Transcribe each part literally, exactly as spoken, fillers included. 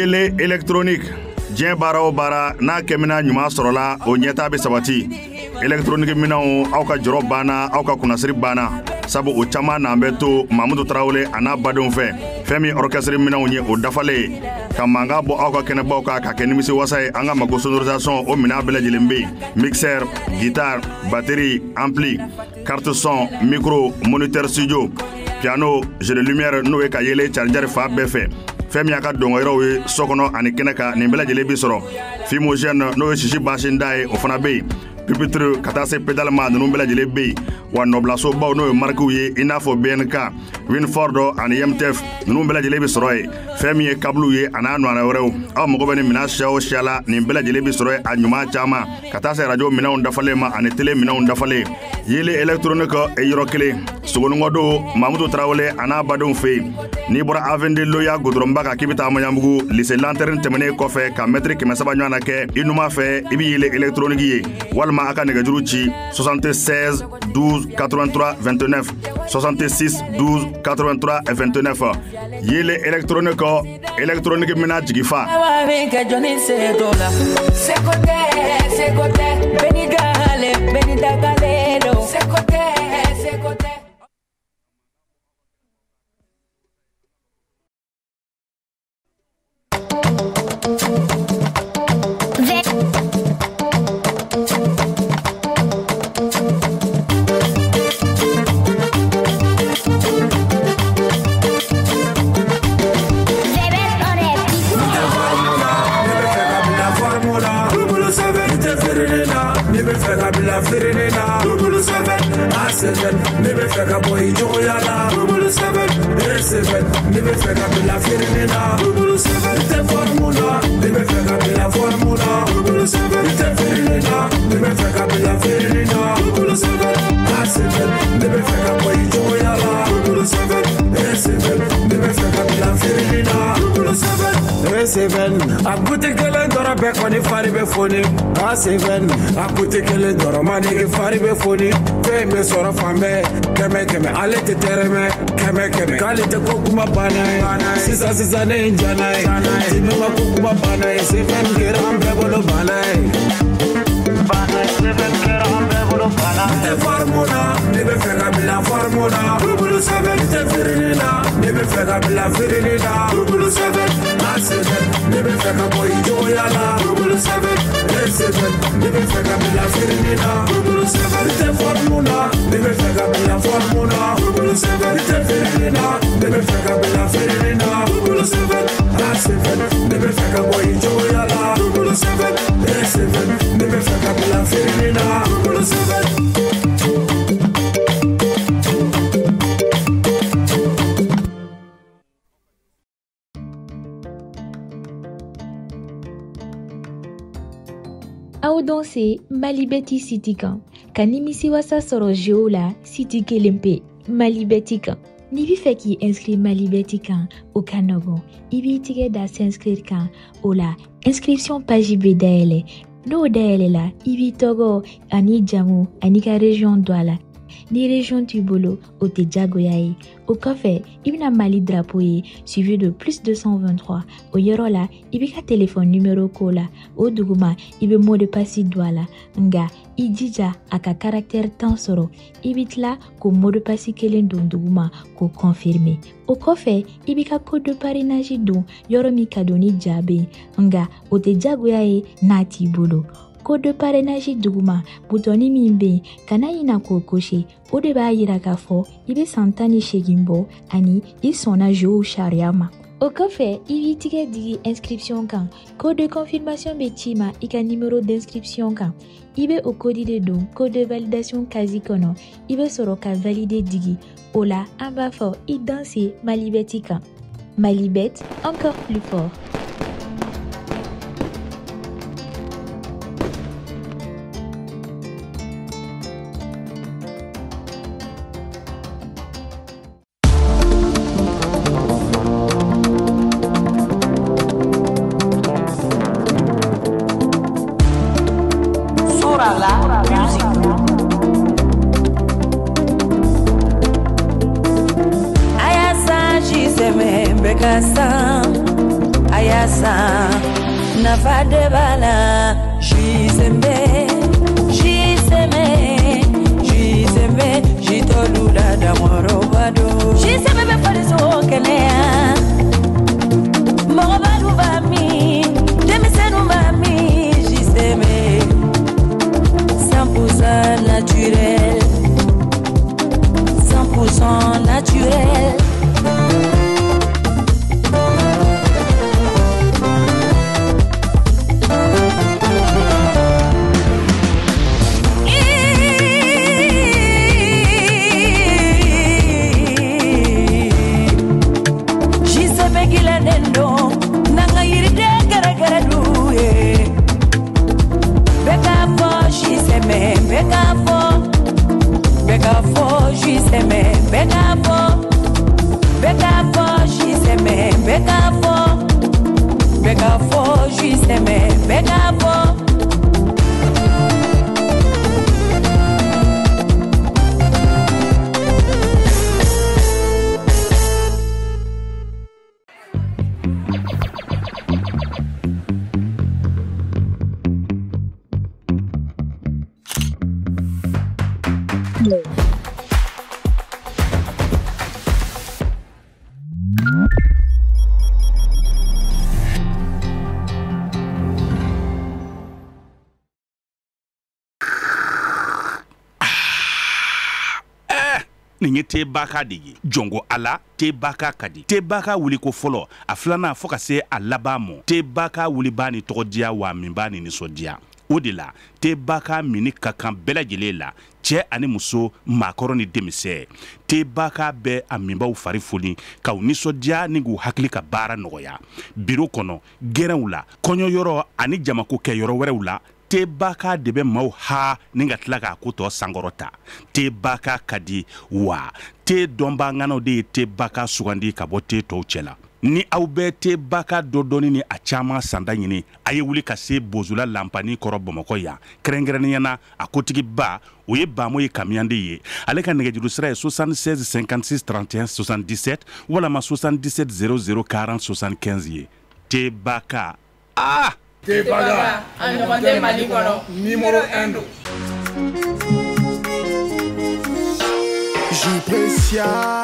Yele électronique Dien bara o bara n'a kemina ɲuman sɔrɔla o ɲɛta bɛ sabati. Électronique minanw aw ka jɔrɔ banna aw ka kunnasiri banna sabu o caman n'an bɛ to Mamadou Tarawele a n'a badenw fɛ fɛn min orchestre minanw ye o dafalen ka mankan bɔ aw ka kɛnɛbaw kan ka kɛ nimisi wasa ye an ka mago sonorisation o minɛn bɛɛ lajɛlen bɛ mixeur, guitare, batterie, ampli, carte son, micro, moniteur studio, piano, jeu de lumière n'o ye ka yele charger fa bɛɛ fɛ. Fɛn min y'a ka dɔngɔyɔrɔw ye so kɔnɔ ani kɛnɛ kan nin bɛɛ lajɛlen bi sɔrɔ. Fumogène n'o ye sisi basinda ye o fana bɛ yen. Pupitre ka taa se pédale ma ninnu bɛɛ lajɛlen bɛ yen. Wa nɔbilasobaw n'o ye marquew ye i n'a fɔ B N K, Winford ani M T F ninnu bɛɛ lajɛlen bi sɔrɔ yen. Fɛn min ye câble ye a n'a ɲɔgɔnna wɛrɛw. Aw mago bɛ nin minɛn siya o siya la nin bɛɛ lajɛlen bi sɔrɔ yen a ɲuman caman ka taa se radio minɛnw dafalen ma ani télé minɛnw dafalen. Yele électronique ye yɔrɔ kelen. Sogonikɔ don Mamadou Tarawele a n'a badenw fɛ yen. N'i bɔra Avenue Loya Goudronba kan k'i bɛ taa Maɲanbugu lycée Lanterne tɛmɛnen kɔfɛ ka mètre kɛmɛ saba ɲɔgɔnna kɛ i numan fɛ i bɛ yele électronique ye walima a ka nɛgɛjuru ci soixante-seize douze quatre-vingt-trois vingt-neuf soixante-six douze quatre-vingt-trois vingt-neuf. Yele électronique électronique mina jigi fa. Akute kelen dɔrɔn bɛɛ kɔni fari bɛ foni A seven akute kelen dɔrɔn manigi fari bɛ foni fɛn bɛ sɔrɔ fan bɛɛ kɛmɛ kɛmɛ ale tɛ tɛrɛmɛ kɛmɛ kɛmɛ k'ale tɛ ko kuma banna ye sisan sisan ne ye n jana ye dimi ma ko kuma banna ye seven kɛra an bɛɛ bolo banna ye banna ye seven kɛra an bɛɛ bolo banna ye. N tɛ farimu na ne bɛ fɛ ka bila farimu na bubulu seven tɛ feereli la ne bɛ fɛ ka bila feereli la bubulu seven A seven ne bɛ fɛ ka bɔ i jogoya la bubulu seven A seven ne bɛ fɛ ka bila feereli la bubulu seven n tɛ farimu na ne bɛ fɛ ka bila farimu na bubulu seven tɛ feereli la ne bɛ fɛ ka bila feereli la bubulu seven A seven ne bɛ fɛ ka bɔ i jogoya la bubulu seven A seven ne bɛ fɛ ka bila feereli la bubulu seven. Aw danse Malibeti City kan ka nimisi wasa sɔrɔ jeu la City kelen pe Malibeti kan. N'i b'i fɛ k'i inscrire Malibeti kan o ka nɔgɔn i b'i tigɛ da s'inscrire kan o la inscription page bɛ dayɛlɛ n'o dayɛlɛ la i b'i tɔgɔ ani jamu ani ka région don a la ni région t'i bolo o tɛ jagoya ye o kɔfɛ i bɛna Mali drapeau ye suivi de plus deux cent vingt-trois o yɔrɔ la i b'i ka téléphone numéro ko la o duguma i bɛ mot de passe don a la nga i jija a ka caractère tan sɔrɔ i bɛ tila k'o mot de passe kelen don duguma k'o confirmer o kɔfɛ i b'i ka code de parrainage don yɔrɔ min ka don ni ja bɛ yen nga o tɛ jagoya ye n'a t'i bolo. Code de parrainage duguma butoni min bɛ yen kana ɲina k'o cocher o de b'a yira k'a fɔ i bɛ san tan ni seegin bɔ ani i sɔnna jeu sariya ma. O kɔfɛ i b'i tigɛ digi inscription kan code de confirmation bɛ ci ma i ka numéro d'inscription kan i bɛ o code de don code de validation case kɔnɔ i bɛ sɔrɔ ka valider digi o la an b'a fɔ i danse Malibeti kan. Malibet encore plus fort. ayasa nafade bala jizembe jizeme jizeme jitolula damoro bado jizeme be fariso kenea morobadu bami demisenu bami jizeme cent pour cent naturel cent pour cent naturel. Ninye te baka digi jongo ala te baka kadi te baka wuli ko folo a filana fo ka se a labamo te baka wuli bani togodia wa min bani ni sodia o de la te baka mini kakan belajele la cɛ ani muso makɔrɔ ni demisɛ te baka bɛ a minbaw fari foli ka u nisɔndiya ni k'u hakili ka baara nɔgɔya biro kɔnɔ gɛrɛnw la kɔɲɔyɔrɔ ani jamako kɛ yɔrɔ wɛrɛw la te baka de bɛ maaw ha ni ka tila k'a ko tɔ sankɔrɔta te baka ka di wa te dɔnbaganaw de ye te baka sugandi ka bɔ te tɔw cɛla ni aw bɛ te baka dɔ dɔɔni ni a caman sanda ɲini a ye wuli ka se bozula lampani kɔrɔ bamakɔ yan kɛrɛnkɛrɛnnenya na a kotigi ba o ye bamo ye kamiyande ye ale ka nɛgɛjuru sira ye soixante-seize cinquante-six trente et un soixante-dix-sept walama soixante-dix-sept zéro zéro quarante soixante-quinze ye te baka ah te baka a ɲɔgɔn tɛ Mali kɔnɔ numéro un do. J'apprécie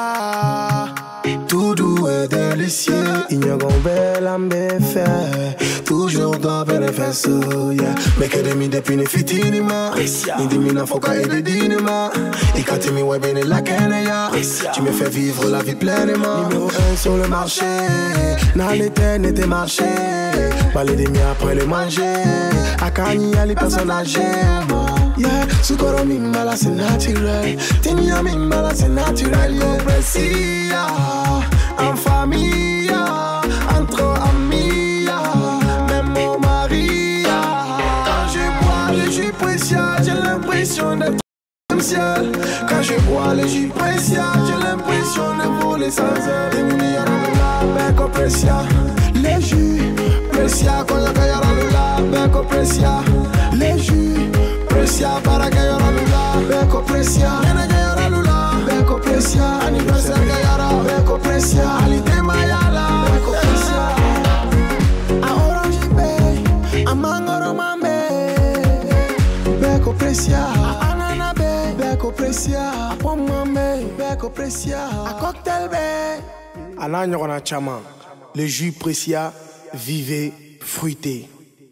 tout doux et délicieux. Il y a un bel fait, toujours dans le faisceau. Mais que de mi depuis ne fitinima, il dit mi n'a faut qu'à aider dinima. Et quand tu m'y vois bien la Kenya, tu me fais vivre la vie pleinement. Numéro un sur le marché, dans l'éternité marché. Parler des miens après le manger. À Kanye, les personnes âgées. Yeah, sukoro mimbala c'est naturel. Tinia mimbala c'est naturel. Yo precia, en famille, entre amis, même mon mari. Quand je bois le jus précieux, j'ai l'impression d'être au ciel. Quand je bois le jus précieux, j'ai l'impression de voler sans aile. Beko precia, les jus précieux, quand y'a kayara lula. Beko precia, les jus precia para que yo lula. Beko precia, nene que yo lula. Beko precia, aniversaire que yo Beko precia, alite mayala. Beko precia, a orange bay, a mangoro mambe. Beko precia, a anana bay. Beko precia, a pom mambe. Beko precia, a cocktail bay. Ala nyokona chama, le jus precia, vivez fruité.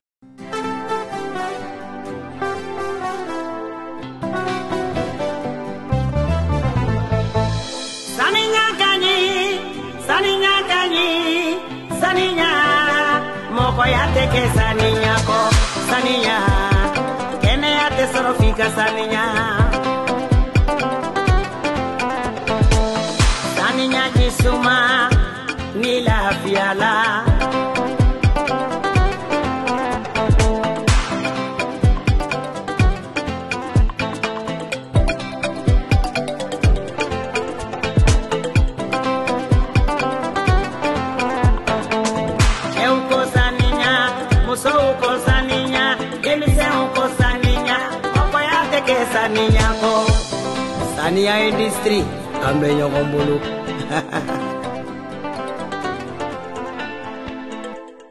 Mokoyate ke saninya ko saninya kene ate sorofika saninya saninya kisuma ni la fiala Saniya ko Saniya industry ambe nyoko mbulu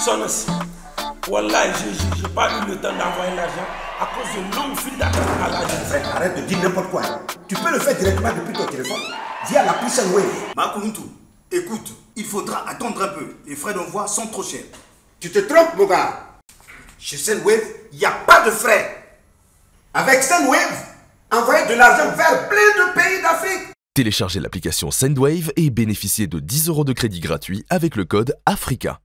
Sonos. Wallah, je n'ai pas eu le temps d'envoyer l'argent à cause de longue file d'attente à l'agence. Arrête de dire n'importe quoi. Tu peux le faire directement depuis ton téléphone via la puissance Wave. Makuntu, écoute, il faudra attendre un peu. Les frais d'envoi sont trop chers. Tu te trompes, mon gars. Chez Sendwave, il n'y a pas de frais. Avec Sendwave, envoyez de l'argent vers plein de pays d'Afrique. Téléchargez l'application Sendwave et bénéficiez de dix euros de crédit gratuit avec le code AFRICA.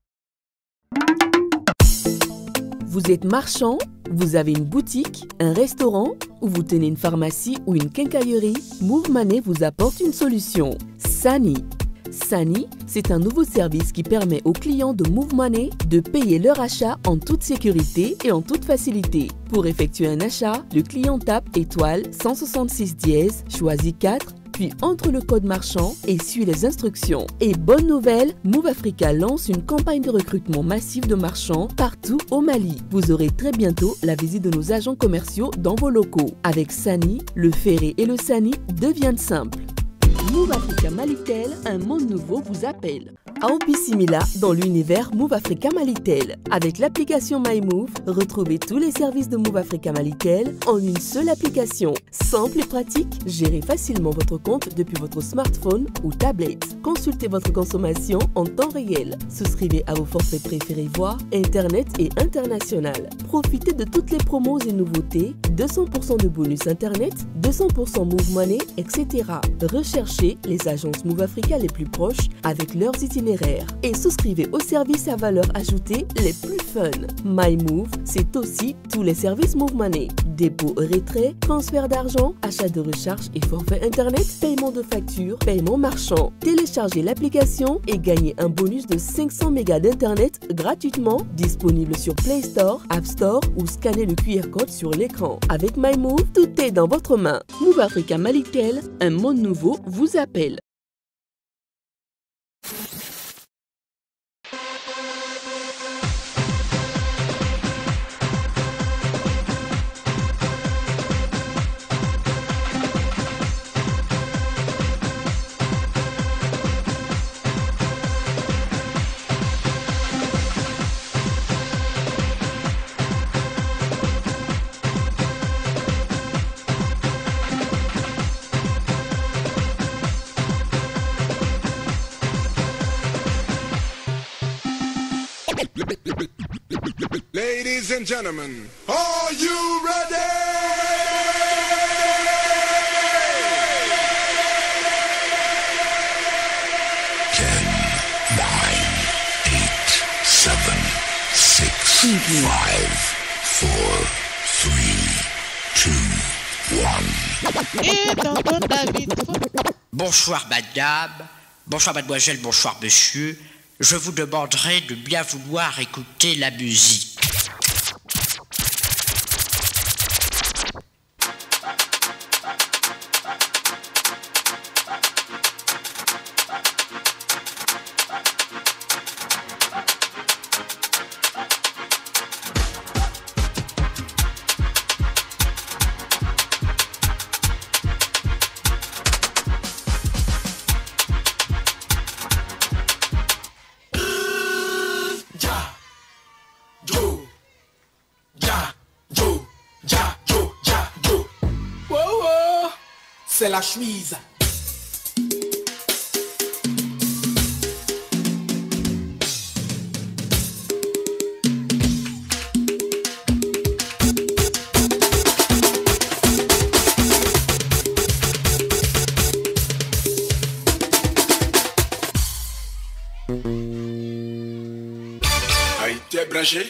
Vous êtes marchand, vous avez une boutique, un restaurant, ou vous tenez une pharmacie ou une quincaillerie, Move Money vous apporte une solution. Sani. Sani, c'est un nouveau service qui permet aux clients de Move Money de payer leur achat en toute sécurité et en toute facilité. Pour effectuer un achat, le client tape étoile cent soixante-six dièse, choisit quatre, puis entre le code marchand et suit les instructions. Et bonne nouvelle, Move Africa lance une campagne de recrutement massif de marchands partout au Mali. Vous aurez très bientôt la visite de nos agents commerciaux dans vos locaux. Avec Sani, le ferré et le Sani deviennent simples. Move Africa Malitel, un monde nouveau vous appelle. Aopi Simila dans l'univers Move Africa Malitel. Avec l'application MyMove, retrouvez tous les services de Move Africa Malitel en une seule application. Simple et pratique, gérez facilement votre compte depuis votre smartphone ou tablette. Consultez votre consommation en temps réel. Souscrivez à vos forfaits préférés voix, Internet et international. Profitez de toutes les promos et nouveautés, deux cents pour cent de bonus Internet, deux cents pour cent Move Money, et cetera. Recherchez les agences Move Africa les plus proches avec leurs itinéraires et souscrivez aux services à valeur ajoutée les plus fun. MyMove, c'est aussi tous les services Move Money. Dépôt et retrait, transfert d'argent, achat de recharge et forfait Internet, paiement de factures, paiement marchand. Téléchargez l'application et gagnez un bonus de cinq cents mégas d'Internet gratuitement, disponible sur Play Store, App Store ou scannez le Q R code sur l'écran. Avec MyMove, tout est dans votre main. Move Africa Malitel, un monde nouveau vous appelle. Ladies and gentlemen, are you ready? Ten, nine, eight, seven, six, five, four, three, two, one. Bonsoir madame, bonsoir mademoiselle, bonsoir monsieur. Je vous demanderai de bien vouloir écouter la musique. C'est la chemise. Ah, tu es branché?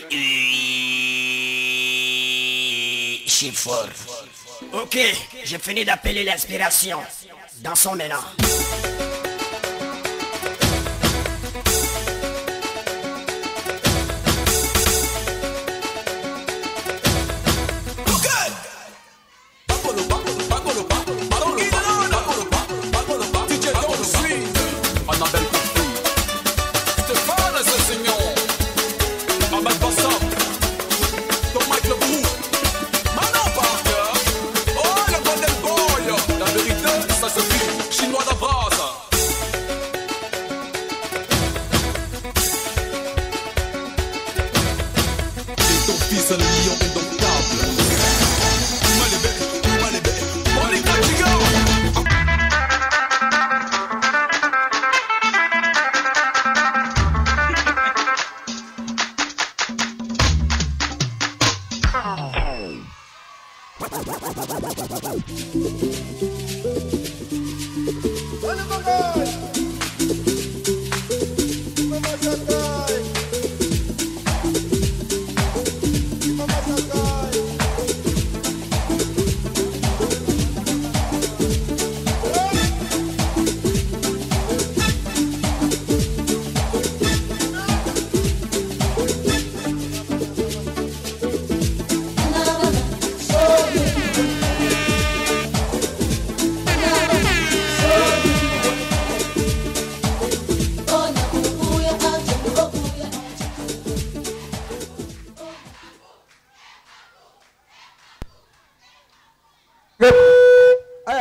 C'est fort. Ok, j'ai fini d'appeler l'inspiration. Dansons maintenant.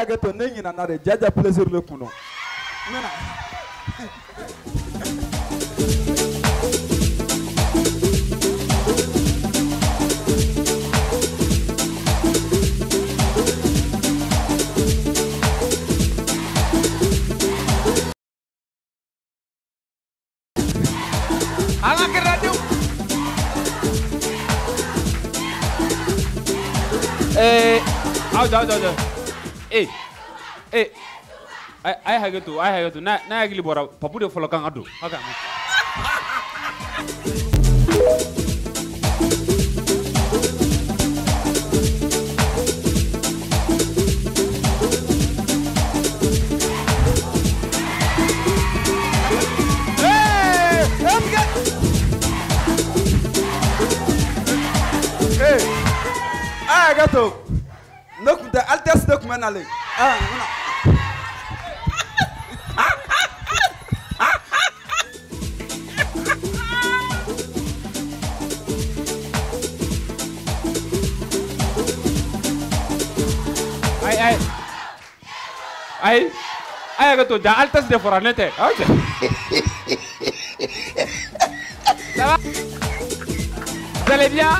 aya ke to ne nyina na de jaja plaisir le kuno mena Hagan que radio. Eh, out, out, out. Eh, eh. I, I have to, I have to. Na, na agili bora. Papu de follow kang adu. Okay. Ah, gato. No kunta altes no kumanale. Ah, una. Ay ay. Ay. Ay gato, da altes de foranete. Okay. Ça va? Vous allez bien?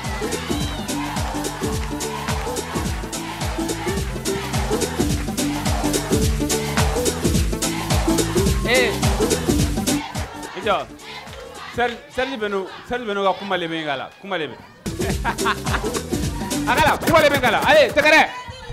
Eh, ijo, ser ser benu ser benu ga kuma lebe ngala, kuma lebe. Agala, kuma lebe ngala. Allez, tekere.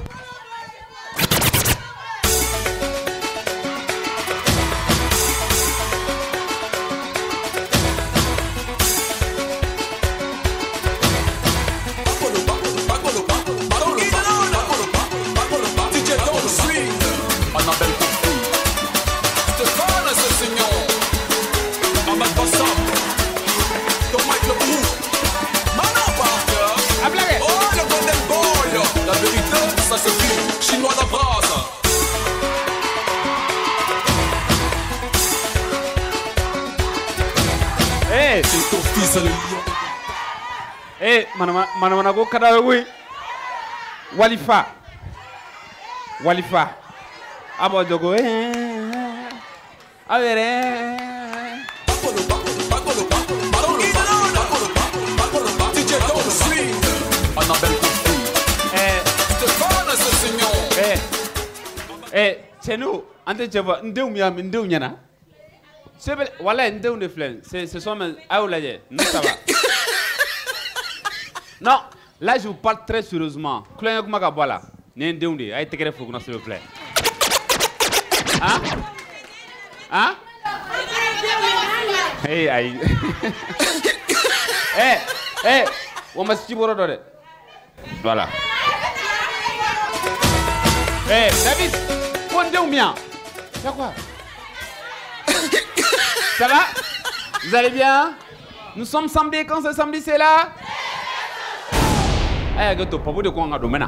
Chinois la brasse. Eh, c'est ton fils le lion. Eh, mana mana mana go kada oui. Walifa. Walifa. Abo jogo eh. A ver eh. Eh, c'est nous. Ante jeva ndeu miam ndeu nyana. C'est voilà ndeu de flen. C'est ce sont mes aoulaye. Non ça va. Non, là je vous parle très sérieusement. Kloya kuma ka bola. Ne ndeu ndi ay tekere foko na s'il vous plaît. Hein? Hein? Hey ay. Eh, eh, on m'a dit boro dore. Voilà. Eh, David, fondez ou bien? C'est quoi? Ça va? Vous allez bien? Nous sommes samedi, quand c'est samedi, c'est là? Eh, gâteau, pas vous de quoi on a domaine.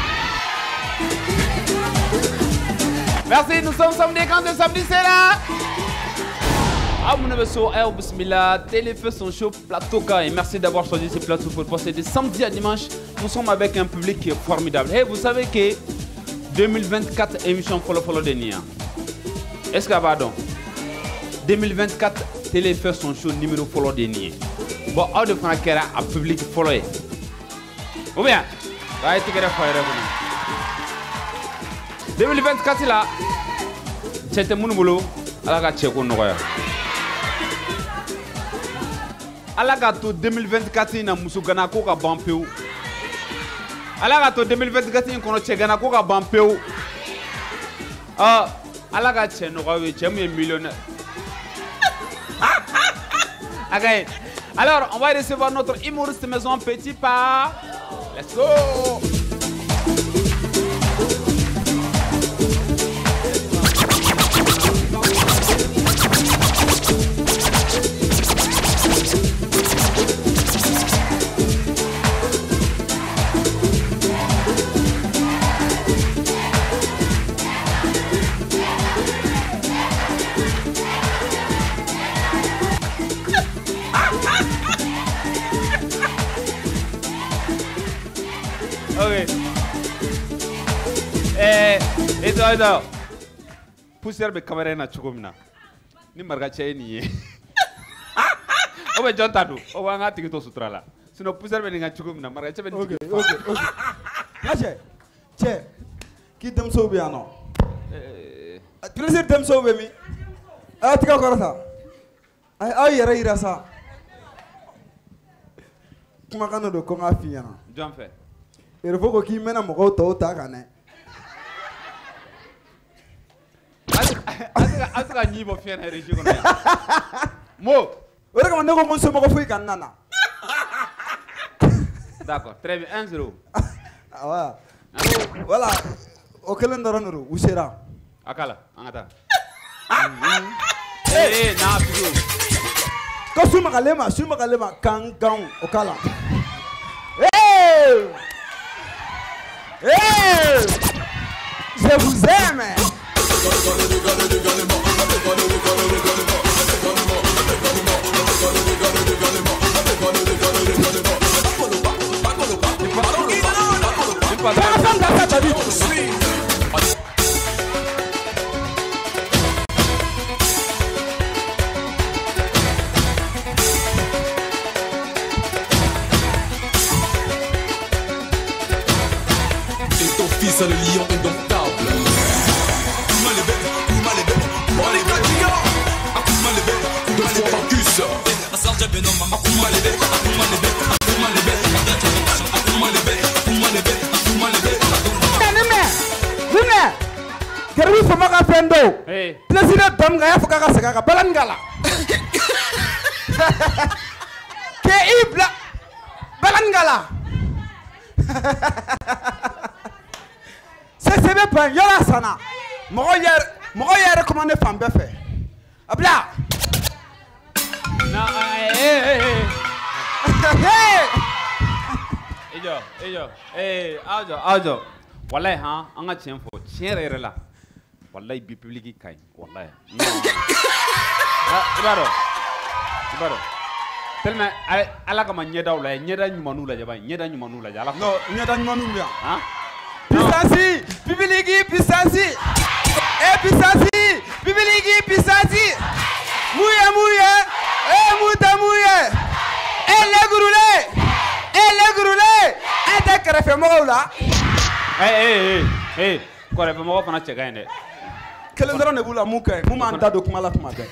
Merci, nous sommes samedi, quand c'est samedi, c'est là? Ah, mon neveu, eh, bismillah, Téléfeu son show plateau K. Et merci d'avoir choisi ce plateau pour passer de samedi à dimanche. Nous sommes avec un public qui est formidable. Et vous savez que deux mille vingt-quatre émission Follow Follow de Nia. Est-ce que pardon? deux mille vingt-quatre Téléfeu son show numéro Follow de Nia. Bon, on de faire qu'elle a public follow. Ou bien, va être qu'elle a fait deux mille vingt-quatre là, c'était mon boulot. Alors que tu es connu. Alors que deux mille vingt-quatre na musugana ko ka bampeu. Ala ka deux mille vingt-quatre in kono chegana ko ka bampeu. Ah, ala ka cheno ka we chemu millionnaire. Okay. Alors, on va recevoir notre humoriste maison Petit Pas. Let's go. Ok. Et toi, non. Poussière be caméra na chokomina. Ni marga chay ni. O be jonta do. O wa ngati to sutra la. Sino poussière be nga chokomina marga chay be. OK, OK, OK. Ache. Che. Ki dem so be ano. Eh. Plaisir dem so be mi. Ah tika korata. Ay ay yara ira sa. Kuma kana do ko nga fiana. Jon fait. Il faut ko ki mena mo ko to ta kana. Asuka nyibo fiana région ko. Mo. Ora ko nego mo so mo ko fu kan nana. D'accord, très bien, un zéro. Ah ouais. Voilà. O kelen doronoro usera. Akala, angata. Eh, na bigo. Ko suma kalema, suma kalema kan kan o kala. Hey! Hey! Je vous aime. Et ton fils a le lion indomptable. Kouma les bêtes, Kouma les bêtes, Kouma les bêtes, Kouma les bêtes, deux fois Marcus. Kouma les bêtes, Kouma les bêtes, Kouma les bêtes, Kouma les bêtes, Kouma les bêtes, Kouma les bêtes. Nime, nime. Kerwi fama ka fendo. Eh. Plaisir dom ga ya fuka ka sega ka balangala. Ke ibla balangala. C'est c'est pas yala sana. Mogo yer, mogo yer commandé femme befe. Abla. Non, eh eh eh. Ejo, ejo. Eh, ajo, ajo. Wallahi ha, anga tien fo, tien rere la. Wallahi bi public kai, wallahi. Non. Ah, ibaro. Ibaro. Tellement ala kama nyeda ula, nyeda nyumanu la jaba, nyeda nyumanu la jala. Non, nyeda nyumanu ya. Hein? Pisasi, bibiligi pisasi. Eh pisasi, bibiligi pisasi. Mouye mouye, eh mouta mouye. Eh le gourou eh le gourou eh ta krefe mo la. Eh eh eh eh, krefe mo fana chega inde. Kelen dara ne bula muke, mu man da do kuma la kuma be.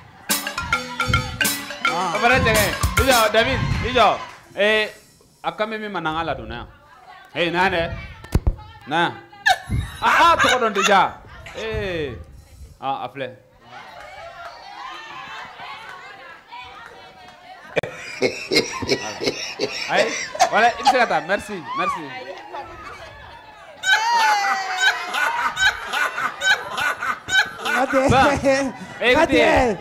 Ah. Fana chega. Ijo David, ijo. Eh akame mi mananga la dona. Eh nane. Na. Ah ah to don déjà. Eh. Ah afle. Allez, voilà, il se gâte. Merci, merci. Bon, écoutez,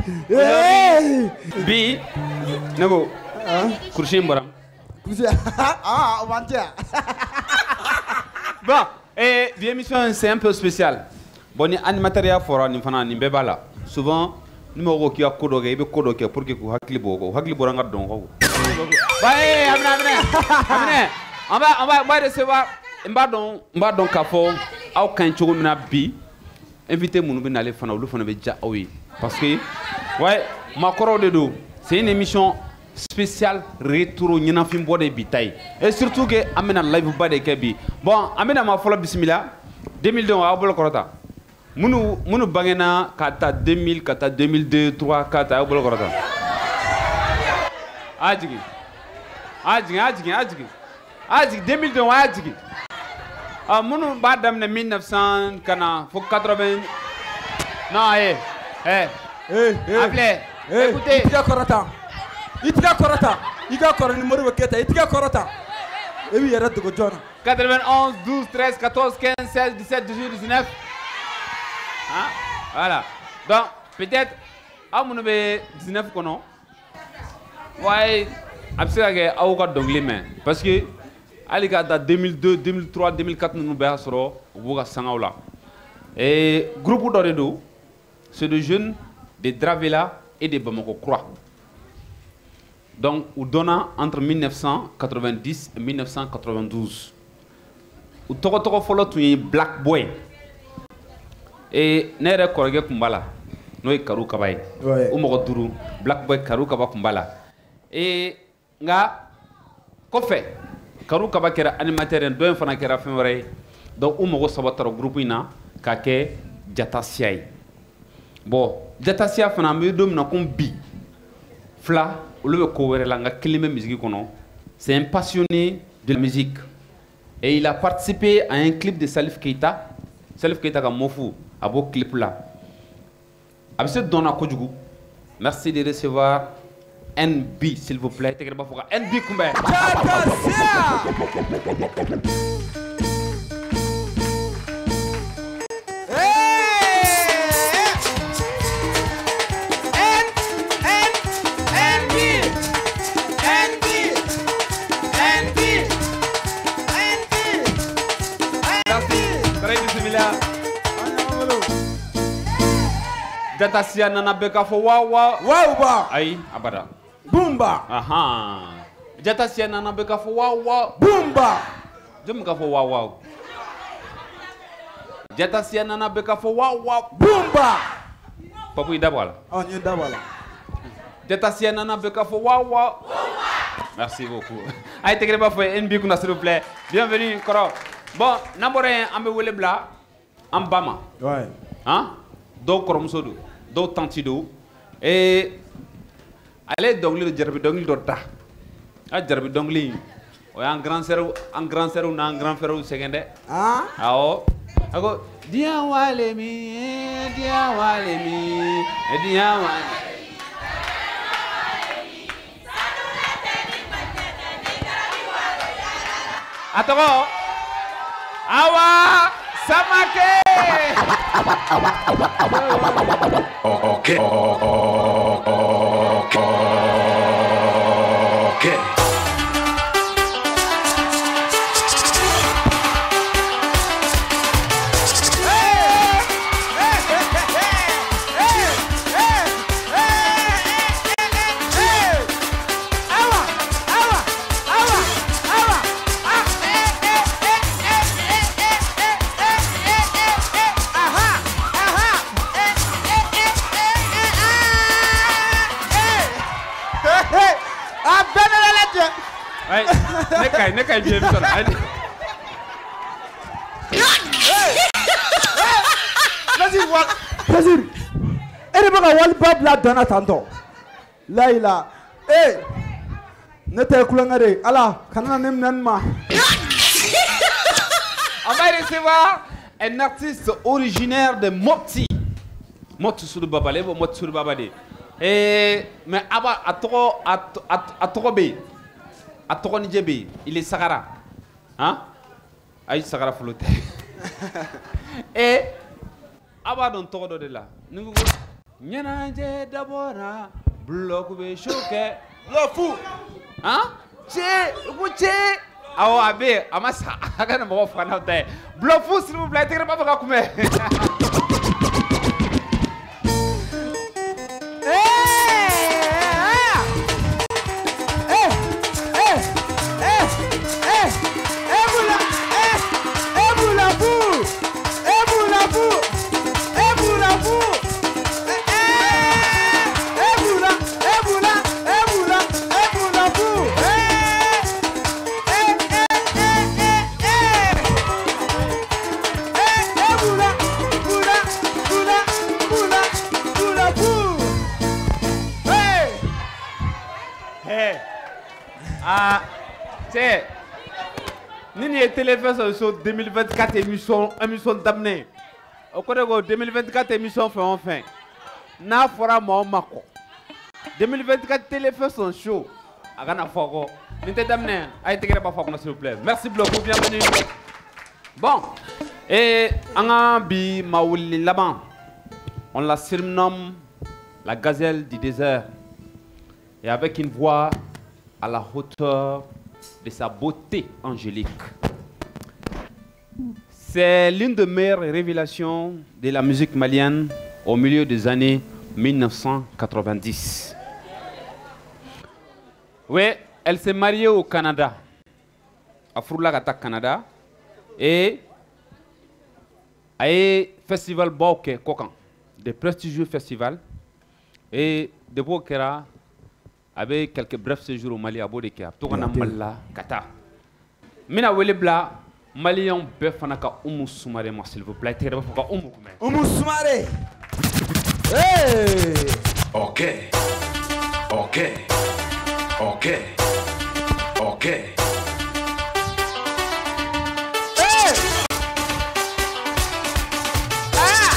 Bi, Nego, Kurshim Boram. Ah, on va dire. Bon, et l'émission c'est un peu spécial. Bon, animateur fora ni fana ni bebala. Souvent, numéro qui a kodo ke, ibe kodo ke pour que ku hakli bogo, hakli boranga don ko. Bah, eh, amna amna. Amna. On va on va on va recevoir mbadon mbadon kafo au kan chogo mina bi. Invité mounou bi nale fana, ou fana be ja oui. Parce que ouais, Makoro de do, c'est une émission spéciale rétro nyina film bode bitay. Et surtout que amena live bade kebi. Bon, amena ma follow bismillah. deux mille deux on a bolo korota. Mounou mounou bangena kata deux mille kata deux mille deux trois quatre a bolo korota. Adjigi. Adjigi adjigi adjigi. Adjigi deux mille deux on adjigi. Ah mounou badam ne mille neuf cents kana faut quatre-vingts. Non eh eh eh eh. Appelez. Eh, écoutez. Itiga korota. Itiga korota. Itiga korota ni mori waketa. Itiga korota. Et oui, arrête de go John. quatre-vingt-onze, douze, treize, quatorze, quinze, seize, dix-sept, dix-huit, dix-neuf. Hein? Voilà. Donc, peut-être, à mon avis, dix-neuf, qu'on ouais, absolument, à aucun d'anglais, mais parce que, à l'écart deux mille deux, deux mille trois, deux mille quatre, nous avons sur au Sangaoula. Et groupe d'Oredo, c'est des jeunes de Dravela et de Bamako Croix. Donc, on donne entre mille neuf cent quatre-vingt-dix et mille neuf cent quatre-vingt-douze. On toko toko follow to Black Boy. Et ne yɛrɛ kɔrɔkɛ kun b'a la n'o ye Karu Kaba ye o mɔgɔ duuru Black Boy Karu Kaba kun b'a la et nka kɔfɛ Karu Kaba kɛra animateur ye dɔ in fana kɛra fɛn wɛrɛ ye donc u mɔgɔ saba taara groupe in na k'a kɛ Jatasiya ye bon Jatasiya fana an bɛ don min na komi bi fila olu bɛ ko wɛrɛ la nka kelen bɛ musique kɔnɔ c'est un passionné de la musique et il a participé à un clip de Salif Keita Salif Keita ka Mofu a b'o clip la a bɛ se dɔnna kojugu merci de recevoir N B s'il vous plaît tɛgɛrɛ b'a fɔ ka N B kunbɛn Jatasiya nana bɛ k'a fɔ wa wa wawuba ayi abada bumba ahan Jatasiya nana bɛ k'a fɔ wa wa bumba jɔn bɛ k'a fɔ wa wa Jatasiya nana bɛ k'a fɔ wa wa bumba Papu i da bɔ a la ɔ n ye da bɔ a la Jatasiya nana bɛ k'a fɔ wa wa merci beaucoup a ye tɛgɛrɛ b'a fɔ N B kunna s'il vous plaît bienvenue kɔrɔ bon n'an bɔra yen an bɛ wele bila an ba ma han dɔw kɔrɔmuso don dɔw tanti don ee ale ye dɔnkili dɔ jarabi dɔnkili dɔ da a jarabi dɔnkili o y'an grand sœurs an grand sœurs n'an grand frères sɛgɛn dɛ awɔ a ko diɲɛ wale min diɲɛ wale min diɲɛ wale a tɔgɔ Awa Samake. Okay. Okay. Ne kai ne kai bien ça. Vas-y wa. Vas-y. Et ba ka wal bab la dana tanto. La ila. Eh. Ne te kulangare. Ala kana nem nan ma. On va recevoir un artiste originaire de Mopti. Mopti sur le Babale, Mopti sur le Babade. Et mais aba atoro atoro be. A tɔgɔ ni jɛ bɛ yen il est Sagara hein ayi Sagara fɔlɔ tɛ et a b'a dɔn tɔgɔ dɔ de la ni ko ɲɛnajɛ dabɔra bloc bɛ show kɛ blofu hein cɛ ko cɛ awɔ a bɛ yen a ma sa a ka na mɔgɔ faga n'aw ta ye blofu s'il vous plaît tɛgɛrɛ b'a fɛ ka kunbɛn. Ah, c'est Nini est téléphone sur deux mille vingt-quatre émission émission d'amener. Au côté de deux mille vingt-quatre émission fait enfin. Na fora ma mako. deux mille vingt-quatre téléphone son show. Agana foko. Ninte d'amener. Aïe t'es pas foko s'il vous plaît. Merci beaucoup, bienvenue. Bon, et anga bi maouli là-bas. On la surnomme la gazelle du désert. Et avec une voix à la hauteur de sa beauté angélique. C'est l'une des meilleures révélations de la musique malienne au milieu des années mille neuf cent quatre-vingt-dix. Oui, elle s'est mariée au Canada, à Froulagata, Canada, et a festival Bauke Kokan, des prestigieux festivals. Et de Bokera, avec quelques brefs séjours au Mali à Bodekea, Togana Malla, Kata. Mina Welebla, Malian Befanaka Umu Soumare, s'il vous plaît, Terre Umu Umu Soumare. Hey! Ok. Ok. Ok. Ok. Hey! Ah!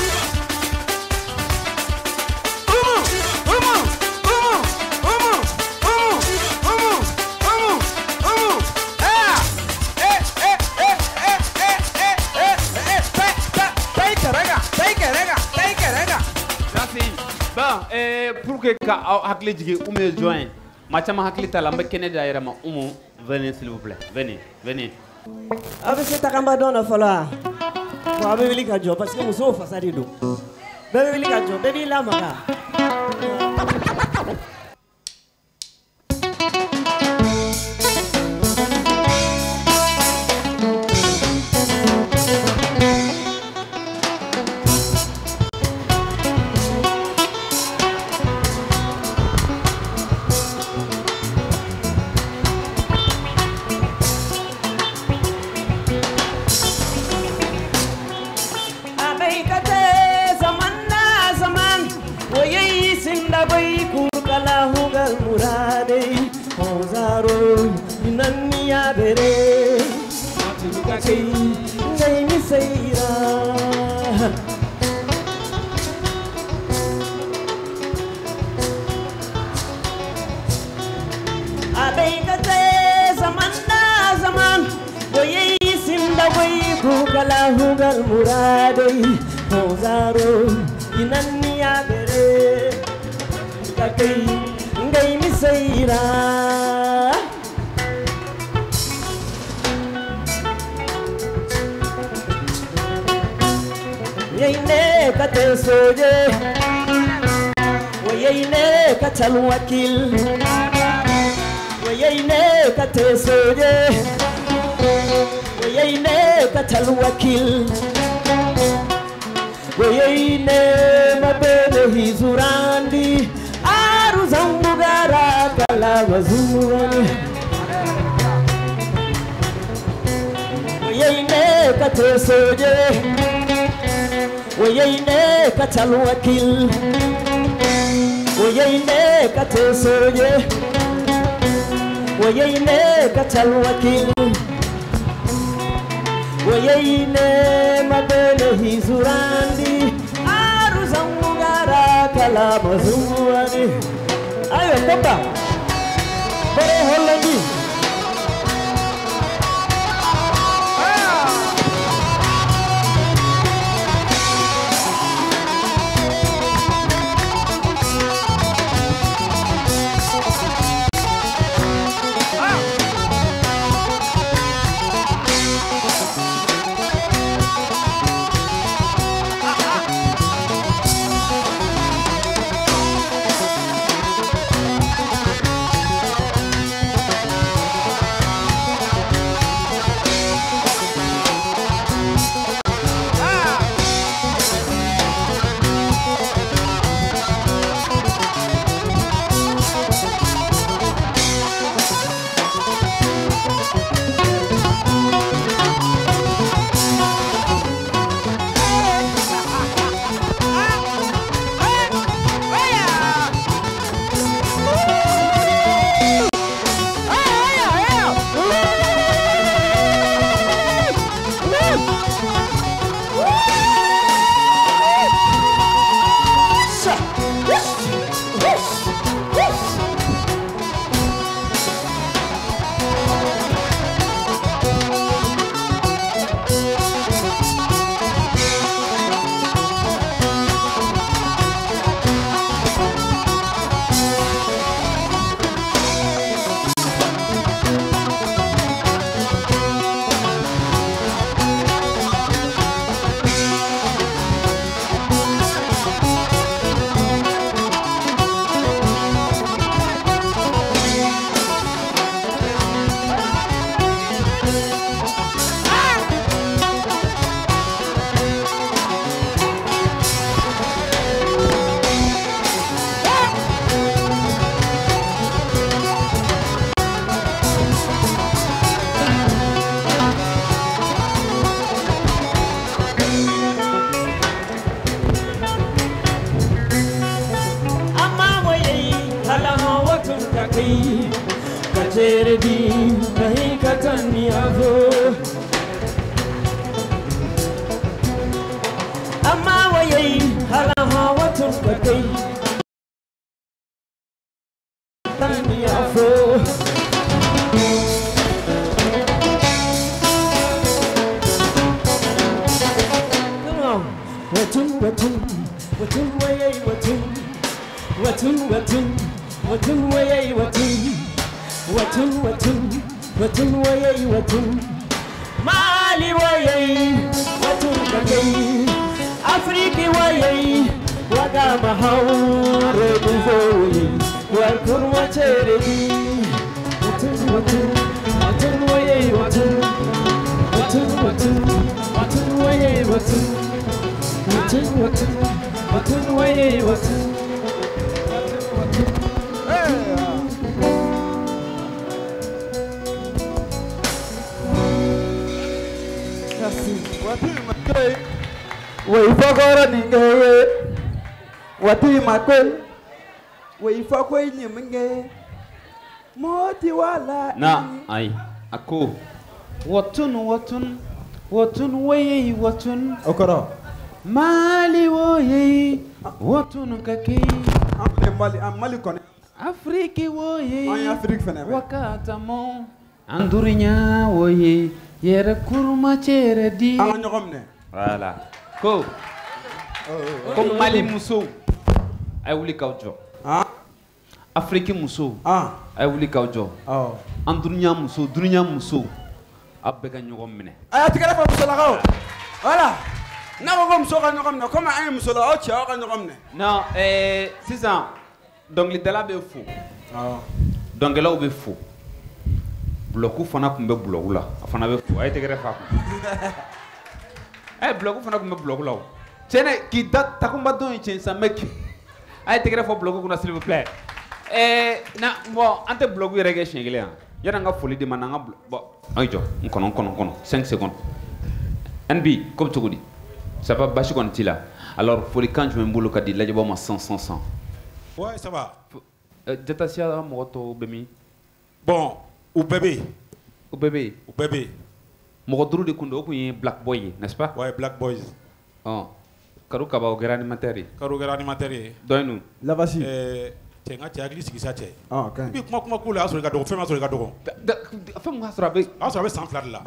Umu! Umu! Umu! Umu! Umu! Umu! Umu! Umu! Ah! Eh! Eh! Eh! Eh! Eh! Eh! Eh! Eh! Take it, rega! Take it, rega! Take it, rega! Merci. Bon, et pour que Hakli Djigi Oumé joigne, Machama Hakli Talambe Kennedy Ayrama Oumou, venez s'il vous plaît. Venez, venez. Avec cet acambadon, il falloir. Pour avoir vu les gens, parce que nous sommes face à des dos. Bébé les gens, bébé la maga. Wakil Wayne kate soje Wayne katal wakil Wayne mabele hizurandi Aruzambugara kala wazurani Wayne kate soje Wayne katal wakil Wayne kate soje Wayne katal wakil Wayne mabele hizurandi Aruzangara kala mazuani Ayo komba Bore Hollandi kakei Tani afo Come on Watun watun Watun wayay watun Watun watun Watun wayay watun Watun watun Watun wayay watun Mali wayay Watun kakei Afriki wayay Waga mahawre dufoyi Warkur wacheredi Watun watun Watun wayay watun Watun watun Watun wayay watun Watun watun Watun wayay watun Wai fakora ninge wati makwe wai fakwe nyimnge moti wala na ai ako watun watun watun waye watun okoro mali woye watun kake amle mali am mali kone afriki woye ay afriki fene wakata mo andurinya woye yere kurma chere di am ñogomne voilà ko comme Mali muso ay wuli kaw jo ah Afrique muso ah ay wuli kaw jo oh an dunya muso dunya muso abega ñogom mine ay atikara fa muso la kaw voilà na ko muso ka ñogom ne comme ay muso la o ci ka ñogom ne non eh sisan donc li dala be fou ah donc là be fou bloku fana kumbe bloku la fana be fou ay tegere fa ko ay bloku fana kumbe bloku la Tiens, qui date ta combat dans une chaîne mec. Aïe, t'es grave au blog qu'on a s'il vous plaît. Eh, na bon, ante blog où reggae chez Gillian. Y'a un gars folie de mananga blog. Bon, aïe jo, on connaît, on connaît, on connaît. Cinq secondes. N B, comme tu dis, ça va bâcher quand tu là. Alors, folie quand je me boule au cadet, là, je vois ma cent, cent, cent. Ouais, ça va. Jetasia moto bemi. Bon, ou bébé. Ou bébé. Ou bébé. Morodru de kundo, ou Black Boy, n'est-ce pas? Ouais, Black Boys. Oh. Karu kaba o gera animateur Karu gera animateur doy nu la vasi eh te nga ti agli sigi sa te ah ok bi kuma kuma kula aso ga dogo fema aso ga dogo fem nga asra be aso be sans flat là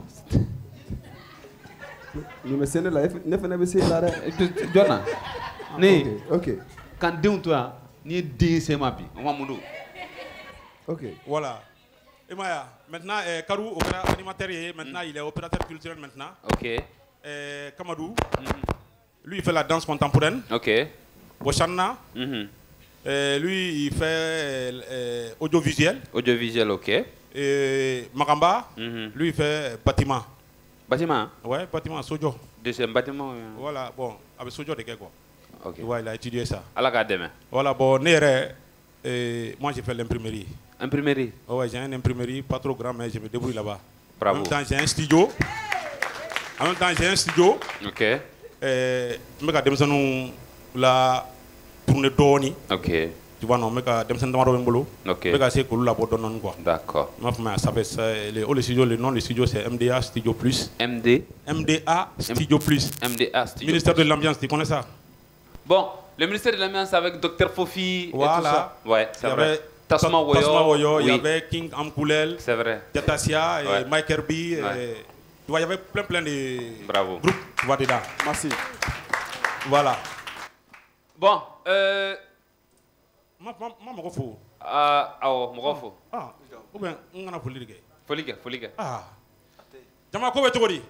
ni me sene la ne fene be se la re dona ni ok kan deun toi ni de se ma bi on va mundo ok voilà et maya maintenant eh Karu au gera animateur maintenant il est opérateur culturel maintenant ok eh Kamadou lui, il fait la danse contemporaine. Ok. Bochanna. Mm-hmm. euh, lui, il fait euh, audiovisuel. Audiovisuel, ok. Et Makamba, mm-hmm. lui, il fait bâtiment. Bâtiment? Ouais, bâtiment, Sojo. Deuxième bâtiment. Euh... Voilà, bon, avec Sojo de quoi. Ok. Ouais, il a étudié ça. À la demain. Voilà, bon, Néré, et moi, j'ai fait l'imprimerie. Imprimerie? Ouais, j'ai une imprimerie, pas trop grand, mais je me débrouille là-bas. Bravo. En même temps, j'ai un studio. En même temps, j'ai un studio. Ok. Eh, meka demsanu la tourner doni. Ok. Tu vois non, meka demsanu damaro mbolo. Ok. Meka c'est que la bodo non quoi. D'accord. Ma femme ça fait ça les oh, le studio le nom le studio c'est M D A Studio Plus. M D M D A Studio Plus. M D A Studio. Ministère de l'ambiance, tu connais ça? Bon, le ministère de l'ambiance avec Docteur Fofi voilà. Et tout ça. Ouais, c'est vrai. Tasma Woyo, Tasma Woyo, oui. Il y avait King Amkoulel. C'est vrai. Jatasia et ouais. Mike Herbie. Ouais. Et... Tu vois, il y avait plein plein de Bravo. groupes, tu vois, dedans. Merci. Voilà. Bon, euh... Ma, ma, ma, ma, fou. Ah, oh, mon fou. Ah, ou bien, on a folie. Folie, folie. Ah. Jama ko wetu godi.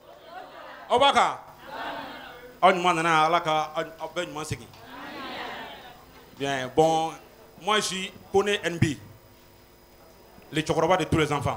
Obaka. On m'a donné à la ka, on ben m'a segui. Bien, bon, moi je connais N B. Les chokoroba de tous les enfants.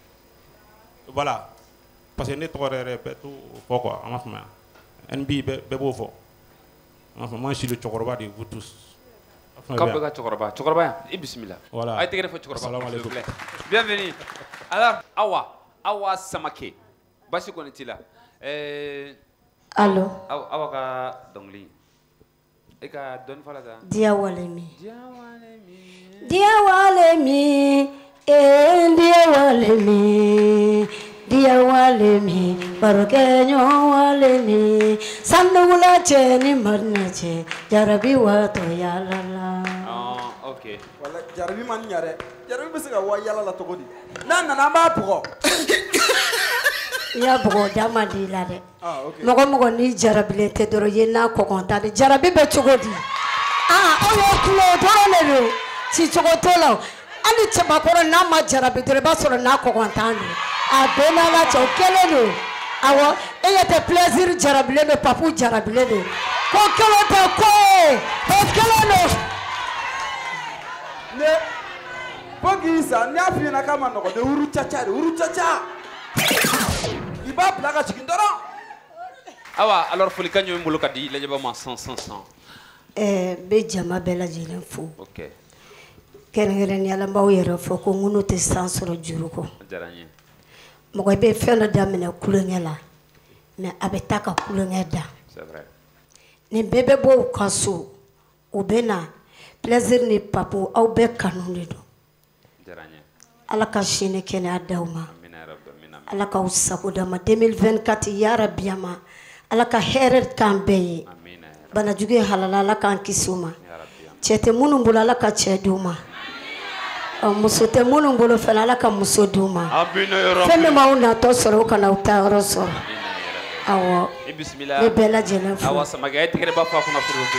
Voilà. Parce que notre répète tout pourquoi en fait N B bebo fo. Enfin moi je suis le chokoroba de vous tous. Kabega chokoroba, chokoroba et bismillah. Voilà. Aïe tegere fo chokoroba. S'il vous plaît. Bienvenue. Alors Awa, Awa Samake. Bashi connaît-il là? Euh Allô. Awa Awa ka dongli. Et ka donne fala ça. Diawalemi. Diawalemi. Diawalemi. Eh Diawalemi. ya wale mi baroke nyo wale ni sandugula che ni marna che jarabi wa to ya la la. Ah, ok. Wala jarabi man nyare. Jarabi bese ka wa yala la togodi. Na na na ba pugo. Ya bugo dama di la de. Ah, ok. Mogo mogo ni jarabi le te doro ye na ko konta de jarabi be togodi. Ah, o yo kulo doro le do. Si chogo tolo. Ani chaba koro na ma jarabi doro ba soro na ko konta ni. A bena la cho kele no. Awo e yete plaisir jarabi le be papu jarabi le de. Ko kelo te ko. Ko kelo no. Ne Pogisa ni afina kama noko de uru chacha uru chacha. Iba plaga chikindoro. Awa alors foli kanyo mbolo kadi la jaba ma cent cent cent. Eh be jama bela jelen fu. OK. Kenengere ni ala mbaw yero fo ko ngunu te sansoro juru ko. Jaranye. Mogo be fela damene kulengela. Mais abetaka kulengeda. C'est vrai. Ni bebe bo kaso. Obena plaisir ni papu au be kanuni do. Jaranye. Ala ka shine kene adauma. Amina rabbi amina. Ala ka usako dama deux mille vingt-quatre ya rabbi ama. Ala ka heret kambe. Amina. Bana juge halala ala ka kisuma. Ya rabbi. Chete munu mbula ala ka cheduma. Muso te munu mbolo fela ala ka muso duma. Amina ya rabbi. Femme mauna to soro kana utaro soro. Awa. Et bismillah. Le bella jelen fu. Awa sama gaay tigre ba fa kuna s'il vous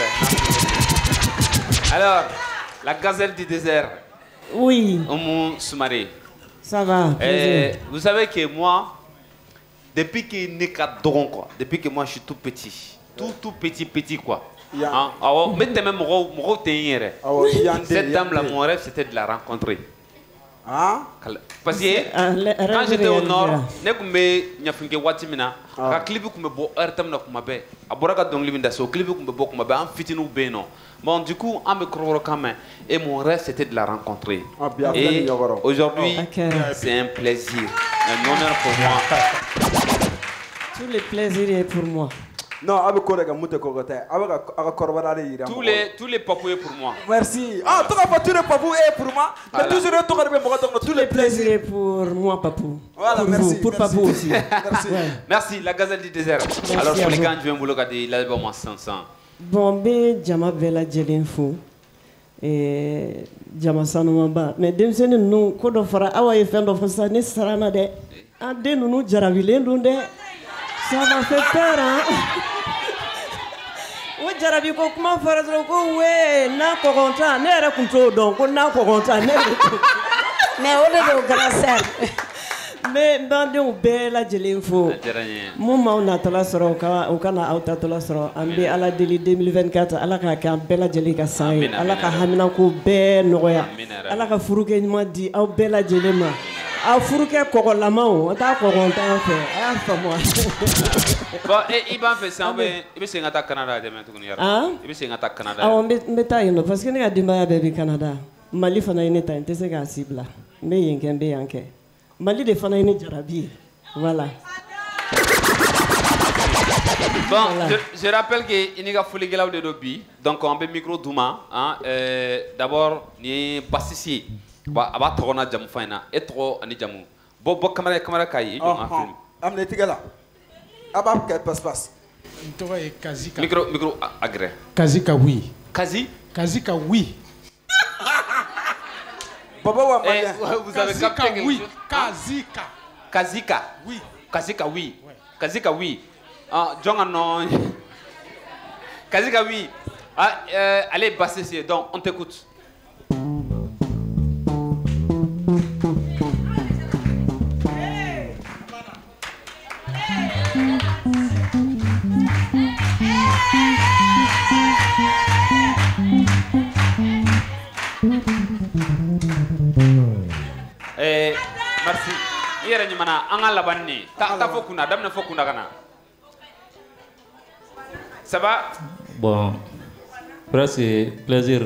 plaît. Alors, la gazelle du désert. Oui. Oumou Soumaré. Ça va. Euh, vous savez que moi, depuis que né qu'à Doron, quoi, depuis que moi je suis tout petit, tout tout petit petit quoi. Hein? Alors, mais t'es même mon mon cette dame là, mon rêve c'était de la rencontrer. Ah? Parce que quand j'étais au nord, ne kumbe nyafinge watimina, ka klibi kumbe bo ertam na kumabe, aboraka donc liminda so klibi kumbe bo kumabe, en fitinu beno. Bon, du coup, on me croit quand même. Et mon rêve, c'était de la rencontrer. Ah, bien, et bien, aujourd'hui, oh, okay. c'est un plaisir, un honneur pour moi. Tous les plaisirs est pour moi. Non, avec collègue, mute kogote, avec avec korbanale ira. Tous les tous les papouilles pour moi. Merci. Ah, toi pas tous les papouilles est pour moi. Mais toujours toi quand même tous les plaisirs est pour moi papou. Voilà, pour merci. Vous, pour merci. papou aussi. Merci. Ouais. Merci la gazelle du désert. Merci. Alors pour les gars, je viens vous le dire, là bas moi cinq cents. Bon, be jama bela jelen fo. Eh jama sanuma ba. Mais demsene nu ko do fara awa e fendo fo sa ne sarana de. Ande nu jarabilen dunde. Ça m'a fait peur, hein? O jarabi ko kuma fara ko we na ko konta ne re kunto don ko na ko konta ne. Mais o de do grâce. Mais bande o bela jelen fo. Mo ma na tala soro ka o kana auta tala soro ambe ala deli deux mille vingt-quatre ala ka ka bela jeli ka sai ala ka hamina ko be noya ala ka furuke nyima di aw bela jelema. A furuke kogolama o ta kogonta fe a fa mo. Bon et il va faire ça mais il va se ngata Canada demain tout ni yara. Il va se ngata Canada. Ah on beta yino parce que ne ga dimba ya be Canada. Mali fana ine ta inte se ga sibla. Me yenke be yanke. Mali de fana ine jarabi. Voilà. Bon, je, je rappelle que il y a folie gelaw de dobi. Donc on peut micro douma hein euh, d'abord ni bassisi. Ba aba togona jamu faina etro ani jamu. Bo bo camera camera kai on a film. Amne tigala. Aba ka passe passe. Toi et Kazika. Micro micro agré. Kazika oui. Kazi? Kazika oui. Baba wa malien. Vous avez capté quelque oui. chose? Kazika. Kazika. Oui. Kazika oui. Kazika oui. Ah, John non. Kazika oui. Ah, euh, allez basser donc on t'écoute. Eh, merci. Hier ni mana anga labani. Ta ta fokuna, damna fokuna kana. Ça va? Bon, presque plaisir.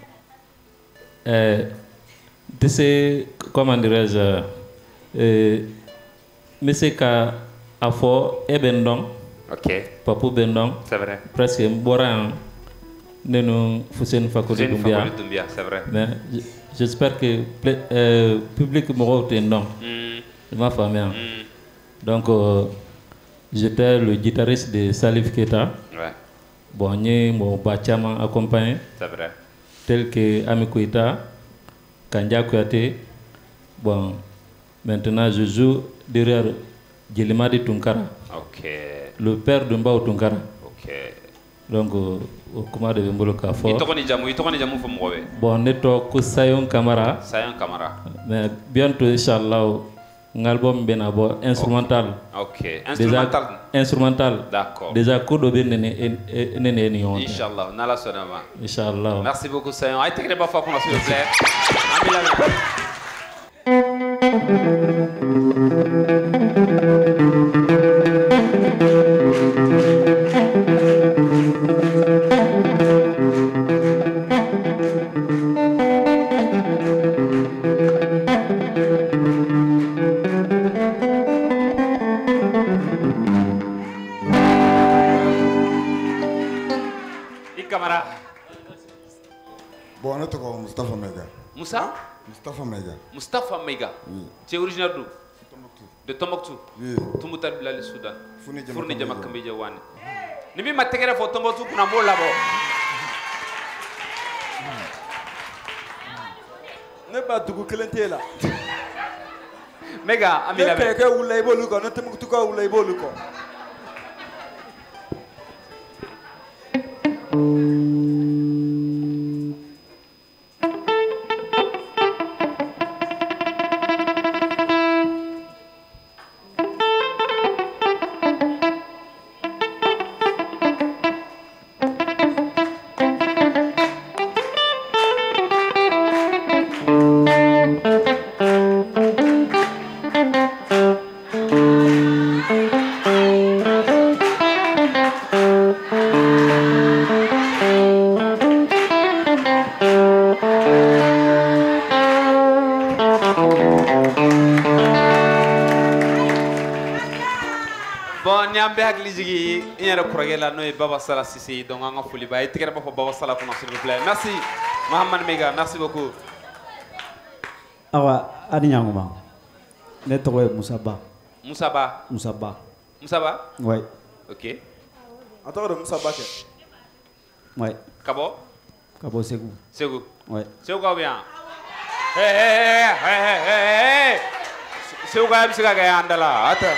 Euh, de ces, comment dirais-je, euh, monsieur Ka Afo et Bendong. Ok. Papou Bendong. C'est vrai. Presque Boran. Nous faisons faculté Doumbia. C'est vrai. Mais j'espère que le euh, public m'aura non. Ma famille. Donc, euh, j'étais le guitariste de Salif Keita. Ouais. Bon, j'ai mon bâtiment accompagné. C'est vrai. Tel que Ami Koita, Kandja Kouyaté. Bon, maintenant je joue derrière Djelimadi Tunkara. Ok. Le père de Mbao Tunkara. Ok. Donc, au comment de Mbolo Kafo. Il tourne jamu, il tourne jamu pour moi. Bon, on est au Sayon Kamara. Sayon Kamara. Mais bientôt, Inch'Allah, un album bien abo instrumental. Ok. Instrumental. Déjà, instrumental. D'accord. Déjà, Kodo Ben Nene Nene Nyon. Inch'Allah, Nala Sonama. Inch'Allah. Merci beaucoup, Sayon. Aïe, t'es pas fort pour nous, s'il vous plaît. Amila. Bon, on est encore Mustafa Mega. Moussa Mustafa Mega. Mustafa Mega. Oui. Tu es originaire d'où? De Tombouctou. Oui. Tombouctou Bilal Soudan. Fourni Jama Kambeja Wane. Nimi matekere fo Tombouctou kuna mo labo. Ne ba dugu kelen te la. Mega amila. Ne ke wula ibolu ko, ne Tombouctou ko wula ibolu ko. Nyambe hakili jigi inyara kuragela no Baba Sala Sisi donc anga foli bay tikere ba Baba Sala pour s'il vous plaît. Merci Mohamed Mega, merci beaucoup. Awa ani nyanguma. Ne togo Moussa Ba. Moussa Ba. Moussa Ba. Moussa Ba? Ouais. OK. Attends de Moussa Ba. Ouais. Kabo? Kabo Segou. Segou. Ouais. Segou quoi bien? Hey hey hey hey hey. Segou quoi bisa gaya andala. Attends.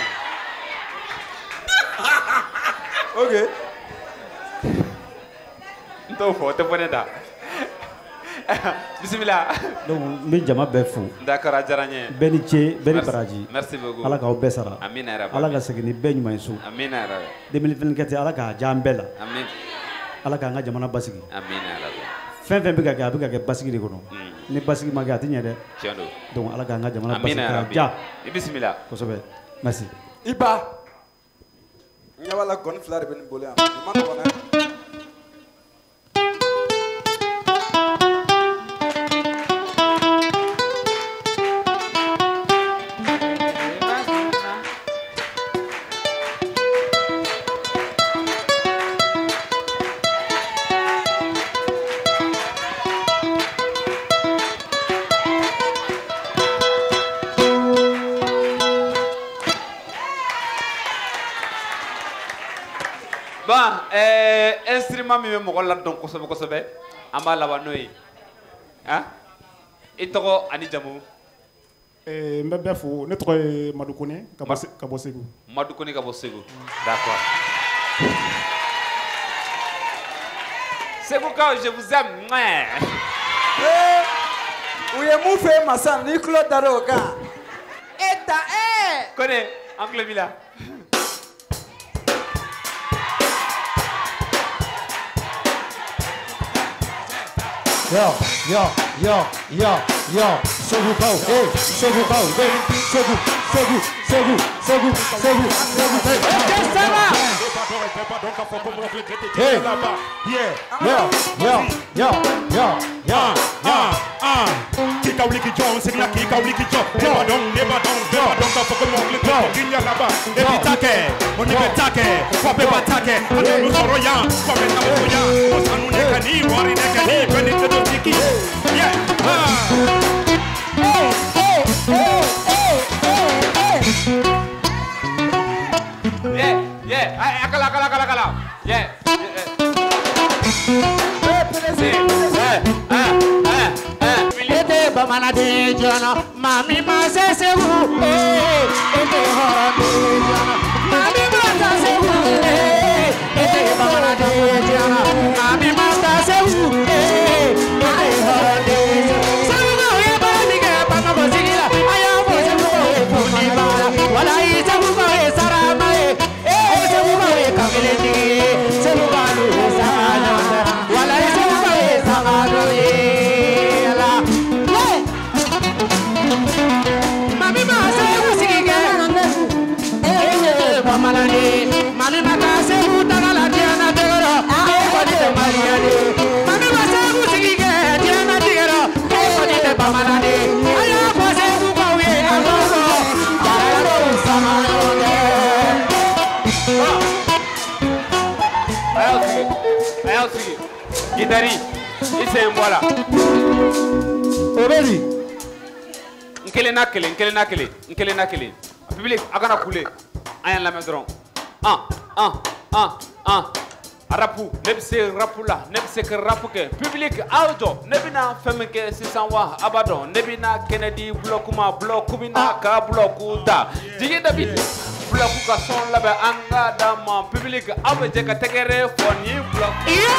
Ok. Então, foto bonita. Bismillah. Donc, min jama bɛ fo. D'accord, a diyara n ye. Bɛɛ ni ce, bɛɛ ni baraji. Merci beaucoup. Ala k'aw bɛɛ sara. Amina yarabi. Ala ka segin ni bɛɛ ɲuman ye so. Amina yarabi. deux mille vingt-quatre Ala k'a diya an bɛɛ la. Amin. Ala k'an ka jamana basigi. Amina yarabi. Fɛn fɛn bɛ ka kɛ a bɛ ka kɛ basigi de kɔnɔ. Ni basigi ma kɛ a tɛ ɲɛ dɛ. Tiɲɛ don. Donc Ala k'an ka jamana basigi Amina k'a yarabi. diya. I bisimila. Kosɛbɛ. Merci. Iba. N ɲɛ b'a la gɔni fila de bɛ nin bolo yan. Nin ma nɔgɔn dɛ. Bon, euh, instrument mi bɛ mɔgɔ ladɔn kosɛbɛ kosɛbɛ an b'a laban n'o ye hein i tɔgɔ ani jamu. Eh, n bɛ bɛɛ fo ne tɔgɔ ye Madu Kone ka bɔ Se- ka bɔ Segu. Madu Kone ka bɔ Segu. D'accord. Segukaw, je vous aime. Mouais. U ye mun f'e ma sisan n'i tulo dar'o kan. E ta e. Kone, an tulo b'i la. Yo, yo, yo, yo, yo, Segu Kau, hey, Segu Kau, hey, Segu, Segu, Segu, Segu, Segu, Segu, hey, hey, ça va? Hey, yeah, yo, yo, yo, yo, yo, ah, ah, Kika Wiki Jones, Signa Kika Wiki Jones, never done, never done, never done, ka foko mongli, ko kinya laba, ebi take, oni be take, ko be batake, ani no soro ya, ko be na mo ya, o sanu ne kani, wari ne kani, beni te do tiki, yeah, ah, hey, hey, hey, hey, hey, hey. bamana de jana mami ma se se wu eh ete hora de jana mami ma ta se wu eh ete bamana de jana mami ma ta se wu eh ete hora de jana sabu ye ba mi ke ba ma bosila aya bo se ko e puni bara wala yi sabu ko e sarama e eh sabu ko e kamele ni sabu ba lu sana wala yi sabu ko e samado e mami ma se usige eh pamalani mami ma ta se utala diana tegoro eh kodi te mariani mami ma se usige diana tegoro eh kodi te pamalani aya ko se ku ko we agogo dararo samayone ayo sige ayo sige gitari ise mbola obedi nkele na kele nkele na kele nkele na kele public agana kule ayan la medron ah ah ah ah rapu nebse rapu la nebse ke rapu ke public auto nebina femke sisanwa abado nebina Kennedy blokuma blokubina ka blokuta jige david bloku ka son labe anga dama public abeje ka tegere foni blok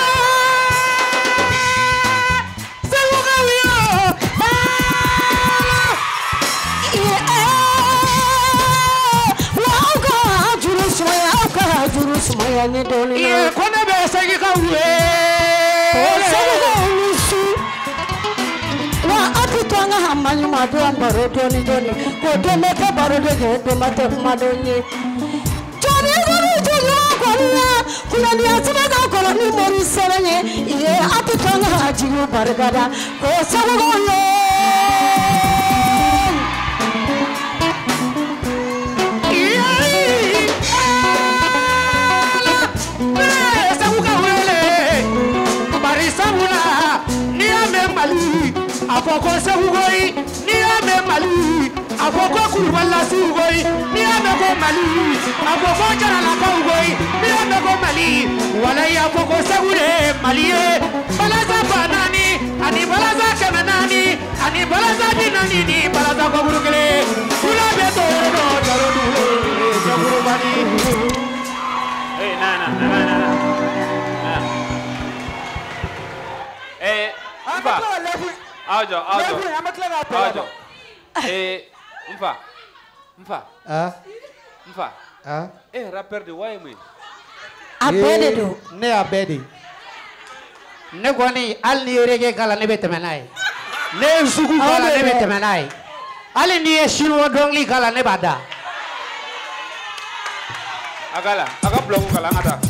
Iye kone be segi ka uwe segi ka ulusu wa ati twanga hamanyi madu ambaro doni doni kote meke baro dege domate kumadonye jani gori jani wakwalia kuna ni asime ka kola ni mori serenye iye ati twanga hajiru bargada ko segi ka uwe afoko segugoi ni ame mali afoko kurwala sugoi ni ame ko mali afoko jarala kongoi ni ame ko mali wala ya afoko segure mali balaza banani ani balaza kemenani ani balaza dinani ni balaza ko burukele kula beto no jaro dulo seguru bani eh na na na na na eh mpa Ajo, ajo. Ajo. Eh, mfa. Mfa. Ah. Mfa. Ah. Eh, rapper de why me? Abede do. Ne abede. Ne goni al ni rege kala ne betemenai. Ne sugu kala ne betemenai. Ali ni eshinwo dongli kala ne bada. Agala, aga blogu kala ngata.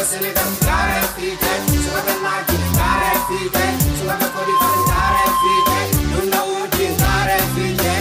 Sénégal, Gare Fidé, Souga Magi, Gare Fidé, Souga Côte d'Ivoire, Gare Fidé, Luna Woodi, Gare Fidé.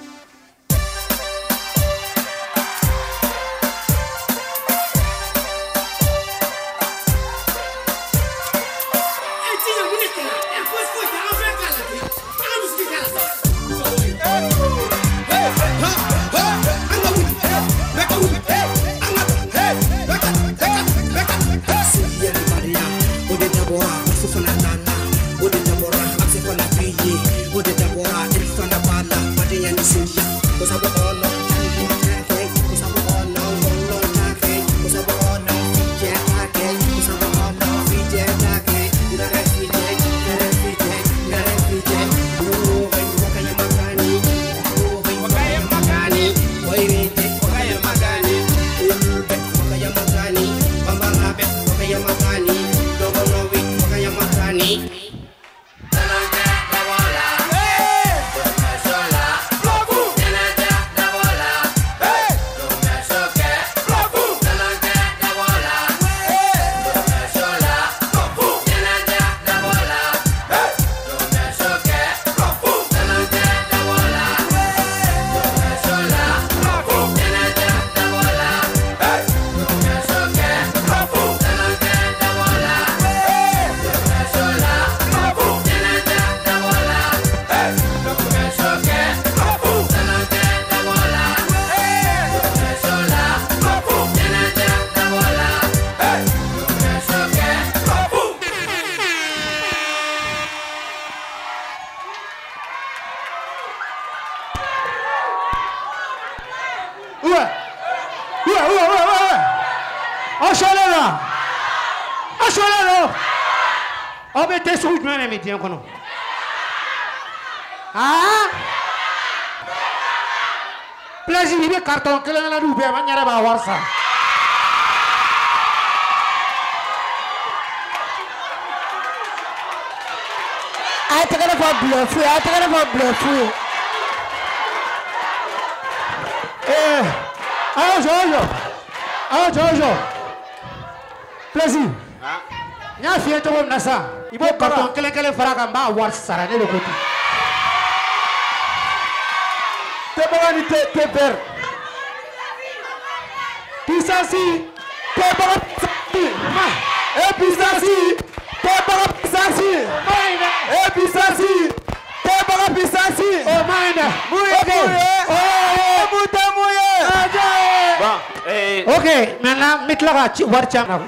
Ah, plaisir ni carton kelen la du be ma nyara ba warsa. Ay tegale fa bluff, ay tegale fa bluff. Eh, ah Jojo. Ah Jojo. Plaisir. Nya fiye to na sa. Ibo carton kelen kelen fara kan ba warsa ne le koti. Te bagani te te ber. Pisasi. Te baga pisasi. Eh pisasi. Te baga pisasi. Eh pisasi. Te baga pisasi. Oh maina. Mouye mouye. Oh mouta mouye. Bon, eh. Ok, maintenant mettre la ci warcha na.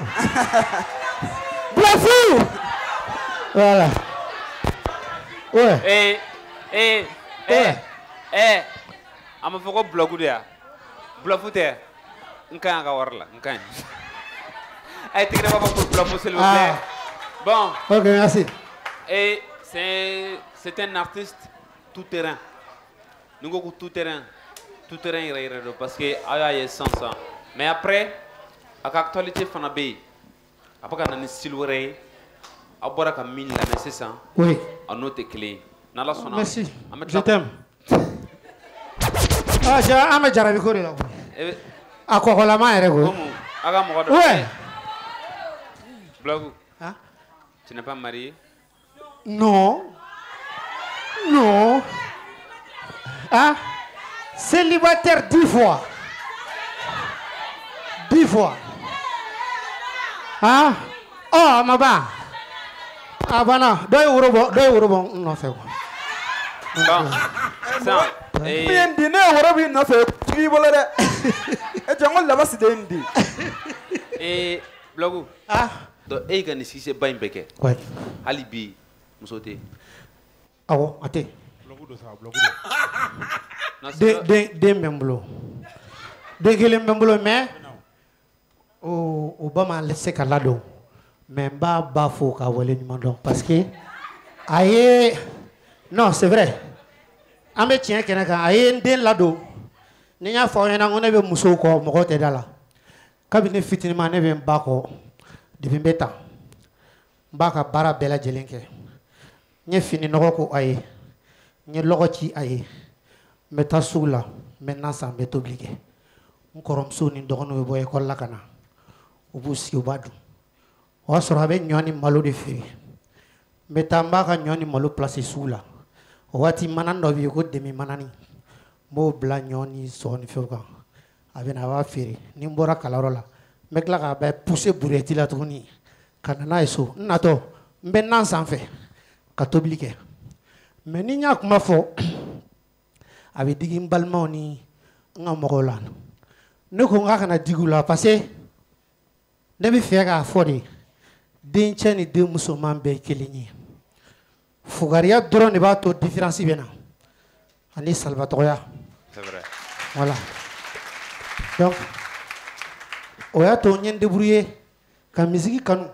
Blafou. Voilà. Ouais. Eh eh eh eh. Ama foko blogu dia. Blogu te. Nkan ka warla, nkan. Ay tigre papa pour blogu s'il vous plaît. Bon. Ok, merci. Et c'est c'est un artiste tout terrain. Nous go tout terrain. Tout terrain ira ira parce que aya est sans ça. Mais après ak actualité fana be. Après quand on est silveré, abora ka mine la nécessaire. Oui. En autre clé. Nala sona. Merci. Je t'aime. Ah, j'ai un jarabi ko la. A ko la ma ere go. Aga mo do. Ouais. Blogu. Hein? Tu n'es pas marié? Non. Non. Hein? Célibataire dix fois. Dix fois. Hein? Oh, ma ba. Ah, bah non. Deux euros bon. Deux euros bon. Non, fait quoi? Bon. Ça. Et... bien dîner, on va bien faire. Tu veux le. Et tu as là-bas c'est indi. Et Blogu. Ah. Donc, et quand ici c'est pas impecable. Ouais. Alibi, musote. Ah bon, attends. Blogu de ça, Blogu de. De de de memblo. De quel memblo mais. O Obama laissé calado. Mais ba ba fo ka wale ni mandon parce que aye non c'est vrai. Ambe tien kena ka aye den lado. Ni nya fo na ngone be muso ko mo ko te dala. Kabine fitini ma ne be ba ko depuis beta. Ba ka bara bela jelenke. Nye fini no ko aye. Nye logo ci aye. Meta sula maintenant ça m'est obligé. Nkorom so ni dogono be boy ko lakana. Ubusi ubadu. o y'a sɔrɔ a bɛ ɲɔ ni malo de feere n bɛ taa n b'a ka ɲɔ ni malo place sugu la o waati mana dɔ bɛ yen ko demi manani n b'o bila ɲɔ ni sɔ ni fɛnw kan a bɛ na a b'a feere ni n bɔra kalanyɔrɔ la n bɛ tila k'a bɛ pousser burɛti la tuguni ka na n'a ye so n natɔ n bɛ nan sanfɛ ka tobili kɛ mais ni n y'a kuma fɔ a bɛ digi n balimaw ni n ka mɔgɔw la ne ko n k'a kana digi u la parce que ne bɛ fɛ k'a fɔ de den cɛ ni den musoman bɛɛ ye kelen ye fugariya dɔrɔn de b'a to différence bɛ na ani salibatɔgɔya c'est vrai voilà donc o y'a to n ye n débrouiller ka musique kanu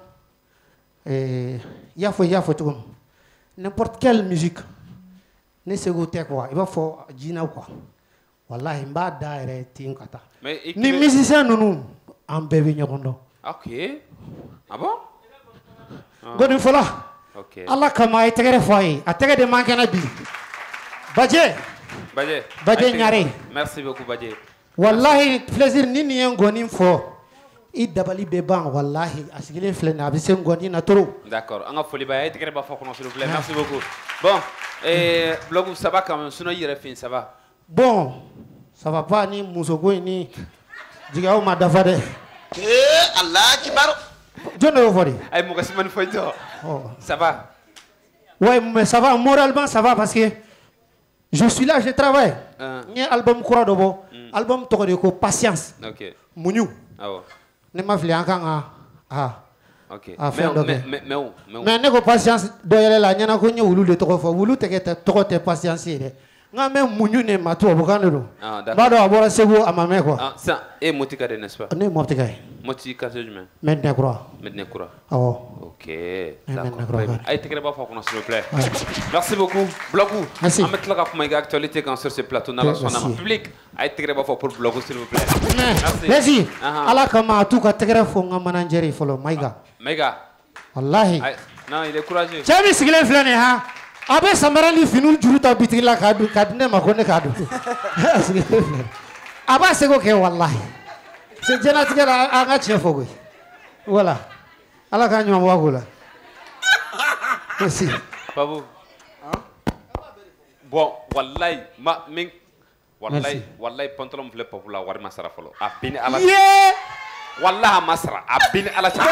i y'a fɔ i y'a fɔ cogo min n'importe quelle musique ne seko tɛ quoi i b'a fɔ jinɛw quoi walahi n b'a da yɛrɛ ten ka taa ni musicien ninnu an bɛɛ bɛ ɲɔgɔn dɔn. ok ah bon. gɔni fɔlɔ ala kama a ye tɛgɛrɛ fɔ a ye a tɛgɛ de man kɛnɛ bi Badje. Badje. Badje Ɲare. merci beaucoup Badje. walahi plaisir ni nin ye n gɔni fɔ i dabali bɛ ban walahi a sigilen filɛ nin a bɛ se n gɔni na trop. d'accord an ka foli b'a ye a ye tɛgɛrɛ b'a fɔ kɔnɔ s'il vous plaît merci beaucoup bon eh, Blogu ça va quand même sinon i yɛrɛ fɛ yen ça va. bon ça va pas ni musoko in ni jigiyaw ma dafa dɛ. Eh, Allah kibaru. Jɔn de y'o fɔ de. ayi mɔgɔ si ma nin fɔ i tɔ. ça va. ouais mais ça va moralement ça va parce que je suis là je travaille. n ye album kura dɔ bɔ album tɔgɔ de ko patience. ok muɲu. awɔ. ne ma fili an kan ka ah. ok a fɛn dɔ kɛ mais mais mais ne ko patience dɔ yɛlɛ la a ɲɛna ko n ye wulu de tɔgɔ fɔ wulu tɛgɛ tɛ tɔgɔ tɛ patience ye dɛ. n ka mɛn muɲu ne ma tubabukan de don. ah n b'a dɔn a bɔra Segu a ma mɛn quoi. ah sisan e ye Moti ka de n'est-ce pas. ne ye Moti ka ye. Moti quartier jumɛn. Medina Kura. Medina Kura. awɔ. ok d'accord a ye tɛgɛrɛ b'a fɔ a kɔnɔ s'il vous plaît. merci beaucoup Blogu. merci an bɛ tila ka kuma i ka actualité kan sur ce plateau n'ala sɔnna ma public a ye tɛgɛrɛ b'a fɔ pour Blogu s'il vous plaît. merci merci ala kama a t'u ka tɛgɛrɛ fɔ n ka manager ye fɔlɔ Mayiga. Mayiga. walahi. non il est courageux. cɛ min sigilen filɛ nin ye han a bɛ samara ni finiw juru ta bitigi la k'a dun k'a di ne ma ko ne k'a dun a sigilen filɛ a b'a seko kɛ walahi c'est diɲɛlatigɛ la an ka tiɲɛ fɔ koyi voilà ala k'a ɲuman bɔ a ko la merci. Babu. bon walayi ma min walayi walayi pantalon filɛ papu la wari ma sara fɔlɔ a bɛ ni ala cɛ walahi a ma sara a bɛ ni ala cɛ.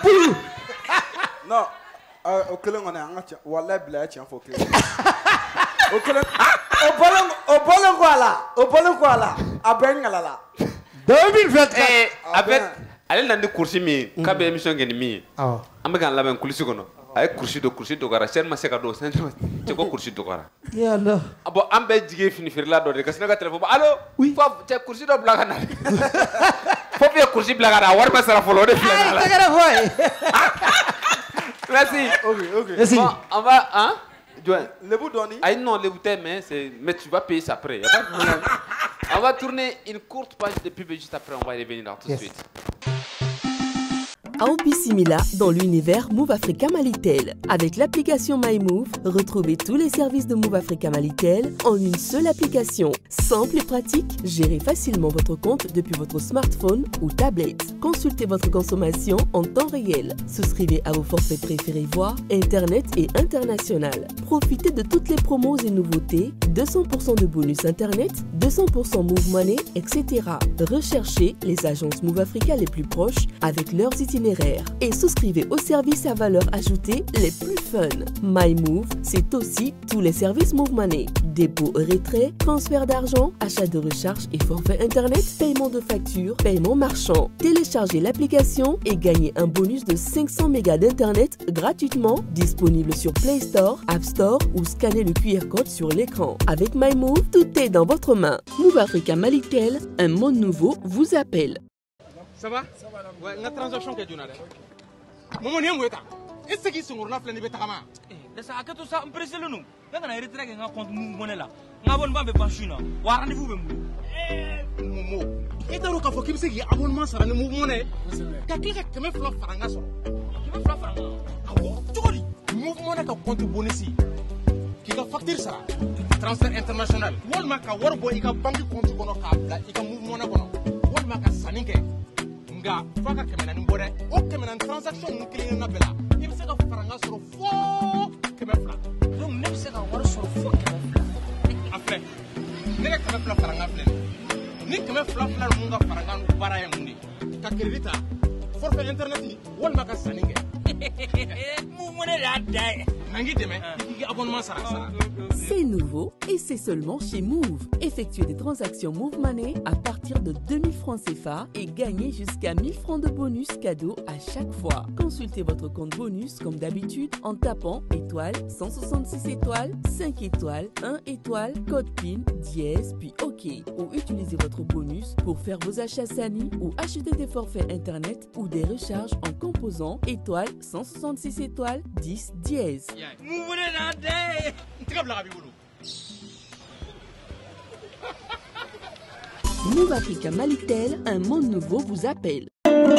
non o kelen kɔni an ka cɛ walayi bila tiɲɛ fɔ kelen o kelen o bɔlen o bɔlen kɔ a la o bɔlen kɔ a la a bɛ n ŋala la. deux mille vingt eh avec ale nana ni kursi min ye k'a bɛ émission kɛ ni min ye an bɛ k'an labɛn kulisi kɔnɔ a ye kursi dɔ kursi dɔgɔyara sɛni ma se ka don cɛ ko kursi dɔgɔyara. yala. bon an bɛɛ jigi ye fini feerela dɔ de ka sin ka téléphone bɔ allo. fɔ cɛ kursi dɔ bila ka na fɔ fi ye kursi bila ka na a wari ma sara fɔlɔ o de filɛ nin la. a ye tɛgɛrɛ fɔ a ye. merci. ok ok. merci. bon on va hein. Joël. Lebu doni. Ah non, Lebu t'es mais c'est mais tu vas payer ça après. Y a pas de problème. On va tourner une courte page de pub et juste après on va y revenir tout de yes. suite. Aopi Simila dans l'univers Move Africa Malitel. Avec l'application MyMove, retrouvez tous les services de Move Africa Malitel en une seule application. Simple et pratique, gérez facilement votre compte depuis votre smartphone ou tablette. Consultez votre consommation en temps réel. Souscrivez à vos forfaits préférés voix, Internet et international. Profitez de toutes les promos et nouveautés, deux cents pour cent de bonus Internet, deux cents pour cent Move Money, et cetera. Recherchez les agences Move Africa les plus proches avec leurs itinéraires et souscrivez aux services à valeur ajoutée les plus fun. MyMove, c'est aussi tous les services Move Money, dépôt et retrait, transfert d'argent, achat de recharge et forfait internet, paiement de factures, paiement marchand. Téléchargez l'application et gagnez un bonus de cinq cents mégas d'internet gratuitement, disponible sur Play Store, App Store ou scannez le Q R code sur l'écran. Avec MyMove, tout est dans votre main. Move Africa Malitel, un monde nouveau vous appelle. Ça va? Ça va. Ouais, la transaction que tu as. Maman, ni moi ta. Est-ce que c'est mon affaire ni betama? Eh, ça a que tout ça impressionne nous. Là, on a retiré un compte monnaie là. On a bon pas de machine. On a rendez-vous même. Eh, Momo. Et t'as l'occasion qu'il me dit abonnement ça ne move monnaie. Quelqu'un qui me flop faranga ça. Qui me flop faranga. Ah bon? Tu connais? Move monnaie ka compte bonus. Qui ka facture ça. Transfert international. Walma ka warbo ika banque compte kono ka bla ika move monnaie kono. Walma ka saninke. Nga faka kemena ni bore o kemena tɛmɛna transaction ninnu kelen na bɛɛ la i bɛ se ka faranga sɔrɔ fo kɛmɛ fila donc ne bɛ se ka wari sɔrɔ fo kɛmɛ fila a filɛ ne ka kɛmɛ fila faranga filɛ ni kɛmɛ fila fila ninnu ka faranga baara ye mun de ka crédit ta forfait internet walima ka sanni kɛ mun ne y'a da ye na n k'i dɛmɛ i k'i abonnement sara sara. C'est nouveau et c'est seulement chez Move. Effectuez des transactions Move Money à partir de deux mille francs C F A et gagnez jusqu'à mille francs de bonus cadeau à chaque fois. Consultez votre compte bonus comme d'habitude en tapant étoile cent soixante-six étoiles, cinq étoiles, un étoile, code PIN, dièse, puis OK. Ou utilisez votre bonus pour faire vos achats Sani ou acheter des forfaits internet ou des recharges en composant étoile cent soixante-six étoiles, dix dièse. Move Africa Malitel, un monde nouveau vous appelle.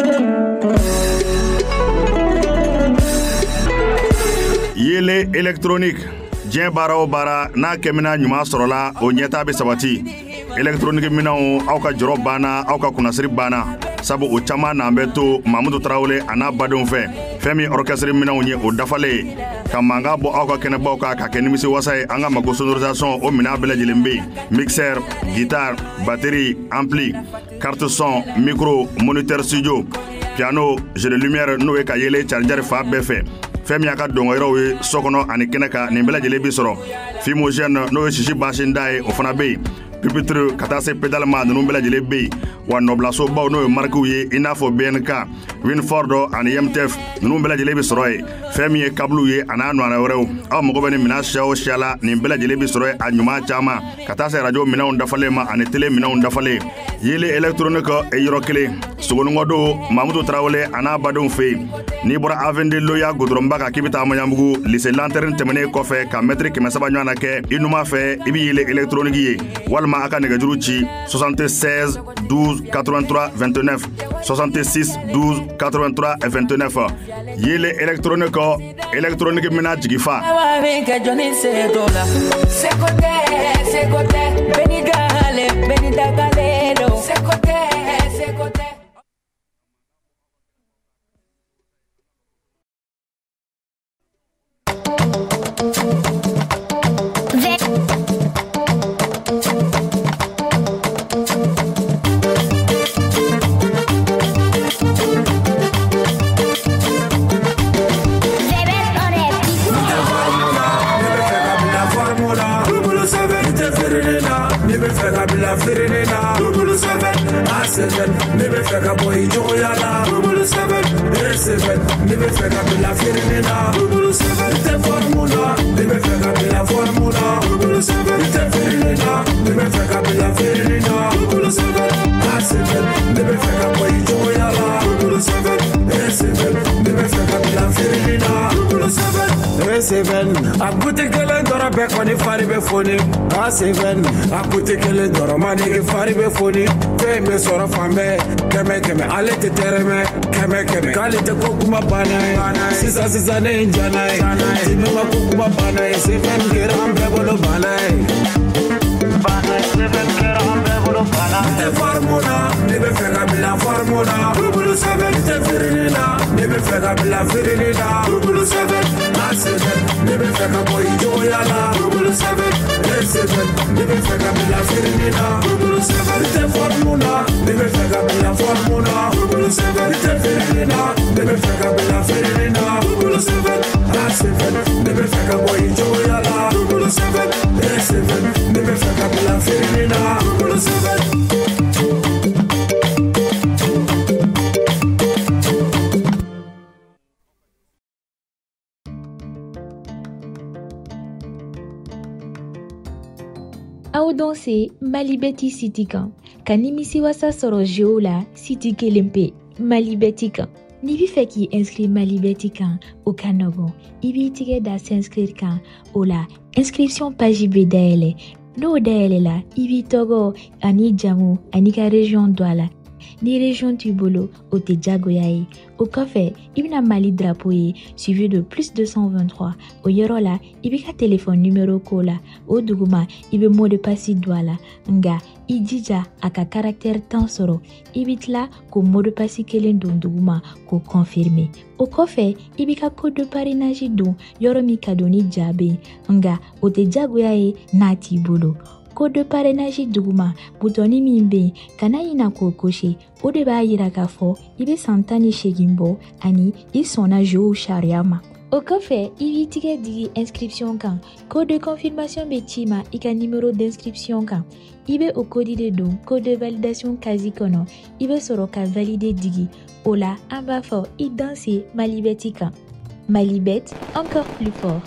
Yele électronique. Diɲɛ baara o baara n'a kɛmina ɲuman sɔrɔla o ɲɛta bɛ sabati. Électronique minɛnw aw ka jɔrɔ banna aw ka kunnasiri banna sabu o caman n'an bɛ to Mamudu Tarawele a n'a badenw fɛ fɛn min orchestre minɛnw ye o dafalen ye ka mankan bɔ aw ka kɛnɛbaw kan ka kɛ nimisi wasa ye an ka mago sonorisation o minɛn bɛɛ lajɛlen bɛ yen mixeur guitare batterie ampli carte son micro moniteur studio piano jeu de lumière n'o ye ka yele charger fa bɛɛ fɛ fɛn min y'a ka dɔngɔyɔrɔw ye so kɔnɔ ani kɛnɛ kan nin bɛɛ lajɛlen bi sɔrɔ fumogène n'o ye sisi basinda ye o fana bɛ yen pupitre ka taa se pédale ma ninnu bɛɛ lajɛlen bɛ yen wa nɔbilasobaw n'o ye marquew ye i n'a fɔ B N K Winford ani M T F ninnu bɛɛ lajɛlen bi sɔrɔ yen fɛn min ye câble ye a n'a ɲɔgɔnna wɛrɛw aw mago bɛ nin minɛn siya o siya la nin bɛɛ lajɛlen bi sɔrɔ yen a ɲuman caman ka taa se radio minɛnw dafalen ma ani télé minɛnw dafalen yele électronique yɔrɔ kelen sogonikɔ don Mamudu Tarawele a n'a badenw fɛ yen n'i bɔra avenue Loya goudronba kan k'i bɛ taa Maɲanbugu lycée lanterne tɛmɛnen kɔfɛ ka mètre kɛmɛ saba ɲɔgɔnna kɛ i numan fɛ i bɛ yele électronique ye walima a ka nɛgɛjuru ci soixante-seize douze quatre-vingt-trois vingt-neuf soixante-six douze quatre-vingt-trois vingt-neuf yele électronique électronique mina jigifa A goûté kelen dɔrɔn bɛɛ kɔni fari bɛ foni A seven a goûté kelen dɔrɔn manigi fari bɛ foni fɛn bɛ sɔrɔ fan bɛɛ kɛmɛ kɛmɛ ale tɛ tɛrɛmɛ kɛmɛ kɛmɛ k'ale tɛ ko kuma banna ye sisan sisan ne ye n jana ye timi ma ko kuma banna ye seven kɛra an bɛɛ bolo banna ye banna ye seven kɛra an bɛɛ bolo banna ye. N tɛ farimu na ne bɛ fɛ ka bila farimu na bulu seven tɛ feereli la ne bɛ fɛ ka bila feereli la bulu seven A seven ne bɛ fɛ ka bɔ i jogoya la bulu seven A seven ne bɛ fɛ ka bila feereli la bulu seven tɛ farimu na ne bɛ fɛ ka bila farimu na bulu seven tɛ feereli la ne bɛ fɛ ka bila feereli la bulu seven A seven ne bɛ fɛ ka bɔ i jogoya la bulu seven A seven ne bɛ fɛ ka bila feereli la bulu seven. Aw danse Malibeti City kan ka nimisi wasa sɔrɔ jeu la City kelen pe Malibeti kan n'i b'i fɛ k'i inscrire Malibeti kan o ka nɔgɔn i b'i tigɛ da s'inscrire kan o la inscription page bɛ dayɛlɛ n'o dayɛlɛ la i b'i tɔgɔ ani jamu ani ka région don a la ni région tu bolo o te jagoya ye. O kɔfɛ i bɛna Mali drapeau ye suivi de plus deux cent vingt-trois. O yɔrɔ la i b'i ka téléphone numéro ko la. O duguma i bɛ mot de passe don a la. Nga i jija a ka caractère tan sɔrɔ. I bɛ tila k'o mot de passe kelen don duguma k'o confirmer. O kɔfɛ i b'i ka code de parrainage don yɔrɔ min ka don ni ja bɛ yen. Nga o te jagoya ye n'a t'i bolo. Code de parrainage duguma butoni min bɛ yen kana ɲina k'o cocher. O de b'a yira k'a fɔ i bɛ san tan ni seegin bɔ ani i sɔnna jeu sariya ma. O kɔfɛ i b'i tigɛ digi inscription kan. Code de confirmation bɛ ci ma i ka numéro d'inscription kan. I bɛ o code de don code de validation casi kɔnɔ. I bɛ sɔrɔ ka valider digi. O la an b'a fɔ i danse Malibeti kan. Malibet encore plus fort.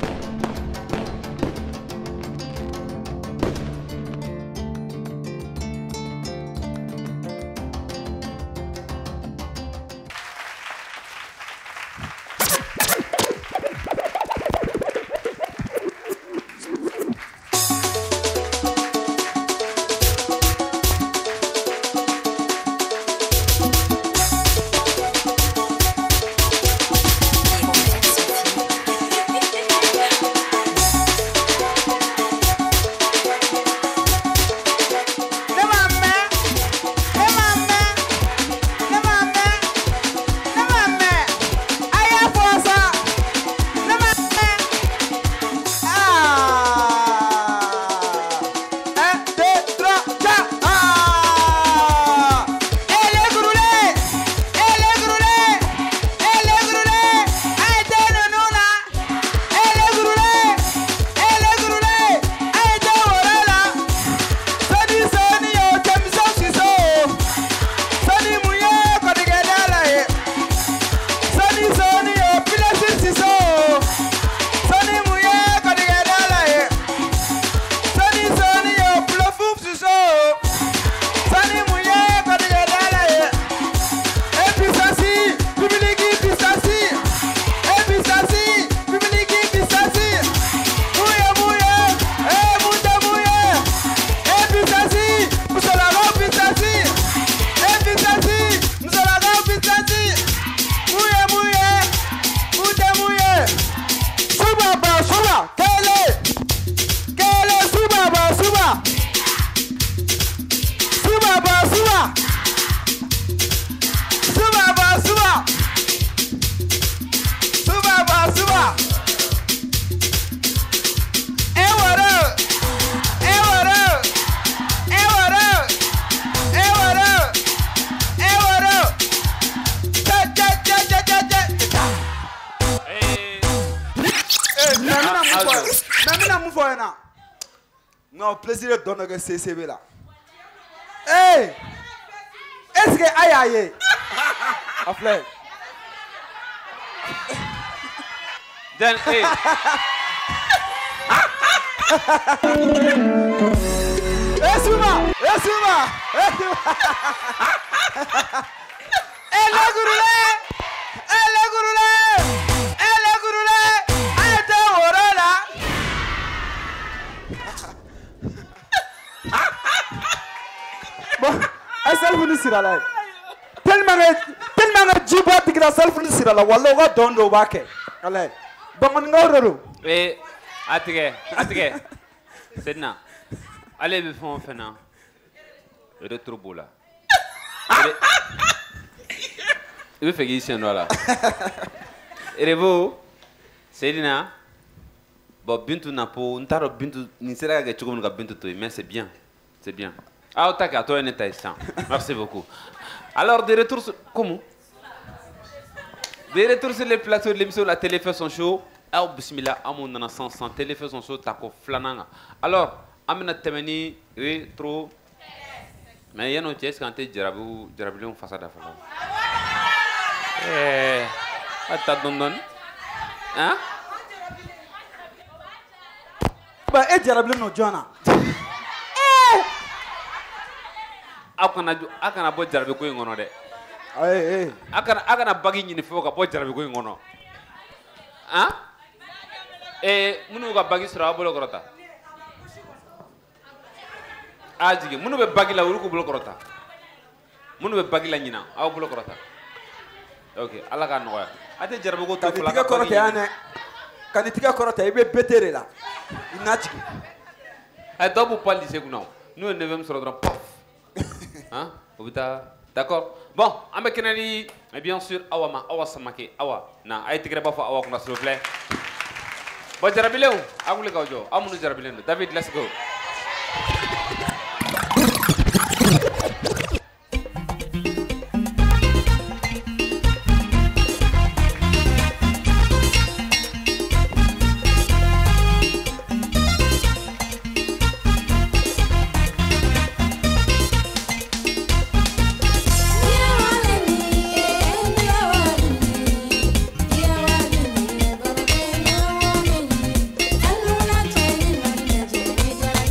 Non, plaisir de donner que C C B là. Hey! Est-ce que aïe aïe? Appelez. Then, hey. Eh, Souma! Eh, Souma! Eh, le gourou! Eh, le gourou! Eh, le gourou! Arrêtez, voilà là! Bon, ay selfie sira la tellement tellement jibo tigra selfie sira la walla ga dondo bake ale bangon ngawrelo eh atige atige sedna allez be fon fena retour bola il veut faire ici en là revo sedina bon bintu na po ntaro bintu ni sera ga chugo ga bintu to mais c'est bien c'est bien. Ah, ok, à toi, merci beaucoup. Alors, de retour sur... Comment? De retour sur les plateaux de l'émission La Télé fait son show. Ah, bismillah, à mon naissance, sans Télé fait son show, tako flananga. Alors, amena temeni, rétro. Mais il y a une autre quand tu es djarabu, djarabu, on face à la fala. Eh, attends, non, non. Hein? Bah, et djarabu, non, Joanna. akana akana bo jarabe ko ngono de eh eh akana akana bagi nyini fo ka bo jarabe ko ngono ah eh munu ga bagi sura bolo korota ajige munu be bagi la wuru ko bolo korota Mun bɛ bagi la ɲina aw bolo kɔrɔta. Ok ala k'a nɔgɔya. A tɛ jarabi ko to Ka nin fila tigɛ kɔrɔta yan dɛ. Ka nin tigɛ kɔrɔta i bɛ bete de la. I n'a jigin. A dɔw b'u pan lycée kunna n'u ye neuvième sɔrɔ dɔrɔn paf. Hein o bɛ taa d'accord. Bon an bɛ kɛnɛ ni bien sûr Awa ma Awa Samake Awa na a ye tigɛrɛ b'a fɔ Awa kunna s'il vous plaît. Bon jarabilenw a wuli k'aw jɔ aw minnu jarabilen don David let's go. Yeah.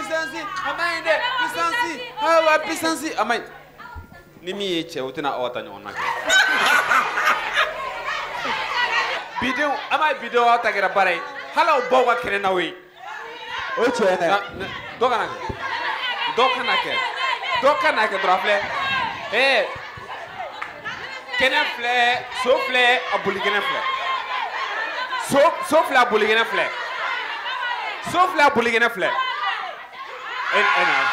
bisansi amai de bisansi awa bisansi amai ni mi ye cɛ o tɛna aw ta ɲɔgɔn na kɛ bidenw an b'a ye bidenw aw ta kɛra baara ye hali aw baw ka kɛnɛ n'aw ye o ye tiɲɛ dɛ dɔ kana kɛ dɔ kana kɛ dɔ kana kɛ dɔrɔn filɛ ee kɛnɛ filɛ so filɛ a boli kɛnɛ filɛ so so filɛ a boli kɛnɛ filɛ so filɛ a boli kɛnɛ filɛ e e na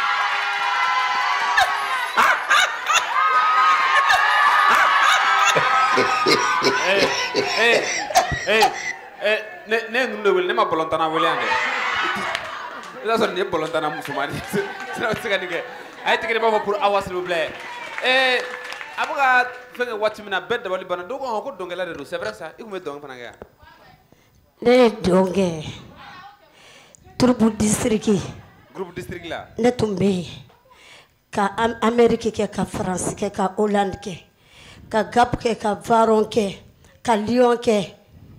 ee ee ee ee ne ne ye ninnu de wele ne ma balontanna wele yan dɛ i b'a sɔrɔ nin ye balontanna musoman de ye sinon a tɛ se ka nin kɛ a ye tigɛ de b'a fɔ pour awa s'il vous plaît ee a bɛ ka fɛn kɛ waati min na bɛɛ dabali banna dɔw ko ko dɔnkɛla de don c'est vrai ça i tun bɛ dɔnkɛ fana kɛ yan. ne ye dɔnkɛ turubu district. groupe district la. ne tun bɛ yen ka Amérique kɛ ka France kɛ ka Hollande kɛ ka Gap kɛ ka Varon kɛ ka Lyon kɛ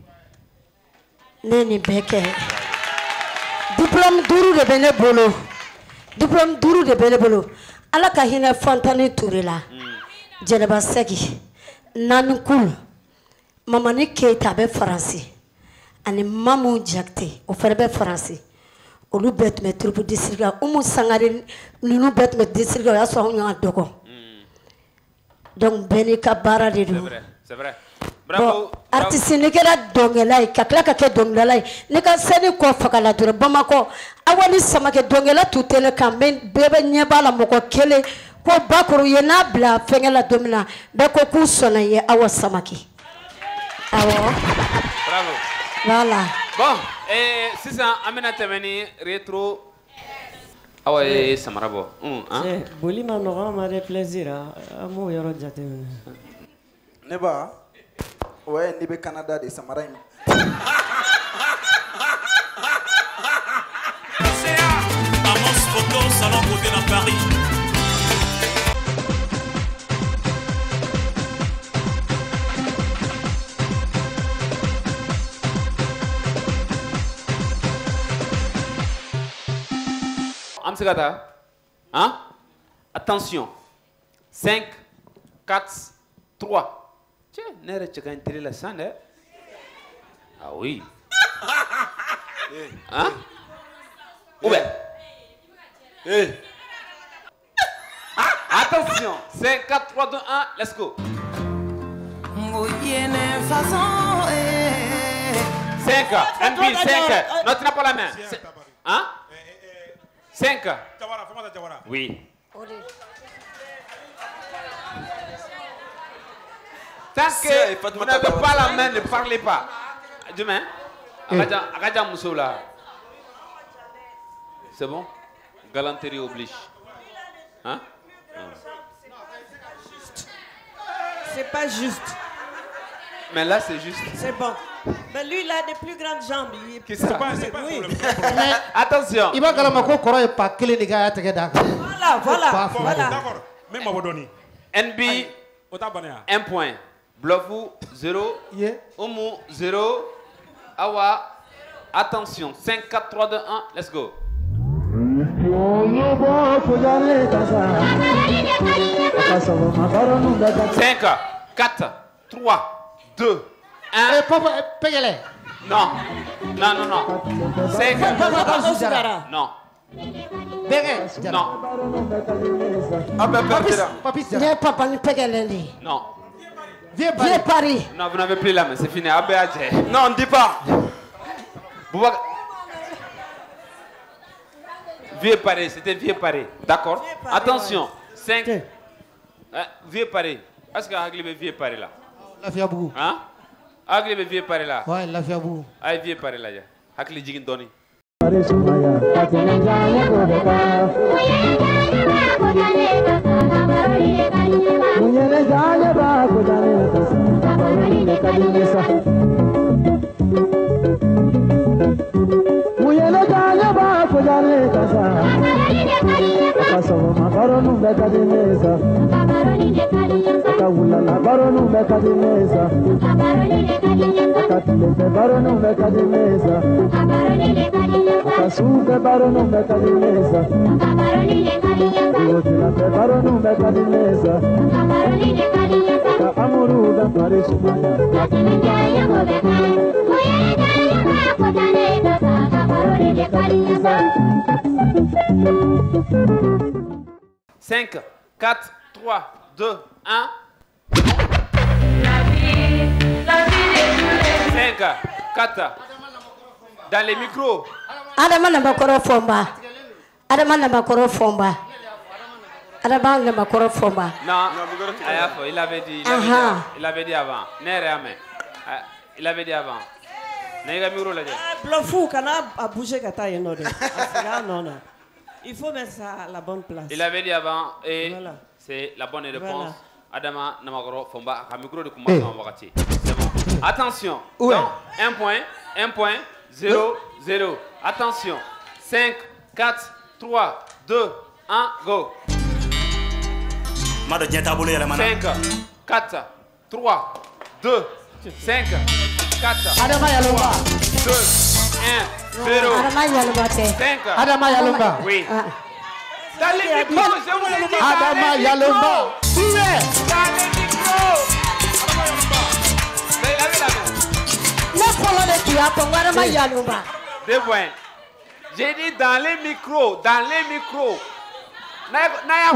ne ye nin bɛɛ kɛ diplôme duuru de bɛ ne bolo diplôme duuru de bɛ ne bolo Ala ka hinɛ Fantani Ture la Jɛnɛba Sɛki Nani Kulu Mamani Keita a bɛ Faransi ani Mamu Jakite o fana bɛ Faransi olu bɛɛ tun bɛ tribu district la Umu Sangare ninnu bɛɛ tun bɛ district la o y'a sɔrɔ anw y'an dɔgɔ donc bɛɛ n'i ka baara de don c'est vrai bon artiste ne kɛra dɔnkɛla ye ka tila ka kɛ dɔnkɛla ye ne ka sɛni kɔ fagala dɔrɔn Bamakɔ awa ni Samakɛ dɔnkɛla tun tɛ ne kan bɛɛ bɛ ɲɛ b'a la mɔgɔ kelen ko Bakuru ye n'a bila fɛnkɛ la don min na bɛɛ ko k'u sɔnna ye Awa Samake awɔ bravo voilà bon eh, sisan an bɛna tɛmɛ ni rétro awa ye samara bɔ boli ma nɔgɔ an ma de plaisir an m'o yɔrɔ jateminɛ ne ba o ye n'i bɛ Canada de samara in Amos Photo salon beauté dans Paris. Am se ka taa hein attention cinq quatre trois tiens ne yɛrɛ cɛ ka ɲi télé la sisan dɛ ah oui hein ou bien eh attention cinq quatre trois deux un let's go cinq M B cinq non tu n'as pas la main hein cinq. Oui. Tant que vous n'avez pas la main, ne parlez pas. Demain, Akadja Mousso là. C'est bon? Galanterie oblige. Hein? C'est pas juste. Mais là, c'est juste. C'est bon. Mais lui, il a des plus grandes jambes. Qui ça? C'est pas oui. Attention. Il va gagner quoi et pas que les gars te gardent. Voilà, voilà, voilà. D'accord. Même à vous donner. N B un point. Bluffou zéro. Oumou zéro. Awa. Attention. cinq, quatre, trois, deux, un. Let's go. cinq, quatre, trois, deux, un. Eh, papa, payez-les. Non. Non, non, non. cinq. Non. Non. Ah ben, papi, viens papa, nous payons. Non. Viens Paris. Non, vous n'avez plus la main, c'est fini. Non, ne dis pas. Vieux Paris, c'était Vieux Paris. D'accord. Attention. cinq. Vieux Paris. Est-ce que vous avez Vieux Paris là? La fiabou. Hein? Agli be vie pare là. Ouais, la fiabou. Ay vie pare là ya. Hakli jigin doni. Baronu Akatile baro no mekadi meza. Akasuke baro no mekadi meza. Iwotila pe baro no mekadi meza. Aka amuru da pare sumaya. cinq, quatre, trois, deux, un. cinq, quatre. Dans les micros. Adama Namakoro Fomba. Adama Namakoro Fomba. Adama Namakoro Fomba. Non, il avait dit, il avait dit, il avait dit avant. Il avait dit avant. Plafou, quand on a bougé, il faut mettre ça à la bonne place. Il avait dit avant et voilà. C'est la bonne réponse. Voilà. Adama Namakoro Fomba a micro de commencement. C'est bon. Attention. Ouais. Donc, un point, un point, zéro, zéro. Attention. cinq, quatre, trois, deux, un, go. cinq, quatre, trois, deux, cinq, quatre, Adama Yalomba. deux, un, zéro. Adama Yalomba. cinq. Adama Yalomba. Oui. Dans les micros, je vous l'ai dit. Adama Yalomba. Dans les micros. Mais il avait la main. Deux points. J'ai dit dans les micros, dans les micros. Naya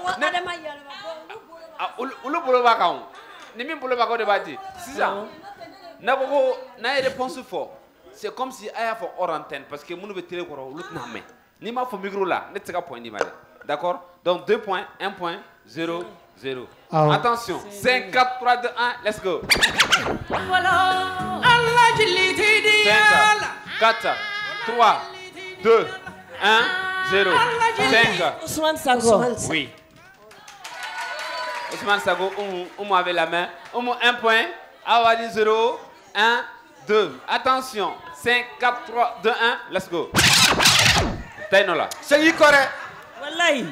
Ulu bolo bakao. Ni min bolo bakao de bati. C'est ça. Na boko na réponse fort. C'est comme si aya fo hors antenne parce que munu be télé ko lut na me. Ni ma fo micro là, net ka point ni male. D'accord? Donc deux points, un point, zéro, zéro. Ah ouais. Attention, cinq, quatre, trois, deux, un, let's go. Voilà. Allah jiliti cinq, quatre, trois, deux, un, zéro. cinq. Ousmane Sago. Oui. Ousmane Sago, on avait la main. On un point. Awadi zéro, un, deux. Attention. cinq, quatre, trois, deux, un. Let's go. Tainola. C'est y correct. Wallahi.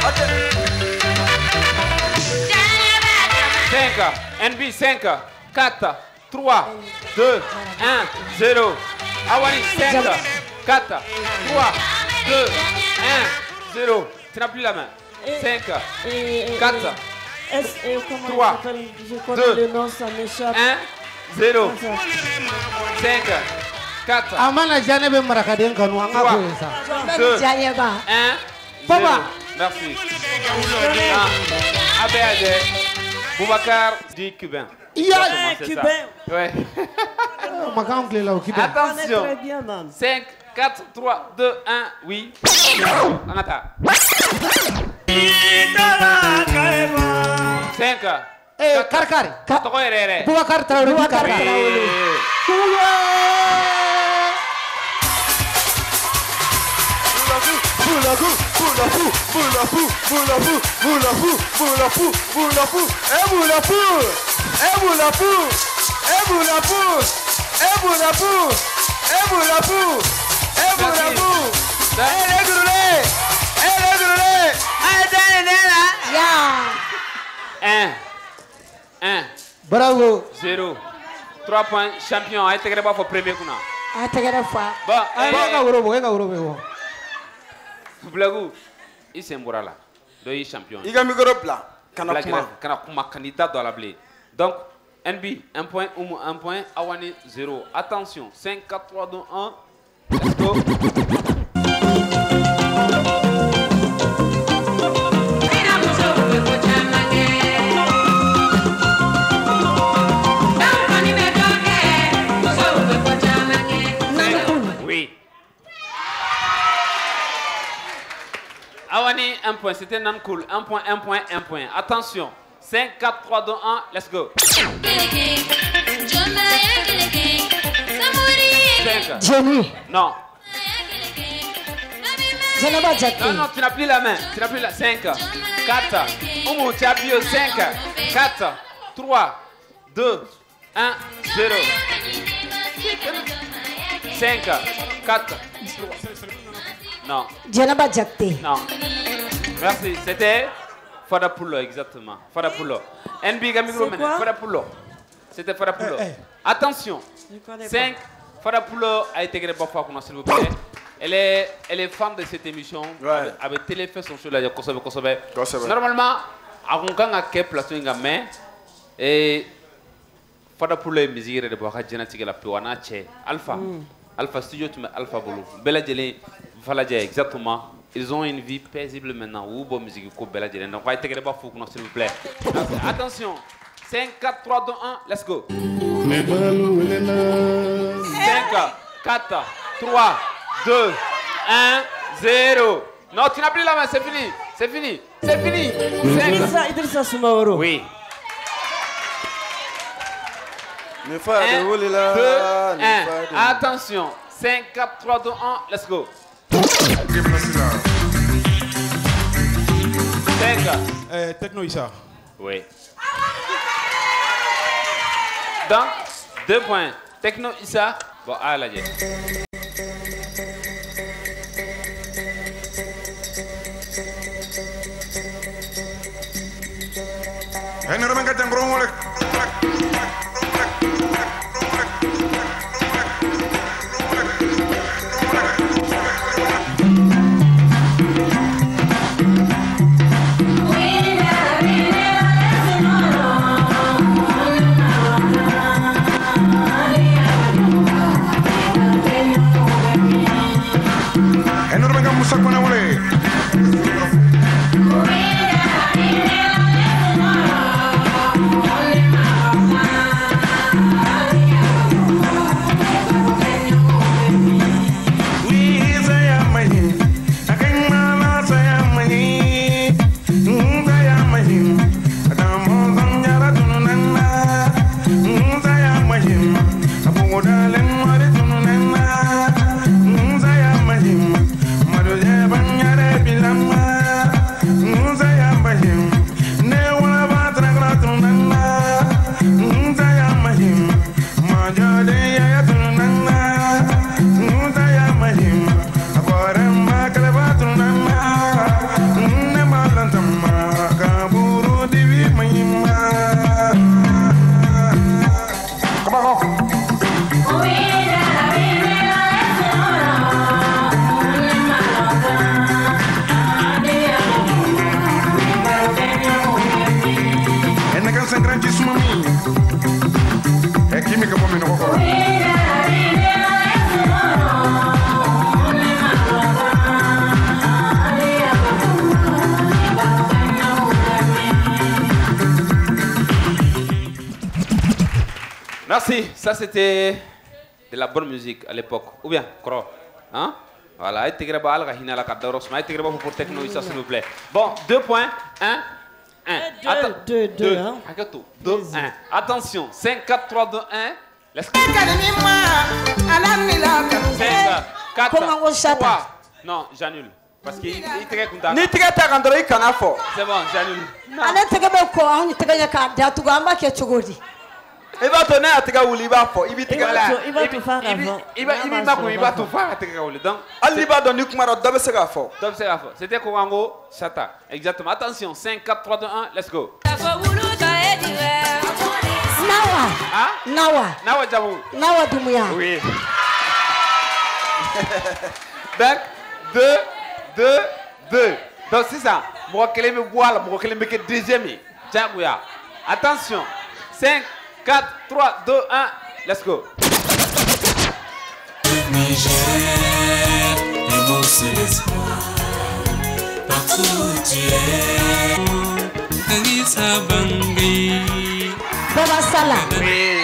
cinq. N B cinq, quatre, trois, deux, un, zéro. Awadi cinq, quatre, trois, deux, un, zéro. Tu n'as plus la main. cinq, quatre, trois, deux, un, zéro. cinq, quatre, Amana Janebe Marakaden Kanu trois, deux, un, Papa. Merci. Ah, Abéadé, Boubacar dit cubain. Il y a cubain. Ouais. Attention. cinq, quatre, trois, deux, un, oui. Anata. cinq. Eh, Karkari. Boubacar Traoré. Boubacar Traoré. Boulafou, boulafou, boulafou, boulafou, boulafou, boulafou, boulafou, eh boulafou, eh boulafou, eh boulafou, eh boulafou, eh boulafou, eh boulafou, eh les gourlés, eh les gourlés, eh dana dana. un, un. Bravo. zéro. trois points, champion. Aïe, t'es pas pour premier coup. Ah, t'es pas. Bon, allez. Blagou, il s'est moral là. Donc il est champion. Il a mis gros plat. Canapuma. Canapuma candidat dans la blé. Donc, N B, un point, Oumu, un point, Awani, zéro. Attention, cinq, quatre, trois, deux, un. Let's go. Awani, un point, c'était non cool. Un point, un point, un point. Attention. cinq, quatre, trois, deux, un, let's go. cinq. Jenny. Non. Je n'ai pas Jackie. Non, non, tu n'as plus la main. Tu n'as plus la cinq, quatre. Oumu, tu as bio cinq, quatre, trois, deux, un, zéro. cinq, quatre, non. Djenaba Jakte. Non. Merci. C'était Fada Poulo, exactement. Fada Poulo. N B Gamigro Mene. Fada Poulo. C'était Fadapoulo. Attention. cinq. Fadapoulo a été créé parfois, s'il vous plaît. Elle est, elle est fan de cette émission. Ouais. Avec Téléfait son show là, Kosobe, Kosobe. Normalement, avant qu'on a fait plateau en main, et Fadapoulo est musique de boire génétique la pewana che Alpha. Alpha Studio, tu mets Alpha Bolo. Bella Jelly, Faladja, exactement. Ils ont une vie paisible maintenant. Ou bonne musique, ou Bella Jelly. Donc, on va intégrer pas fou, s'il vous plaît. Attention. cinq, quatre, trois, deux, un, let's go. cinq, quatre, trois, deux, un, zéro. Non, tu n'as plus la main, c'est fini. C'est fini. C'est fini. Idrissa, Idrissa Soumaoro. Oui. Ne fais un, deux, un. Attention. cinq, quatre, trois, deux, un, let's go. cinq. Euh, Techno Issa. Oui. Donc, deux points. Techno Issa. Bon, à la gueule. Merci, ça c'était de la bonne musique à l'époque. Ou bien, Kro. Hein? Voilà, et Tigreba Al-Rahina la Kadoros, mais Tigreba pour Techno, ça s'il vous plaît. Bon, deux points, un, un. Deux, deux, deux, hein? deux, un. Attention, cinq, quatre, trois, deux, un. Let's go. cinq, quatre, trois. Non, j'annule. Parce qu'il est très content. Ni tigɛ ta kan dɔrɔn i kana fɔ. C'est bon, j'annule. Ale tɛgɛ bɛ kɔ anw tɛgɛ ɲɛ k'a datugu an b'a kɛ cogo di. I b'a to ne y'a tɛgɛ wuli i b'a fɔ i b'i tɛgɛ la. I b'a to f'a ka fɔ. I b'i ma kun i b'a to f'a ka tɛgɛ ka wuli. Donc, hali n'i b'a dɔn ni kuma na dɔ bɛ se k'a fɔ. Dɔ bɛ se k'a fɔ. C'était Kowango Chata. Exactement. Attention, cinq, quatre, trois, deux, un, let's go. Nawa. Hein? Nawa. Nawa Jamu. Nawa Dumbuya. Oui. Donc, deux, deux, deux. Donc, c'est ça. Moi, je vais boire, moi, je vais faire deuxième. Jaguya. Attention. cinq, quatre, trois, deux, un, let's go. Niger, et mon seul espoir, partout où tu es, Anissa Bangui. Baba Sala. Oui.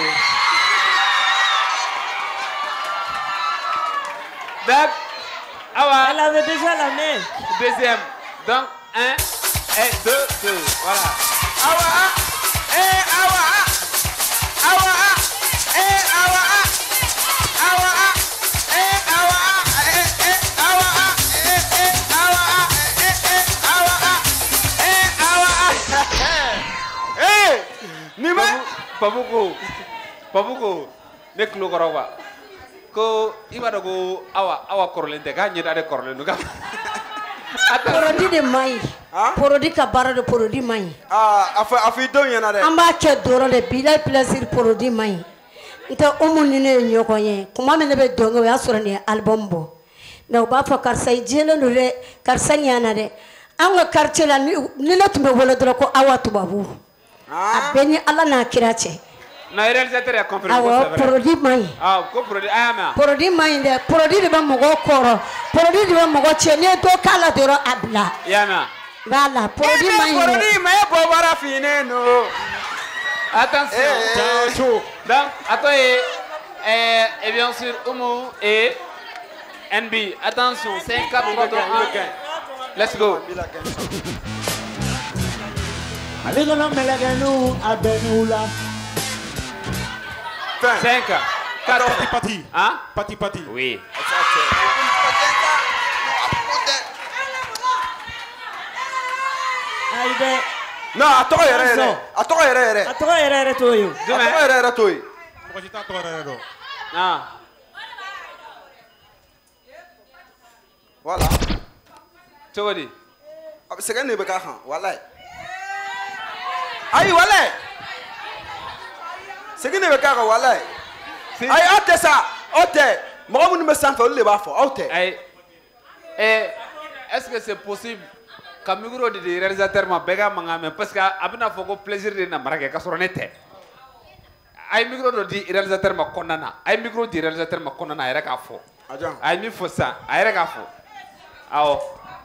Donc, awa. Elle avait déjà la main. Deuxième. Donc, un et deux, deux. Voilà. Awa. Et awa. Awa. Et awa. Awa. Et awa. Et awa. Et awa. Et awa. Et awa. Eh. Nima. Pas beaucoup. Pas beaucoup. Ne kilo koroba. Ko iba dogo awa awa korolente ka nyeda de korolente ka. Porodi de maï. Porodi ka bara de porodi maï. Ah, afa afa don yana de. An b'a kɛ dɔrɔn de bi la plaisir porodi maï. N tɛ umu ni ne ye ɲɔgɔn ye. Kuma min ne bɛ dɔnkɛ o y'a sɔrɔ nin ye album bɔ. Mais u b'a fɔ karisa i jɛlen don dɛ, karisa ɲana dɛ. An ka quartier la ni ne tun bɛ wele dɔrɔn ko Awa Tubabu. A bɛɛ ni Ala n'a kira cɛ. Na réalisateur ya confirmé. Awɔ, produit maï. Ah, ko produit ayama. Produit maï dɛ, produit de bɛ mɔgɔ kɔrɔ, produit de bɛ mɔgɔ cɛ. N'i ye dɔ k'a la dɔrɔn a bila. Yama. Voilà, produit maï dɛ. Produit maï bɔ bara fine no. Attention. Donc, attendez. Et, et bien sûr, Oumou et N B. Attention, cinq, quatre, trois, deux, un. Let's go. Maligano melaganu abenula. cinq, quatre. Pati pati. Hein? Pati pati. Oui. Aïe. Non, attends, yɛrɛ attends, yɛrɛ yɛrɛ. A tɔgɔ yɛrɛ yɛrɛ t'o ye o. A tɔgɔ yɛrɛ yɛrɛ t'o ye. Mɔgɔ si t'a tɔgɔ yɛrɛ dɔn. Ah. Voilà. Cogo di? A bɛ sɛgɛn de bɛ k'a kan, walayi. Ayi, walayi. Sɛgɛn de bɛ k'a kan, walayi. Ayi, aw tɛ sa, aw tɛ. Mɔgɔ minnu bɛ sanfɛ olu de b'a fɔ, aw tɛ. Ayi. Eh, est-ce que c'est possible? Ka micro de di réalisateur ma bɛɛ ka mankan mɛn parce que a bɛna fɔ ko plaisir de namara kɛ k'a sɔrɔ ne tɛ. A ye micro dɔ di réalisateur ma kɔnɔna na, a ye micro di réalisateur ma kɔnɔna na a yɛrɛ k'a fɔ. A ye min fɔ sisan, a yɛrɛ k'a fɔ. Awɔ.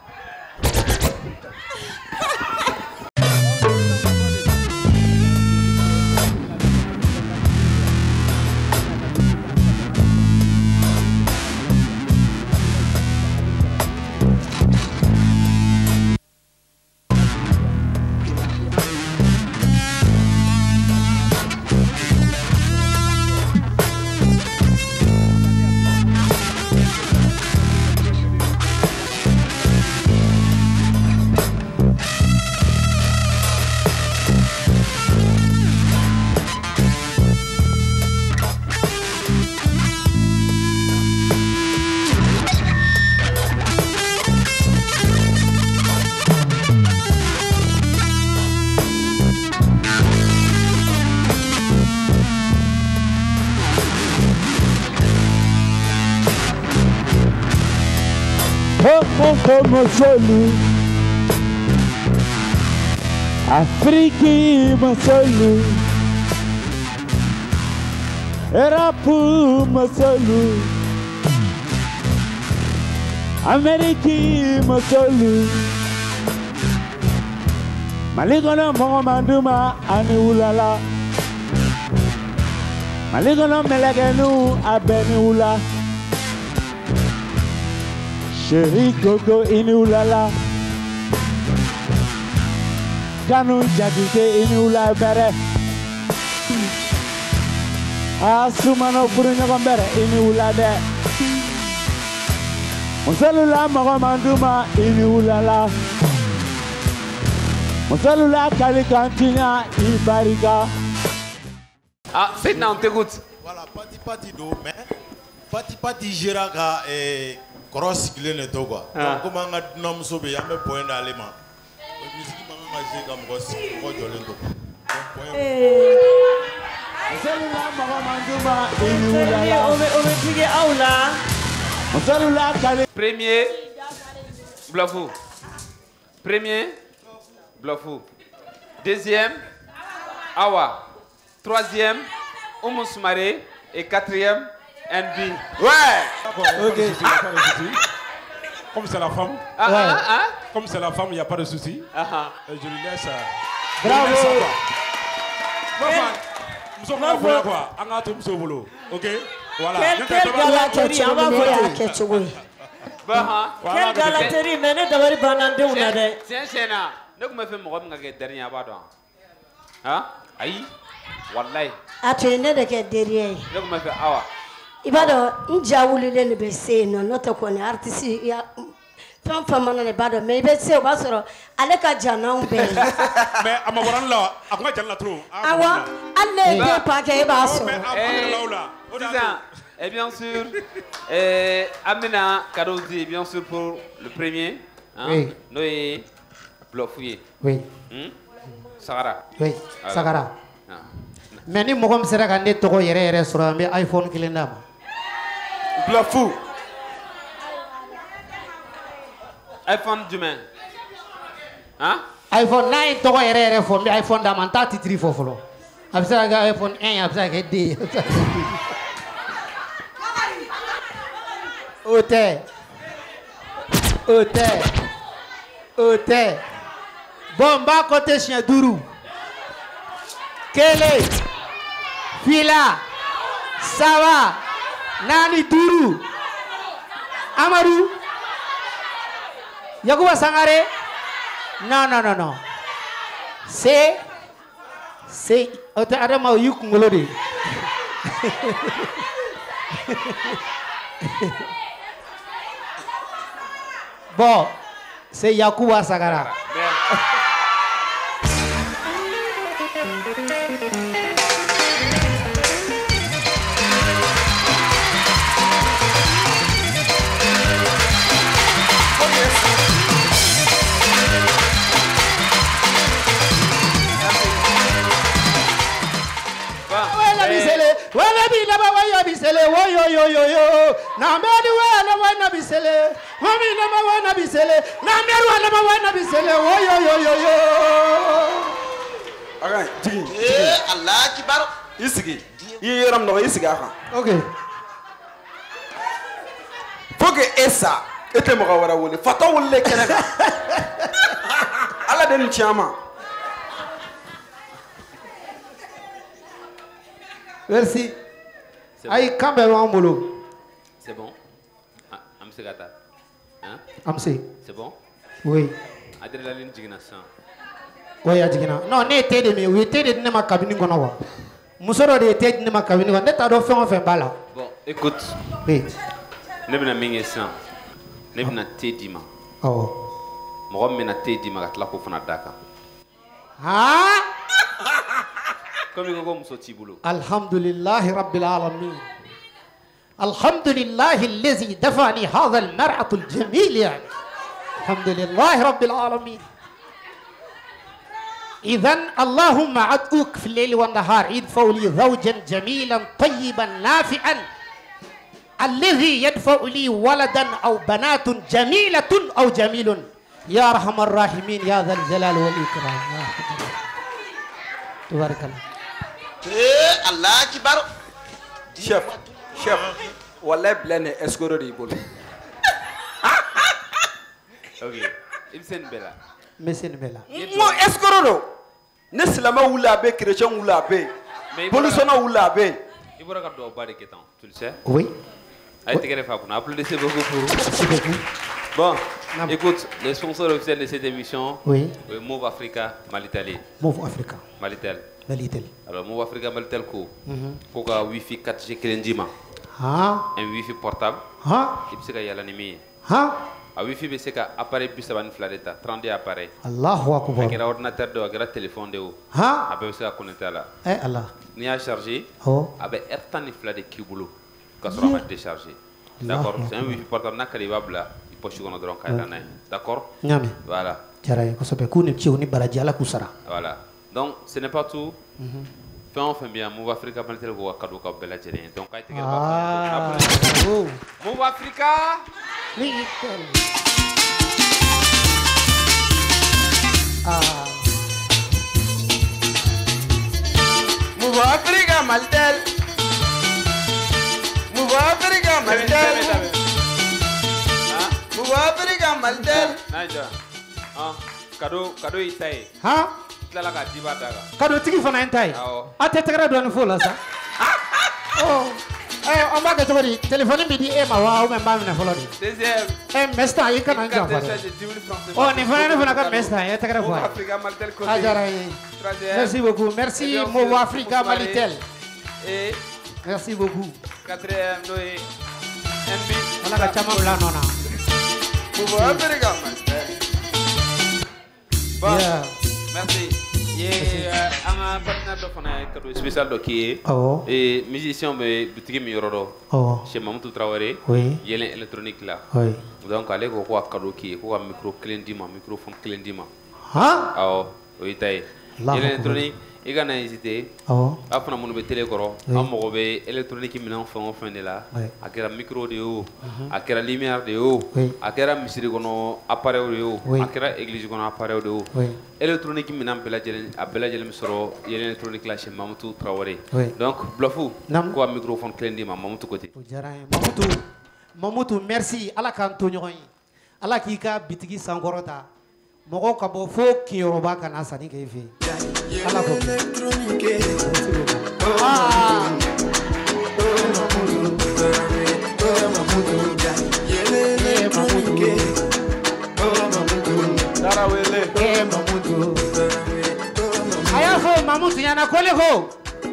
Como solu Afriki masolu Erapu masolu Ameriki masolu Maligono Mohamanduma ani ulala Maligono melegenu abeni ula Chéri Gogo inulala Kanu jagite inula bere Asumano burunya bere inula de Musalula Mohamanduma inulala Musalula Kalikantinya ibarika. Ah, c'est non, on t'écoute. Voilà, parti parti do mais parti parti Giraka et cross sigilen de to quoi. Donc comme an ka dunanmuso bɛ yen an bɛ point d'ale ma. Musique man kan ka jouer ka mɔgɔ sigi mɔgɔ jɔlen to. Donc point. Musalula Mohamanduma inulala. On veut on veut diguer aw la. Musalula Kali. Premier, Blafou. Premier, Blafou. Deuxième, Awa. Troisième, Oumou Soumaré. Et quatrième, N B. Ouais. Ok. Comme c'est la femme. Ah, ouais. ah, ah. Comme c'est la femme, il n'y a pas de souci. Ah, ah. Et je lui laisse. Bravo. Nous sommes là quoi. On a tout ce boulot. Ok. Voilà. Quelle galaterie, on va voir. Quelle galaterie, mais ne devrait pas en dire on a des. Tiens, tiens, là. Ne me fais mon dernier abadon. Hein? Aïe. Wallahi. A to ye ne de kɛ derrière ye. Ne ko ma fɛ Awa. I b'a dɔn n ja wulilen de bɛ se yen nɔ n'o tɛ kɔni artiste ya fɛn o fɛn mana de b'a dɔn mais i bɛ se o b'a sɔrɔ ale ka jan n'anw bɛɛ ye. Mais a ma bɔra la a kun ka jan la trop. Awa hali ne ye den pa kɛ e b'a sɔrɔ. Sisan et bien sûr euh, Amina Kadozi bien sûr pour le premier Hein? Oui. Nous Blofouye. Oui. Hmm? Sagara. Oui. Alors. Sagara. Ah. Mais ni mɔgɔ min sera ka ne tɔgɔ yɛrɛ yɛrɛ sɔrɔ an bɛ iphone kelen d'a ma. Blafou. iPhone jumɛn? Hein? iphone n'a ye tɔgɔ yɛrɛ yɛrɛ fɔ n bɛ iphone d'a ma n t'a titiri fɔ fɔlɔ. A bɛ se ka kɛ iphone un a bɛ se ka kɛ deux. O tɛ. O tɛ. O tɛ. Bon n b'a compter siɲɛ duuru. Kelen. Fila. Saba. Naani duuru. Amadu. Yakuba Sangare. Non, non, non, non. C'est... C'est... Adama, o y'i kunkolo de. Bon, c'est Yakuba Sagara. Wala bi na ba waya bi sele wo yo yo yo yo na me di wala wa na bi sele mami na ma wa na bi sele na me wala ma wa na bi sele wo yo yo yo yo aga jigi eh Allah kibar isigi yi yaram no isigi aka okay foge esa ete mo ka wara wole fata wole kenaka ala den chama. Merci. Aïe, quand même, en boulot. C'est bon. Ah, Amse Gata. Hein? Amse. C'est bon? Oui. Adrénaline Jignation. Oui, Adjigina. Non, ne était de me, oui, était de ma cabine qu'on a. Moussoro de était de ma cabine, on est à l'offre en fin bala. Bon, écoute. Oui. Ne bina mingi san. Ne bina te dima. Oh. Moi, je te dima gatla ko fana daka. Ah? الحمد لله رب العالمين الحمد لله الذي دفعني هذا المرأة الجميل يعني الحمد لله رب العالمين إذن اللهم أدعوك في الليل والنهار ادفع لي زوجا جميلا طيبا نافعا الذي يدفع لي ولدا أو بنات جميلة أو جميل يا أرحم الراحمين يا ذا الجلال والإكرام تبارك الله. Eh Allah kibar. Chef, chef. Wallahi blane escoro di bol. Ok. Ibsen Bella. Monsieur Bella. Mo escoro do. Ne silama wula be chrétien wula be. Polisona wula be. Ibora ka do bari ketan. Tu le sais? Oui. Aïe te fa kuna. Applaudissez beaucoup pour. Merci beaucoup. Bon, non. Écoute, le sponsor officiel de cette émission, oui. euh, Move Africa Malitel. Move Africa. Malitel. Malitel. Alors, Move Africa Malitel, ko. Mm-hmm. Pour un Wi-Fi quatre G Kelendima. Ah. Un Wi-Fi portable. Ah. Il peut y aller l'animé. Ah. Un Wi-Fi, c'est un appareil plus avant une fladeta, trente appareils. Allahu Akbar. Un ordinateur de un téléphone de haut. Ah. Après, c'est à connecter là. Eh Allah. Ni à charger. Oh. Avec un temps de fladé qui boulot. Quand on va décharger. D'accord. C'est un Wi-Fi portable n'a qu'à y là. D'accord? Voilà. Voilà. Donc, ce n'est pas tout. Fais enfin bien. Move Africa, Malitel, ou Akadou Kabela Djelin. Donc, I think Ah. Move Africa. Ah. Move Africa, Malitel. Move Africa, Malitel. Move Africa, Malitel. Naija. Ah, cadeau, cadeau itai. Ha? Tla ka diba daga. Cadeau tigi fana entai. A te tegra do fo la sa. Oh. Eh, on va que tu dis téléphone bi di e ma wa o me ma na fo lo di. Deuxième. Eh, mesta yi kana nja fa. Oh, ni fana na fana ka mesta e tegra fo. Move Africa Malitel ko. Ajarayi. Merci beaucoup. Merci Move Africa Malitel. Et merci beaucoup. Quatrième noé. M B. On a ka chama bla nona. Move Africa Malitel. Bon, yeah. Merci. Yeah, uh, na partenaire dɔ fana ye cadeau spécial dɔ k'i ye. Awɔ. Et musicien bɛ boutique min yɔrɔ dɔ. Awɔ. Chez Mamadou Traoré. Oui. Yɛlɛn électronique la. Oui. Donc ale ko ko ka cadeau k'i ye ko ka micro kelen d'i ma microphone kelen d'i ma. Han. Awɔ o y'i ta ye. Allahu Yɛlɛn électronique i kana hésiter. Awɔ. A fana minnu bɛ télé kɔrɔ. Oui. An mago bɛ électronique minɛn fɛn o fɛn de la. Oui. A kɛra micro de ye o. Mhm. A kɛra lumière de ye o. Oui. A kɛra misiri kɔnɔ appareil de ye o. Oui. A kɛra église kɔnɔ appareil de ye o. Oui. Électronique minɛn bɛɛ lajɛlen a bɛɛ lajɛlen bɛ sɔrɔ Yɛlɛn électronique la chez Mamadou Traoré. Oui. Donc Bluffou. Naam. Ko ka microphone kelen d'i ma Mamadou côté. O diyara n ye Mamutu Mamutu merci ala k'an to ɲɔgɔn ye ala k'i ka bitigi sankɔrɔta mɔgɔw ka bɔ fo kinyɔrɔba ka na sanni kɛ i fɛ yen ala ko Ah. a y'a fɔ Mamutu ɲɛna ko ne ko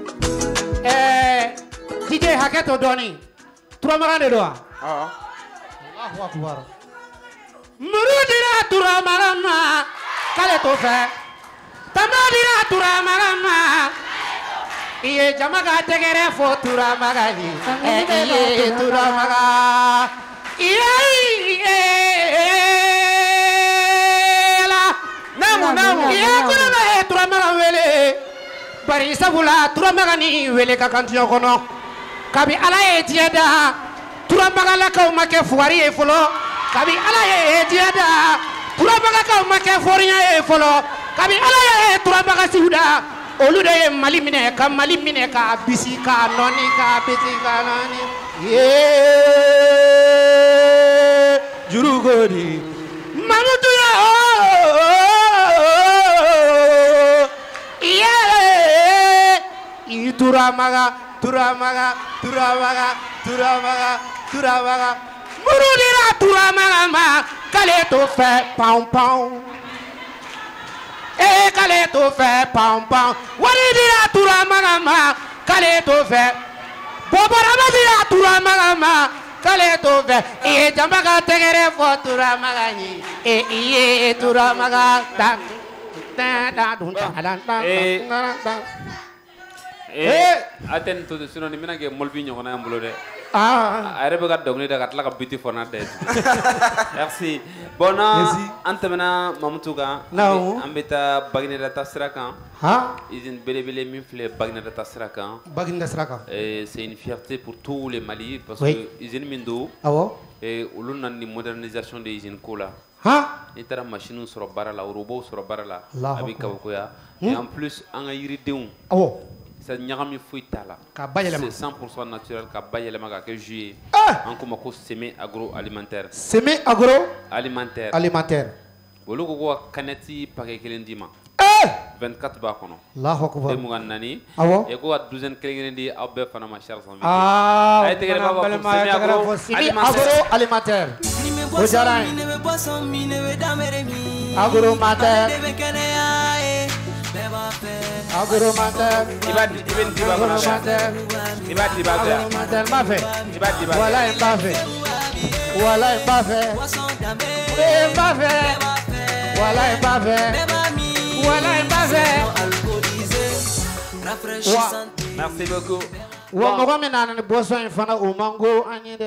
ɛɛ D J hakɛ to dɔɔni turamagan de don wa. Allahu akbar. Muru dira turamagan ma k'ale t'o fɛ tama dira turamagan ma i ye jama ka tɛgɛrɛ fɔ turamagan ye ɛ i ye turamagan i ye la namu namu i ye kɔnɔna ye turamagan wele bari sabula turamagan ni wele ka kan tiɲɛ kɔnɔ. Kabi ala ye diɲɛ da turamagalakaw ma kɛ fugari ye fɔlɔ kabi ala ye diɲɛ da turamagalakaw ma kɛ fɔriya ye fɔlɔ kabi ala ye turamagasiw da olu de ye Mali minɛ ka Mali minɛ ka bisi ka nɔni ka bisi ka nɔni yee jurugodi Mamutu ya yee i turamaga turamaga turamaga turamaga turamaga muru dira turamaga ma k'ale t'o fɛ panw panw ee k'ale t'o fɛ panw panw wari dira turamaga ma k'ale t'o fɛ bɔbɔrama dira turamaga ma k'ale t'o fɛ i ye jama ka tɛgɛrɛ fɔ turamaga ye ee i ye turamaga dan dan dan dun dan dan dan dan. Eh, aten to sinon ni mina ke molbi ñoko na ambulo de. Ah, are be ga dogni da gatla ka biti fona de. Merci. Bona antamena Mamutu ga ambeta bagine da tasra kan. Ha? Izin bele bele min fle bagine da tasra kan. Bagine da tasra kan. Et c'est une fierté pour tous les Mali parce Oui. que izin mindo. Awo. Et ulun nan ni modernisation de izin kola. Ha? Ni tara machine sur bara la robot sur bara la. Allahu Abi Akbar. kabokoya. Hmm? Et en plus an ga yiridenw. Awo. Ça ñagami fuy tala Ka bayelema. c'est cent pour cent naturel ka bayelema ka ke juillet en kuma ko semi agroalimentaire Semi agro alimentaire alimentaire. bolu ko ko kaneti paquet kelen dima vingt-quatre ba kono Allahu akbar. e mu nani Awo. e ko douzaine kelen di abbe fana ma char sans Ah, ay tegere baba ko semi agro semi agro alimentaire. O diyara n ye. Agro alimentaire. Agro alimentaire. Iba iba diba Agro alimentaire. iba diba Agro alimentaire m'a fait. iba diba Voilà un m'a fait. Voilà un m'a fait. Un m'a fait. Voilà un m'a fait. Voilà un m'a fait. Wa. Merci beaucoup. Wa mɔgɔ min nana ni boisson in fana o man go an ye dɛ.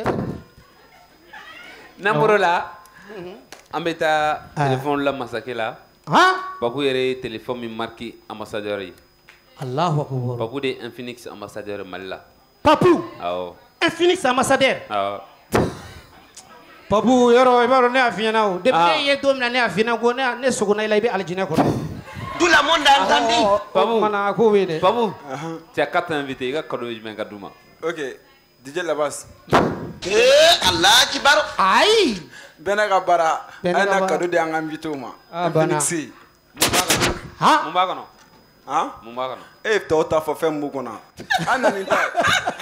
Namoro la an bɛ taa téléphone la masakɛ la. Baku yɛrɛ ye téléphone min marqué ambassadeur ye. Allahu akbar. Baku de Infinix ambassadeur Mali la. Papu. Awɔ. Infinix ambassadeur. Awɔ. Papu yɔrɔ i b'a dɔn ne y'a f'i ɲɛna o. Depuis ne ye don min na ne y'a f'i ɲɛna ko ne ne sogonna i la i bɛ alijinɛ kɔnɔ. Tout le monde a entendu. Papu. Mana ko bɛ dɛ. Papu. Tu as quatre invités. I ka cadeau jumɛn ka d'u ma? Ok. D J Labas. Eh, Allah kibaru. Ayi. Bɛɛ n'a ka baara. Bɛɛ n'a A ka ye na baara. cadeau di an ka invité ma. Ah, bana. Infinix. Ha? Mun b'a kɔnɔ? Han? Mun b'a kɔnɔ? E ye tɔw ta fɔ fɛn mun b'u kɔnɔ. An na nin ta ye.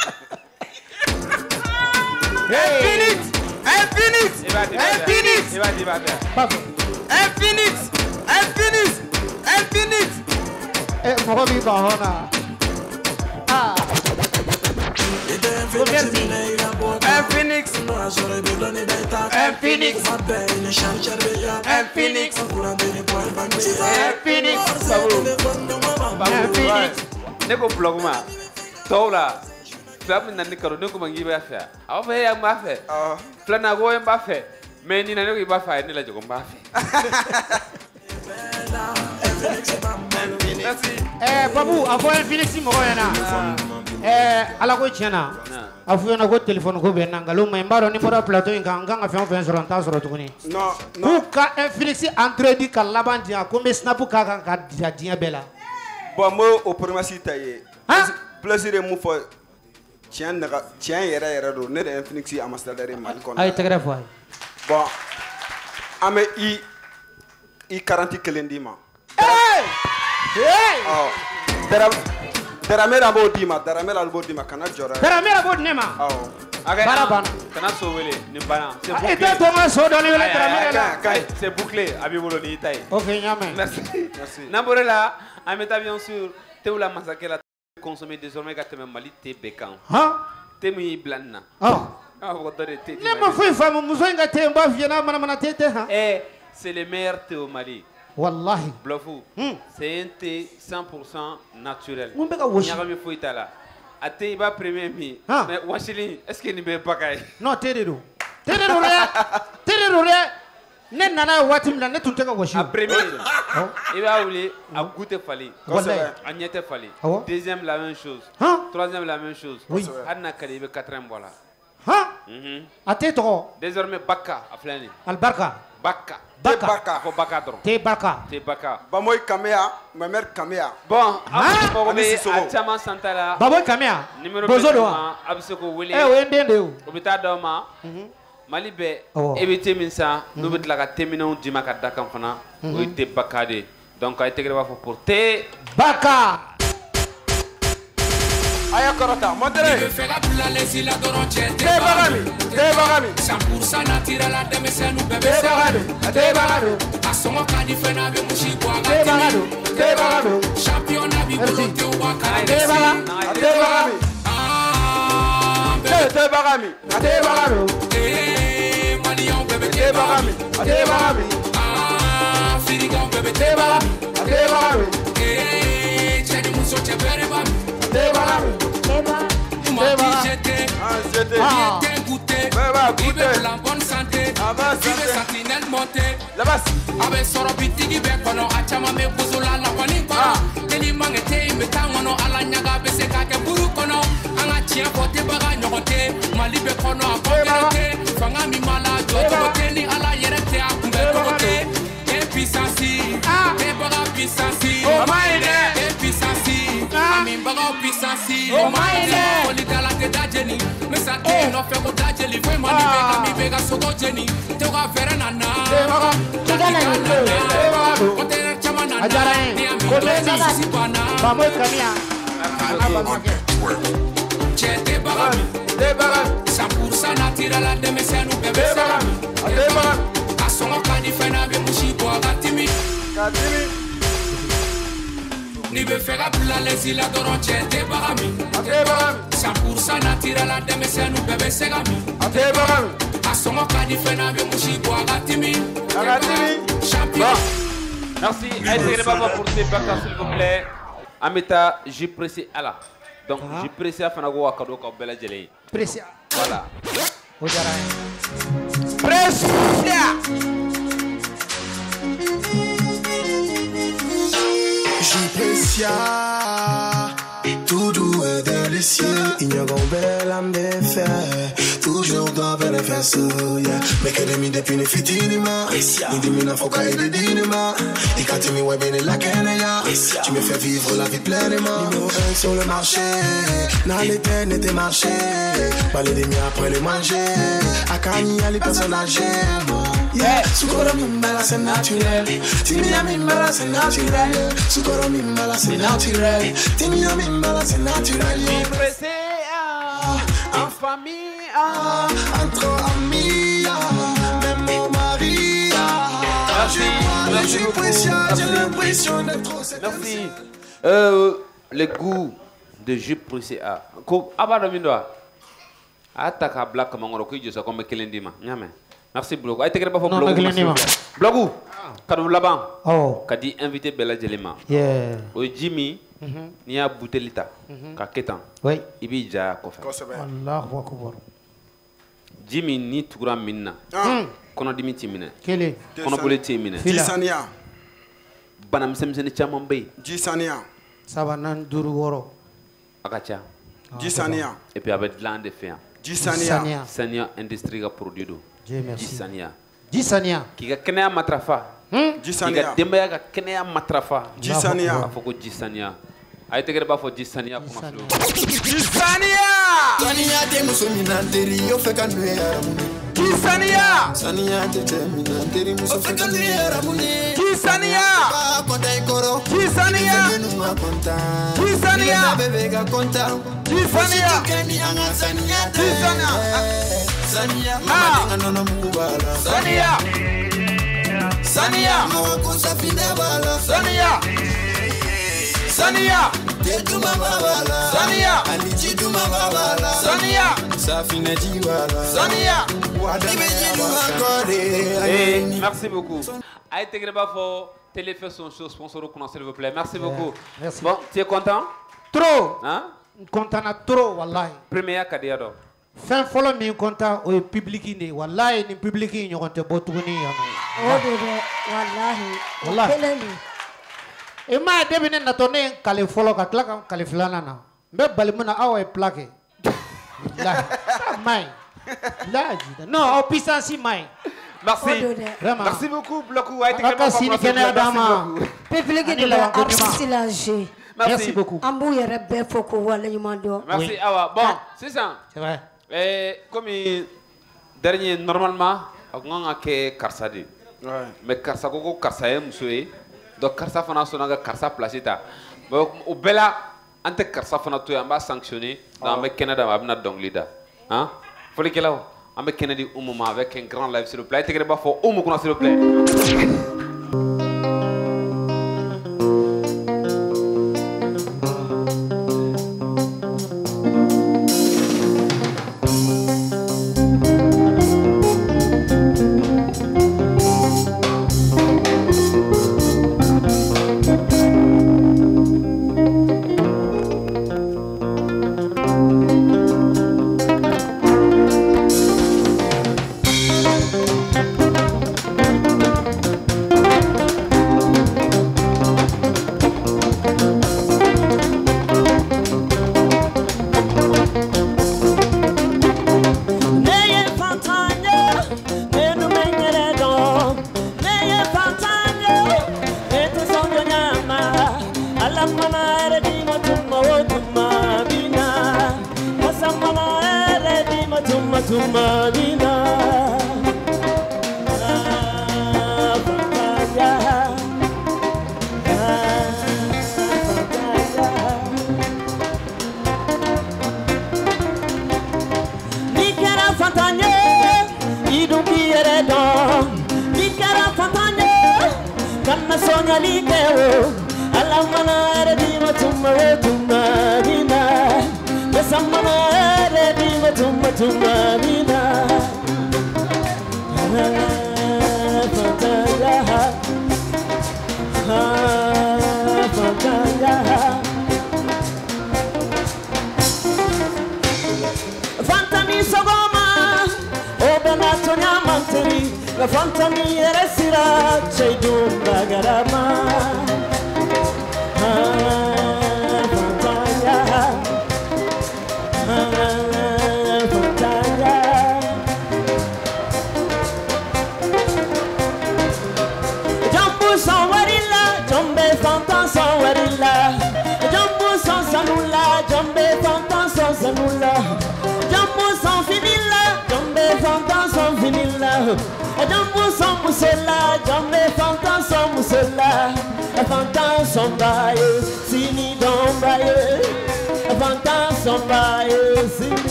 Infinix! Infinix! I b'a di i b'a di. Infinix! I b'a di i b'a di. Infinix! Infinix! Infinix! Eh, mɔgɔ b'i ban hɔn na. Ah. Merci. Infinix! Infinix! Infinix! Infinix! Infinix! ne ko blog ma tɔw la fila min nana ni karo ne ko ma n k'i b'a fɛ a b'a fɔ e yan n b'a fɛ filanan ko n b'a fɛ mais nin na ne ko i b'a fɛ a ye ne lajɛ ko n b'a fɛ. Eh, Babu, a fɔ Infinix mɔgɔ ɲɛna. Eh, Ala ko tiɲɛ na. A f'u ɲɛna ko téléphone ko bɛ n na nkalon ma ɲi. N b'a dɔn ni bɔra plateau in kan n kan ka fɛn o fɛn sɔrɔ n t'a sɔrɔ tuguni. Non, non. K'u ka Infinix entrée ka laban di yan ko n bɛ snap k'a kan ka diya diɲɛ bɛɛ la. Bon, n b'o o promesse ta i ye. Plaisir ye mun fɔ tiɲɛ naga tiɲɛ yɛrɛ yɛrɛ don ne de ye Infinix ambassadeur ye Mali kɔnɔ. A ye tɛgɛrɛ fɔ a ye. Bon, an bɛ i i quarante kelen d'i ma. Daramera b'o d'i ma, Daramera b'o d'i ma, kana jɔrɔ. Daramera b'o di ne ma. Awɔ. Baara banna. Kana so wele ni banna. E tɛ to n ka so dɔ ni wele Daramera la. C'est bouclé a b'i bolo n'i ta ye. Ok, n y'a mɛn. Merci. N'an bɔra la an bɛ taa bien sûr tew la masakɛ la consommer désormais ka tɛmɛ Mali thé bɛɛ kan. Thé min y'i bila nin na. Ne ma foyi faamu muso in ka thé n b'a f'i ye n'a manamana thé tɛ han. Eh, c'est le meilleur thé au Mali. Wallahi. Blofou. C'est un thé cent pour cent naturel. Mun bɛ ka wɔsi. Ɲagami foyi t'a la. A thé i b'a premier min. Mais wɔsili est-ce que nin bɛ baka ye? Non, thé de don. Thé de don dɛ. Thé de don dɛ. Ne nana ye waati min na ne tun tɛ ka wɔsi. A premier i b'a wuli a goût tɛ falen. Kosɛbɛ. A ɲɛ tɛ falen. Awɔ. Deuxième la même chose. Troisième la même chose. Oui. Hali n'a ka di i bɛ quatre bɔ a la. Han. A thé tɔgɔ. Désormais Baka a filɛ nin ye. Alibarika. Baka. Baka. Baka. Fɔ Baka dɔrɔn. Thé Baka. Thé Baka. Bamoy Kamea, ma mère Kamea. Bon, aw mago bɛ a caman san ta la. Bamoy Kamea. Numéro Bozo bɛ don d'u wa? ma a bɛ se k'o wele. Eh, o ye n den de ye o. O bɛ taa d'aw ma. Mali bɛɛ e bɛ thé min san n'u bɛ tila ka thé minɛnw d'i ma ka da kan fana o ye thé Baka de ye donc a ye tɛgɛrɛ b'a fɔ pour thé Baka. Aya kɔrɔta, montere. Thé Bagami, thé Bagami. cent pour cent naturel la denmisɛnninw bɛɛ bɛ Thé se. Bagami, thé Bagami. A sɔngɔ ka di fɛn na a bɛ musi bɔ a Thé ka Bagami, timi. thé Bagami. Champion na b'i bolo tew b'a kala Thé Bagami, thé Bagami. Thé thé Bagami, thé Bagami. Ee maliyɛnw bɛɛ bɛ Thé Bagami, thé Bagami. Aa firikaw bɛɛ bɛ Thé Bagami, thé Bagami. Ee cɛ ni muso cɛ bɛɛ de b'a min. Thé Bagami. Tu m'as dit j'étais. J'étais. Il était goûté. Il veut la bonne santé. Il veut sentinelle monter. A bɛ sɔrɔ bitigi bɛɛ kɔnɔ a caman bɛ bozo la lawani kɔnɔ. Teliman kɛ te in bɛ taa kɔnɔ ala ɲaga bɛ se k'a kɛ buru kɔnɔ. An ka tiɲɛ fɔ tebaga ɲɔgɔn tɛ. Mali bɛ kɔnɔ a kɔ kɛlɛ tɛ. Fanga min b'a la jɔ cogo tɛ ni ala yɛrɛ tɛ a kunbɛ cogo tɛ. E puissance. Tebaga puissance. O ma ɲi dɛ. E puissance. Aminbagaw puissance. O ma ɲi dɛ. Foli dala tɛ da jeni. Mesa tɛ nɔfɛ ko da jeli. Foyi ma ni bɛ ka min bɛ ka sogo jeni. Tew ka fɛrɛ nana. Conteneur caman nana. Ni a min dɔ ni sisi banna. Bamoy Kamea. Cɛ tɛ baga min. Tɛ baga. cent pour cent naturel la denmisɛnninw bɛɛ bɛ se. A sɔngɔ ka di fɛn na a bɛ musi bɔ a ka timi. Ka timi. Ni bɛ fɛ ka bila lɛsi la dɔrɔn cɛ tɛ baga min. Tɛ baga min. cent pour cent naturel la denmisɛnninw bɛɛ bɛ se ka min. Tɛ baga min. A sɔngɔ ka di fɛn na a bɛ musi bɔ a ka timi. A ka timi. Champion. Merci. Aïe Baba pour thé Baka s'il vous plaît. An bɛ taa jus pressé à la. Donc jus pressé a fana ko ka cadeau k'aw bɛɛ lajɛlen ye. Pressé. Voilà. O diyara n ye. Pressé. J'apprécie tout doux et délicieux. Ignorant belle âme de fer, toujours dans vers les fesses. Yeah. Mais que demi depuis ne fitinima. Il dit mina foka et de dinima. Et quand tu me vois bien la Kenya, tu me fais vivre la vie pleinement. Numéro un sur le marché, dans l'été n'était marché. Balai des miens après les manger. À Kanye, les personnes âgées. Yeah, Sukoro Mimbala c'est naturel. Timia Mimbala c'est naturel. Sukoro Mimbala c'est naturel. Timia Mimbala c'est naturel. Pressé en famille, entre amis, même mon mari. J'ai l'impression, j'ai l'impression d'être trop. Merci. Euh, le goût de jus pressé à. Ko abado mindoa. Ataka black mangoro ko josa ko me kelendima. Nyame. Merci Blogu. Aïe, t'es pas pour Blogu. Blogu, kadou laban. Oh. Kadi invité Bella Jelema. Yeah. O Jimmy, n'i y'a buteli ta ka kɛ tan i b'i jaya kɔfɛ Allahu akbar. ji min ni tugura min na kɔnɔdimi t'i minɛ Kelen. kɔnɔboli t'i minɛ Ji saniya. bana misɛnmisɛnnin caman bɛ yen Ji saniya. Sabanan duuru wɔɔrɔ. a ka ca Ji saniya. et puis a bɛ dilan an de fɛ yan Ji saniya. saniya industrie ka produit don Dieu merci. ji saniya Ji saniya. k'i ka kɛnɛya matarafa Ji k'i saniya. ka denbaya ka kɛnɛya matarafa Ji saniya. a fɔ ko ji saniya a ye tɛgɛrɛ b'a fɔ ji saniya kuma filɛ Ji saniya. Saniya tɛ muso min na teri y'o fɛ ka n'o ye aramu ye. Ji saniya. Saniya tɛ cɛ min na teri muso fɛ ka n'o ye aramu ye. Ji saniya. Ba kɔntan i kɔrɔ. Ji saniya. Minnu ma kɔntan. Ji saniya. Minnu bɛ bɛ ka kɔntan. Ji saniya. Fosi tɛ kɛ ni an ka saniya tɛ. Ji saniya. Saniya. Mama den ka nɔnɔ mugu b'a la. Saniya. Saniya. Mawa ko safinɛ b'a la. Saniya. Saniya. Den duman b'a la. Saniya. Ani ji duman b'a la. Saniya. Safinɛ ji b'a la. Saniya. I bɛ ji duman kɔ de. Eh, merci beaucoup. A ye tɛgɛrɛ b'a fɔ Télé fait son show sponsor au s'il vous plaît. Merci beaucoup. Merci. Bon, tu es content? Trop. Hein? Content na trop wallahi. Premier ka di ya dɔn. Fɛn fɔlɔ min content o ye public de wallahi ni public in ɲɔgɔn tɛ bɔ tuguni yan nɔ. O de dɛ wallahi. Wallahi. Kelen de. I m'a ye depuis ne natɔ ne ye n kale fɔlɔ ka tila ka n kale filanan na n bɛ bali mun na aw ye pila kɛ. Wallahi. A ma ɲi. Wallahi. Non aw puissance ma ɲi. Merci. Vraiment. Merci beaucoup, Bloku. A été Ala ka sini kɛnɛya d'an ma. Public de bɛ artiste la jouer. Merci beaucoup. An b'u yɛrɛ bɛɛ fɔ ko waleɲuman dɔn. Merci, Awa. Bon, sisan. C'est vrai. Eh, comme dernier, normalement, a kun kan ka kɛ karisa de. Mais karisa ko ko karisa ye muso ye. Donc karisa fana sɔnna ka karisa place ta. Mais o bɛɛ la, an tɛ karisa fana to yen, an b'a sanctionner. Donc an bɛ kɛnɛ d'a ma, a bɛna dɔnkili da. Hein? Folikɛlaw, an bɛ kɛnɛ di Umu ma avec un grand live s'il vous plaît. A ye tɛgɛrɛ b'a fɔ Umu kɔnɔ s'il vous plaît.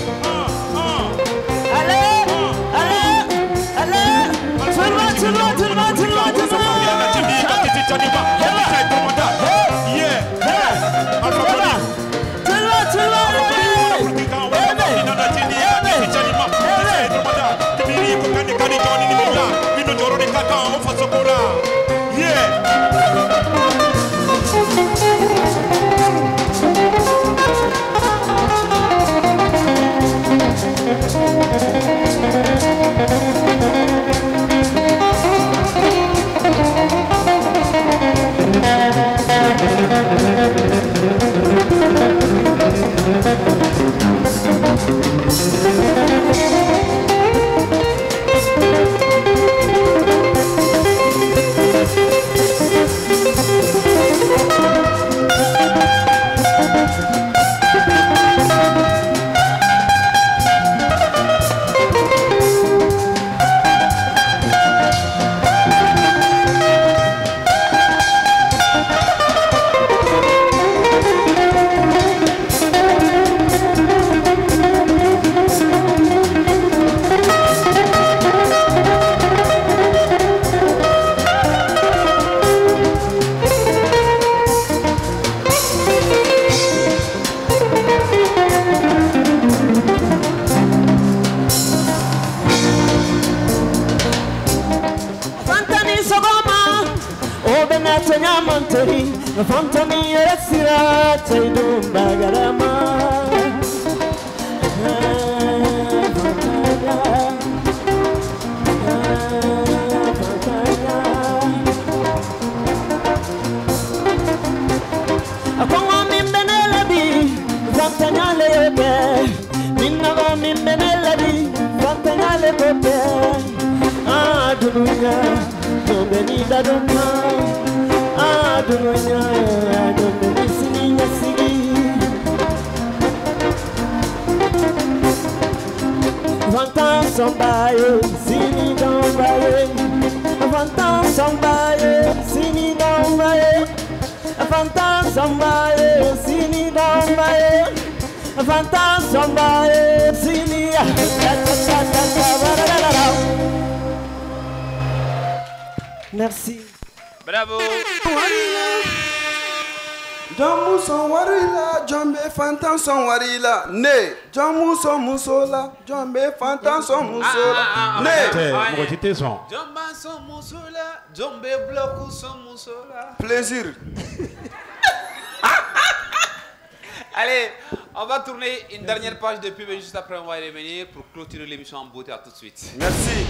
Allez, allez, allez, tout le monde, tout le monde, tout le monde. Chanima, c'est Tomada. Yeah, Alpha Boni. Tula, tula, Fantami esira taidum bagarama Akongo mimbenela bi fantanyale yoke Minnago mimbenela bi fantanyale kote Adununya Nobeni dadunna Adununya, adununya sininya sigi. Vantan sombaye, sini dombaye. Vantan sombaye, sini dombaye. Vantan sombaye, sini dombaye. Vantan sombaye, sini. Merci. Bravo. Jamu son warila, jambe fantan son warila, ne. Jamu son musola, jambe fantan son musola, ne. Mon petit son. Jamba son musola, jambe bloc son musola. Plaisir. Allez, on va tourner une dernière page de pub et juste après on va revenir pour clôturer l'émission en beauté. À tout de suite. Merci.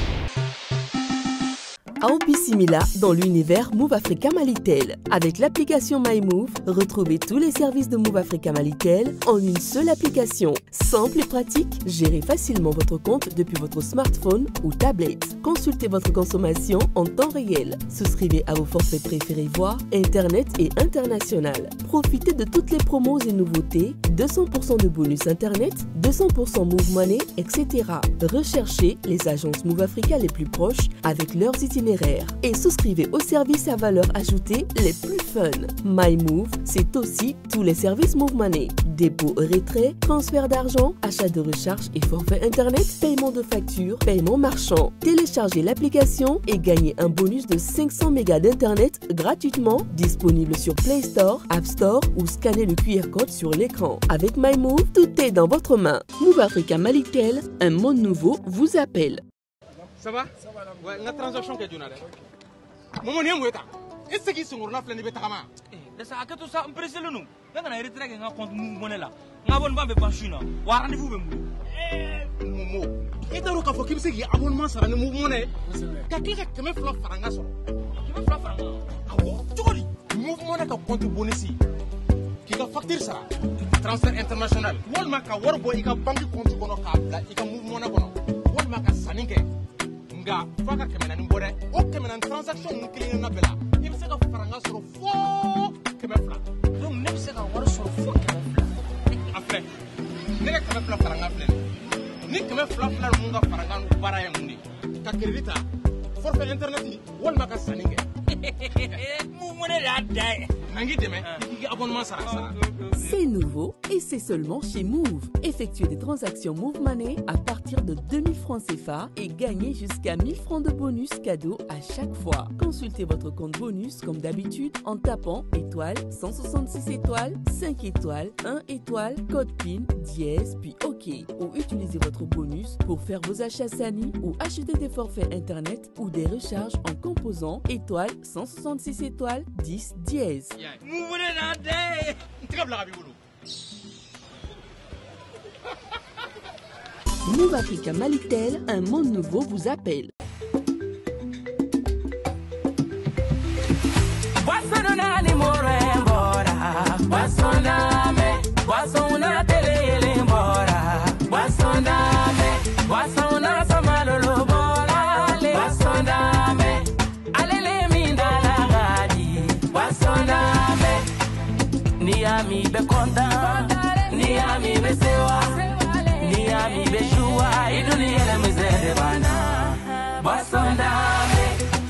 Aopi Simila dans l'univers Move Africa Malitel. Avec l'application MyMove, retrouvez tous les services de Move Africa Malitel en une seule application. Simple et pratique, gérez facilement votre compte depuis votre smartphone ou tablette. Consultez votre consommation en temps réel. Souscrivez à vos forfaits préférés voix, Internet et international. Profitez de toutes les promos et nouveautés, deux cents pour cent de bonus Internet, deux cents pour cent Move Money, et cetera. Recherchez les agences Move Africa les plus proches avec leurs itinéraires. Et souscrivez aux services à valeur ajoutée les plus fun. MyMove, c'est aussi tous les services Move Money. Dépôt, retrait, transfert d'argent, achat de recharge et forfait Internet, paiement de factures, paiement marchand. Téléchargez l'application et gagnez un bonus de cinq cents mégas d'Internet gratuitement, disponible sur Play Store, App Store ou scannez le Q R code sur l'écran. Avec MyMove, tout est dans votre main. Move Africa Malitel, un monde nouveau vous appelle. Ça va? Ça va. Ouais, la transaction que tu as. Maman, ni moi ta. Est-ce qu'ils sont là plein de bêta kama? Eh, ça a que tout ça impressionne nous. Là, on a retiré un compte monnaie là. On a abonnement avec Panchina. Ou rendez-vous même. Eh, Momo. Et t'as reçu qu'il me dit abonnement ça ne move monnaie. T'as cliqué que me flop faranga so. Que me flop faranga. Ah bon? Tu connais? Move monnaie ka compte bonus. Qui ka facture ça? Transfert international. Walma ka warbo ika banque compte kono ka bla ika move monnaie kono. Walma ka saninke. Nga faka kemena nimbore o kemena transaction nkili na bela ibse ka faranga soro fo keme fla donc ne se ka waro soro fo keme fla après ne ka keme fla faranga fla ni keme fla fla mu nga faranga no bara ya mundi ka kredita forfait internet wol maka saninge mu mo ne da dai nangi deme ki abonnement sara sara C'est nouveau et c'est seulement chez Move. Effectuez des transactions Move Money à partir de deux mille francs C F A et gagnez jusqu'à mille francs de bonus cadeau à chaque fois. Consultez votre compte bonus comme d'habitude en tapant étoile cent soixante-six étoiles, cinq étoiles, un étoile, code PIN, dièse, puis OK. Ou utilisez votre bonus pour faire vos achats Sani ou acheter des forfaits internet ou des recharges en composant étoile cent soixante-six étoiles, dix dièse. Move Africa Malitel, un monde nouveau vous appelle. Niami be kontan, Niami be sewa, Niami be joie, iduni ele mizere bana, Basondame,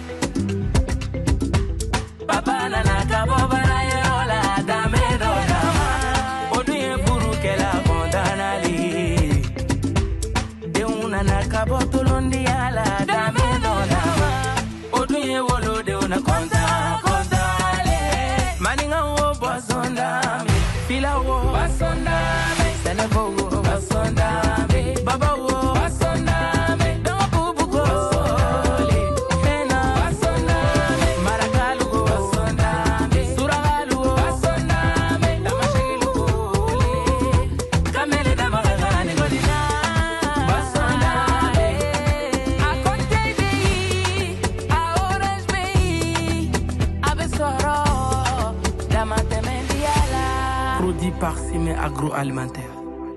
Baba nana kabo bana yola dame dama, Oduye buru ke la kondana li, De una na kabo tulundi ala dame dama, Oduye wolo de una konta kontale, Maninga wo basondame, Fila wo basondame, Senevo wo basondame, Baba wo basondame, Dobu go basole, Fena basondame, Marakalu go basondame, Suragalu go basondame, Damashilu go le, Kamele damaragane godina, basondame, A Côte Pays, A Orange Pays, A Besoro, Damatemendiala, produit par Simé Agroalimentaire.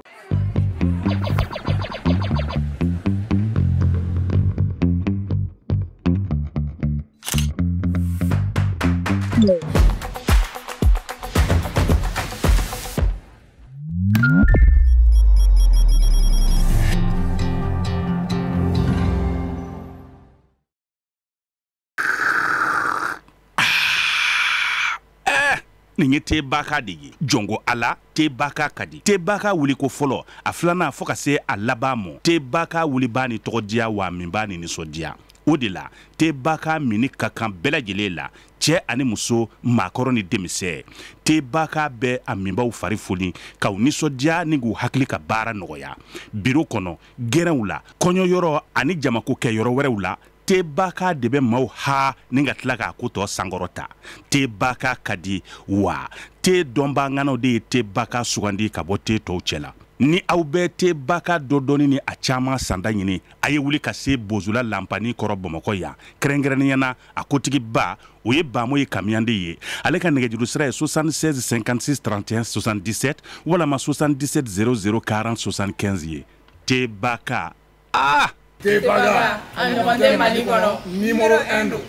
Ninge te baka digi jongo ala te baka kadi te baka wuli ko folo a filana fo ka se a labamo te baka wuli bani togodia wa min bani ni sodia o de la te baka mini kakan bela la cɛ ani muso maakɔrɔ ni denmisɛn te baka bɛ a minbaw fari foni ka u nisɔndiya ni k'u hakili ka baara nɔgɔya biro kɔnɔ gɛrɛnw la kɔɲɔyɔrɔ ani jamako kɛ yɔrɔ wɛrɛw la te baka de bɛ maaw ha ni ka tila k'a ko tɔ sankɔrɔta te baka ka di wa te dɔnbaganaw de ye te baka sugandi ka bɔ te tɔw cɛla ni aw bɛ te baka dɔ dɔɔni ni a caman sanda ɲini a ye wuli ka se bozula lampani kɔrɔ bamakɔ yan kɛrɛnkɛrɛnniyana a kotigiba o ye bamo ye kamiyande ye ale ka nɛgɛjuru sira ye soixante-seize cinquante-six trente et un soixante-dix-sept walama soixante-dix-sept zéro zéro quarante soixante-quinze ye te baka ah te baka a ɲɔgɔn tɛ Mali kɔnɔ numéro un don.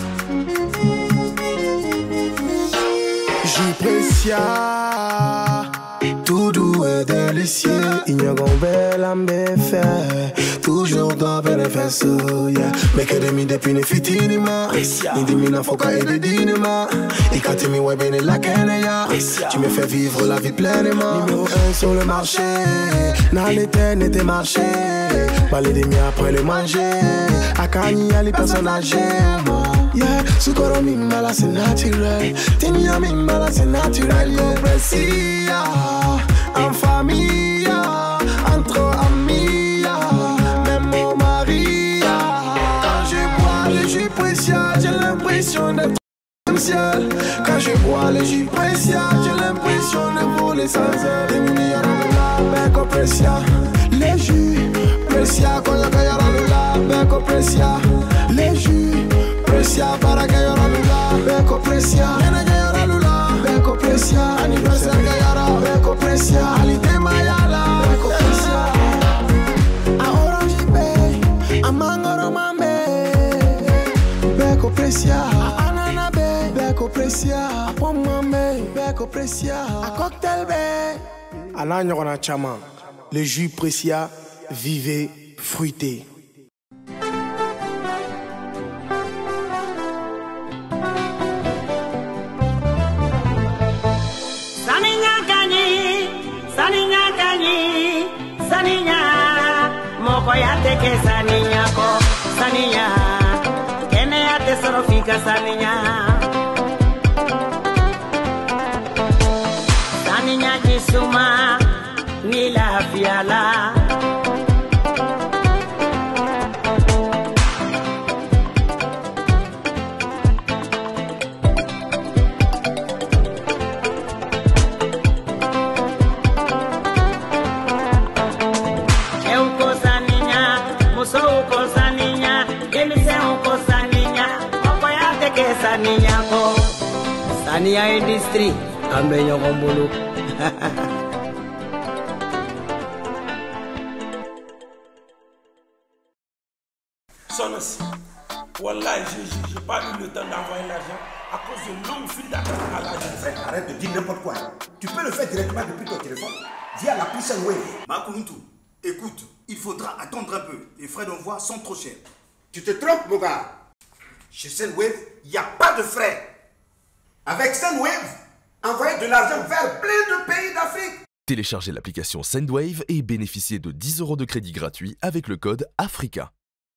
J'apprécie tout doux et délicieux. Il y a un bel fait, toujours dans le fesses. Mais que de mi depuis ne fitinima. Il dit mi n'a faut qu'à aider dinima. Et quand tu m'y vois bien la Kenya, tu me fais vivre la vie pleinement. Numéro un sur le marché, dans l'été n'était marché. Parler des miens après le manger. À Kanye, les personnes âgées. Yeah, sukoro mimbala c'est naturel. Tinia mimbala c'est naturel. Compresia, en famille, entre amis, même mon mari. Quand je bois le jus précieux, j'ai l'impression d'être au ciel. Quand je bois le jus précieux, j'ai l'impression de voler sans air. Ben compresia, le jus précieux, quand la caillera lula. Ben compresia, le jus. Precia para que yo la lula, Beco Precia, nena que yo la lula, Beco Precia, aniversario que yo la, Beco Precia, alite mayala, Beco Precia. Ahora jipe, a mangoro mambe, Beco Precia, a anana be, Beco Precia, a pom mambe, Beco Precia, a cocktail be. À l'agneau on a chama, le jus Precia, vivez, fruité. teke saniya ko saniya kɛnɛya tɛ sɔrɔ f'i ka saniya saniya ji suma ni lafiya la Sania industry ambe ɲɔgɔn bolo Sonos, Wallah, je n'ai pas eu le temps d'envoyer l'argent à cause de longue file d'attente à l'agence. Arrête de dire n'importe quoi. Tu peux le faire directement depuis ton téléphone via la puissance web. Makuntu, écoute, il faudra attendre un peu. Les frais d'envoi sont trop chers. Tu te trompes, mon gars. Chez Sendwave, il n'y a pas de frais. Avec Sendwave, envoyez de l'argent vers plein de pays d'Afrique. Téléchargez l'application Sendwave et bénéficiez de dix euros de crédit gratuit avec le code AFRICA.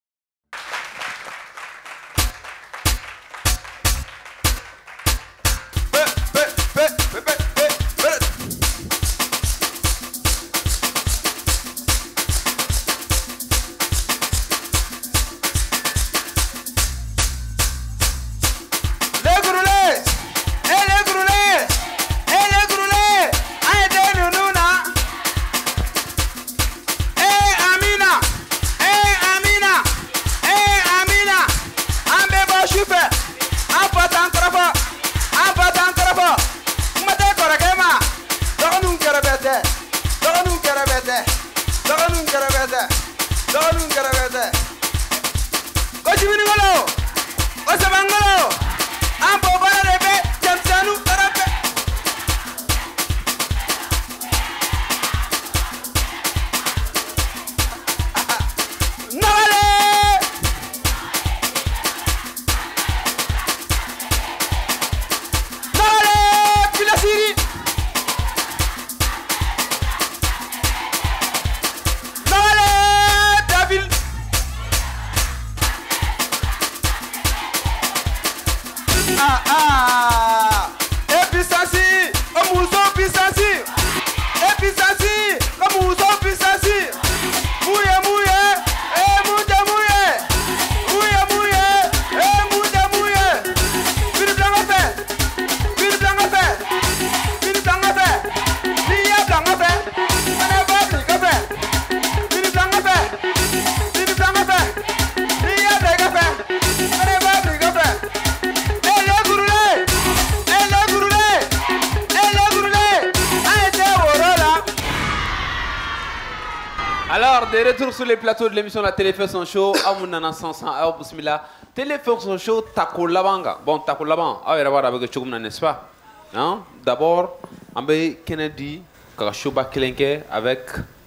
Alors, de retour sur les plateaux de l'émission La Téléfeu son show, Amounana Sansan, Aou Bismillah. Téléfeu son show, Tako Labanga. Bon, Tako Laban, Aou Yarabar avec Chokumna, n'est-ce pas? Non? D'abord, Ambe Kennedy, Kakashoba Kelenke avec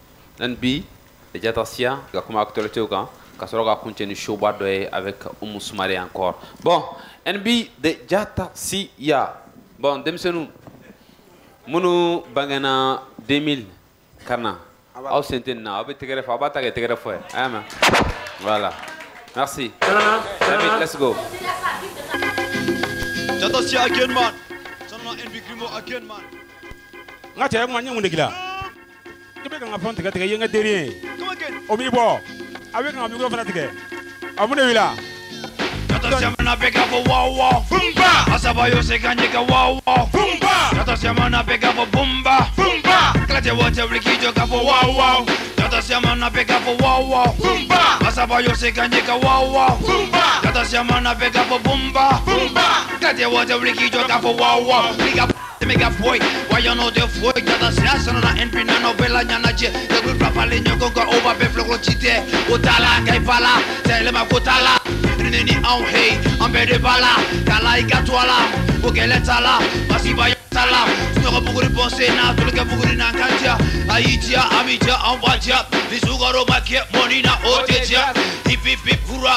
N B, et Jatassia, comme actualité, Kasoroga continue Shoba avec Oumou Soumaré encore. Bon, N B de Jatassia. Bon, Demsenou, Mounou Bangana deux mille, Karna. Aw senten na aw be tegere fa ba ta ke tegere fo ama voilà merci David, let's go Jatassia again man sonoma N B Grimo again man ngata ngwa nyangu ndegila kebe ka ngafon tega tega yenga derien o mi bo avec un micro fana tege amune wila Jatassia mana pega fo wow wow bumba asaba yo se ganye ka wow wow bumba Jatassia mana pega fo bumba bumba klate wote rikijo ka fo wow wow Jatassia mana pega fo wow wow bumba asaba yo se ganye ka wow wow bumba Jatassia mana pega fo bumba bumba klate wote rikijo ka fo wow wow liga mega boy why no de boy Jatassia sana N P na novela nyana je de group pa pale nyoko ko oba be floko chite otala kai pala tele ma kotala nini on hey ambe de bala kala ikatwala okele tala basiba tala tunoko buguri ponse na tuloke buguri na kantia aitia amitia ambatia bisugaro makie monina otetia hip hip hip hurra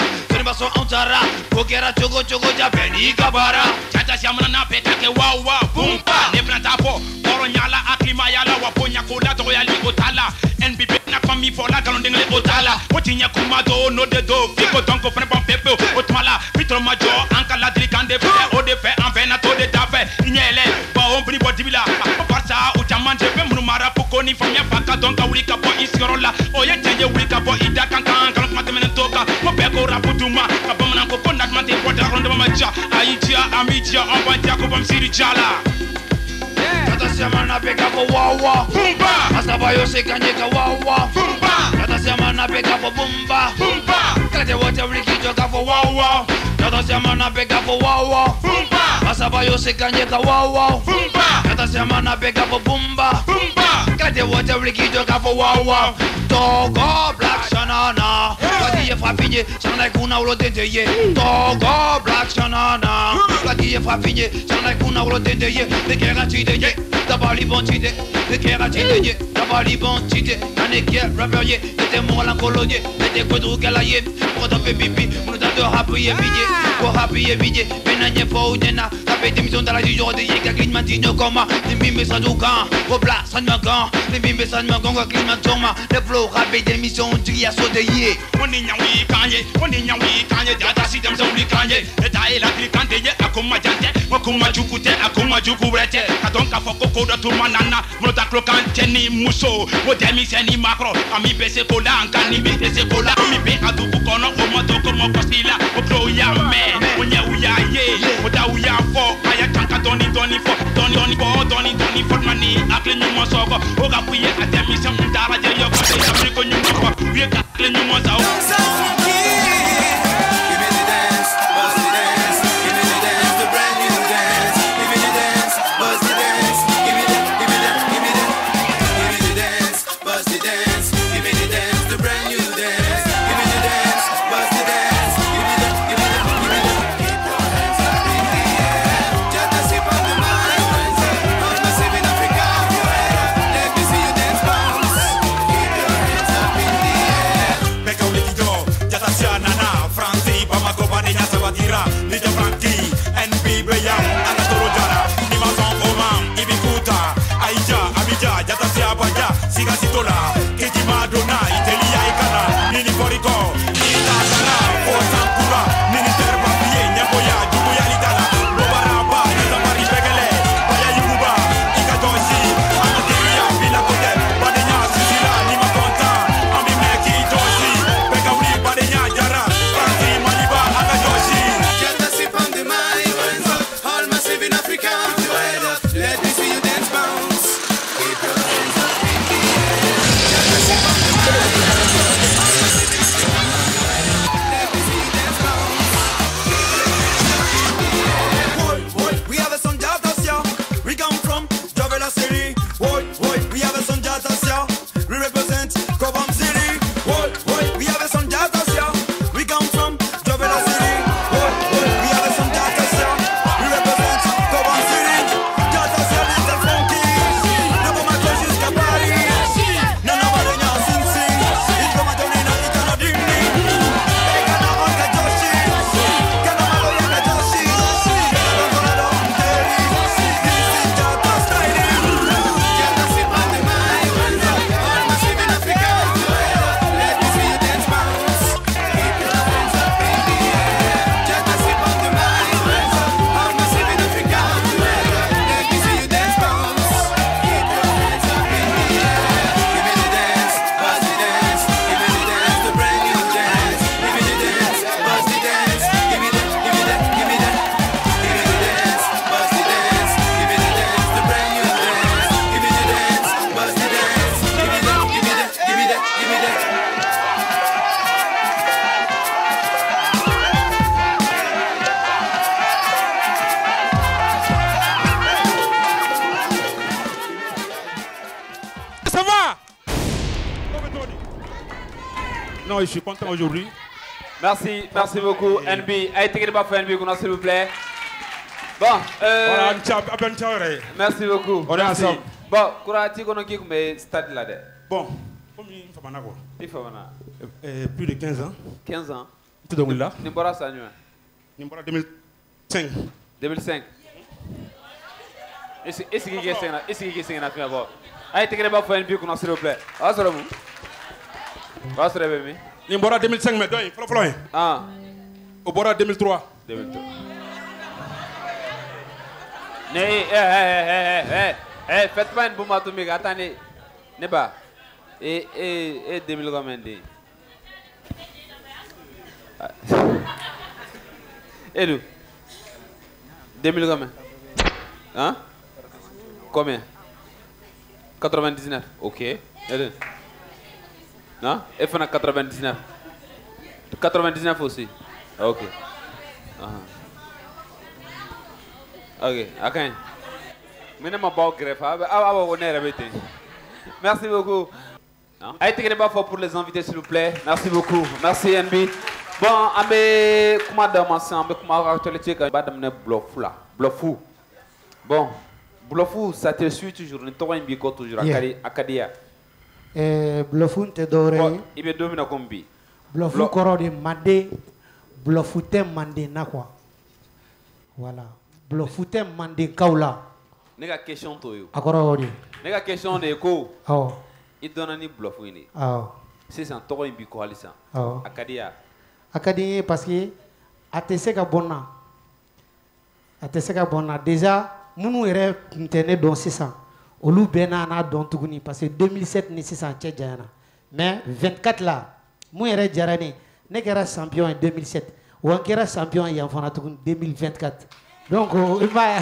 Kani baso ontara Kokera chogo chogo japeni kabara Chata siamana na petake wawa Bumba Nebranta po Oro nyala aklima yala Waponya kola toya li otala N B B na fami fola galondeng le otala Potinya kumado no de do Fiko donko fene bon pepe Otmala Pitro majo Anka la drikande fe Ode fe Anvena to de dafe Inyele Ba ombri bodibila Barsa uchamanje Pe mnumara pukoni Famia faka donka Wika po isiorola Oye tenye wika po Ida kankan Kalok matemene toka Mopeko raputuma Kabamana koko Nakmante Wada ronde mamaja Aijia amijia Ambantia kubam siri jala Tata siamana peka po wawa Bumba Asabayo sekanyeka wawa Bumba Tata siamana peka po bumba Bumba Klete wote wiki joka po wawa Tata siamana peka po wawa Bumba Asabayo sekanyeka wawa Bumba Tata siamana peka po bumba Bumba Klete wote wiki joka po wawa Togo Black Shanana Kati ye frapinye Chanay kuna ulo tenteye Togo Black Shanana Kati ye frapinye Chanay kuna ulo tenteye Dekera chiteye Dabali bon chite Dekera chiteye Dabali bon chite Kane kia rapper ye Yete mola kolonye Yete kwedu kalaye Koto pe pipi Munu tato happy ye bidye Ko happy ye bidye Benanye po unena Kapete mission dala du jour de ye Kakin mantino koma Nimbimbe sa dukan Ko bla san magan Nimbimbe san magan Kakin mantoma Le flow rapide émission du assaut de ye On est nyawi kanye On est nyawi kanye Data si dem zombi kanye Eta e la klikante ye Akuma jante Wakuma jukute Akuma jukurete Kadonka foko koda turmanana Mnota klokante ni muso Modemi seni makro Ami bese kola Ankani bese kola Ami be adubu kono Omoto komo kostila Okro ya me Onye uya ye Oda uya fo Aya chanka doni doni fo Doni doni fo Doni doni fo Mani akle nyumo soko Oga puye atemi se mdara je yo kase Afriko nyumo fo Uye kakle nyumo sao Non, je suis content aujourd'hui. Merci, merci beaucoup. N B, allez, t'inquiète pas, N B, s'il vous plaît. Bon, euh... Voilà, merci beaucoup. On est ensemble. Bon, Kourati, on a qui comme stade là-dedans. Bon, comme il faut maintenant quoi. Il faut maintenant. Plus de quinze ans. quinze ans. Tu donnes là? Nimbora Sanyo. Nimbora deux mille cinq. deux mille cinq. Est-ce que qui est là? Est-ce qui est là d'abord? Allez, tu pas faire une vie qu'on s'il vous plaît. Ah, ça va vous. Ah, ça va bien. Nimbora deux mille cinq mais doy, flop flop. Ah. Au bord deux mille trois. deux mille trois. Ne, eh eh eh eh eh, faites pas une bombe atomique, attendez. Ne pas. Et et et deux mille combien de? Et nous? deux mille combien? Hein? Combien? quatre-vingt-dix-neuf. Ok. Et nous? Non? Et fin à quatre-vingt-dix-neuf. quatre-vingt-dix-neuf aussi. Ok. Uh-huh. Ok, ok. Merci beaucoup. Allez, t'es pas fort pour les invités, s'il vous plaît. Merci beaucoup. Merci, N B. Bon, ambe comment damasse, ambe comment actualité quand badamne bluff là, bluffou. Bon, bluffou, ça te suit toujours. Ne t'auras une bico toujours à Kadi, à Kadia. Eh, bluffou te dore. Il est domina combi. Bluffou koro de mande, bluffou te mande na quoi. Voilà. Bluffou te mande kaula. Nega question to you. Akoro odi. Nega question de ko. Oh. Il donne ni bluffou ini. Oh. C'est ça, t'auras une bico alisa. Oh. À Kadia. Akadi parce que atese ka bonna atese ka bonna déjà munu ere ntene don sisan olu bena na don tuguni parce que deux mille sept ni sisan cɛ jayana mais vingt-quatre là mu ere jarani ne kɛra champion en deux mille sept wa kɛra champion yan fana tuguni deux mille vingt-quatre donc il va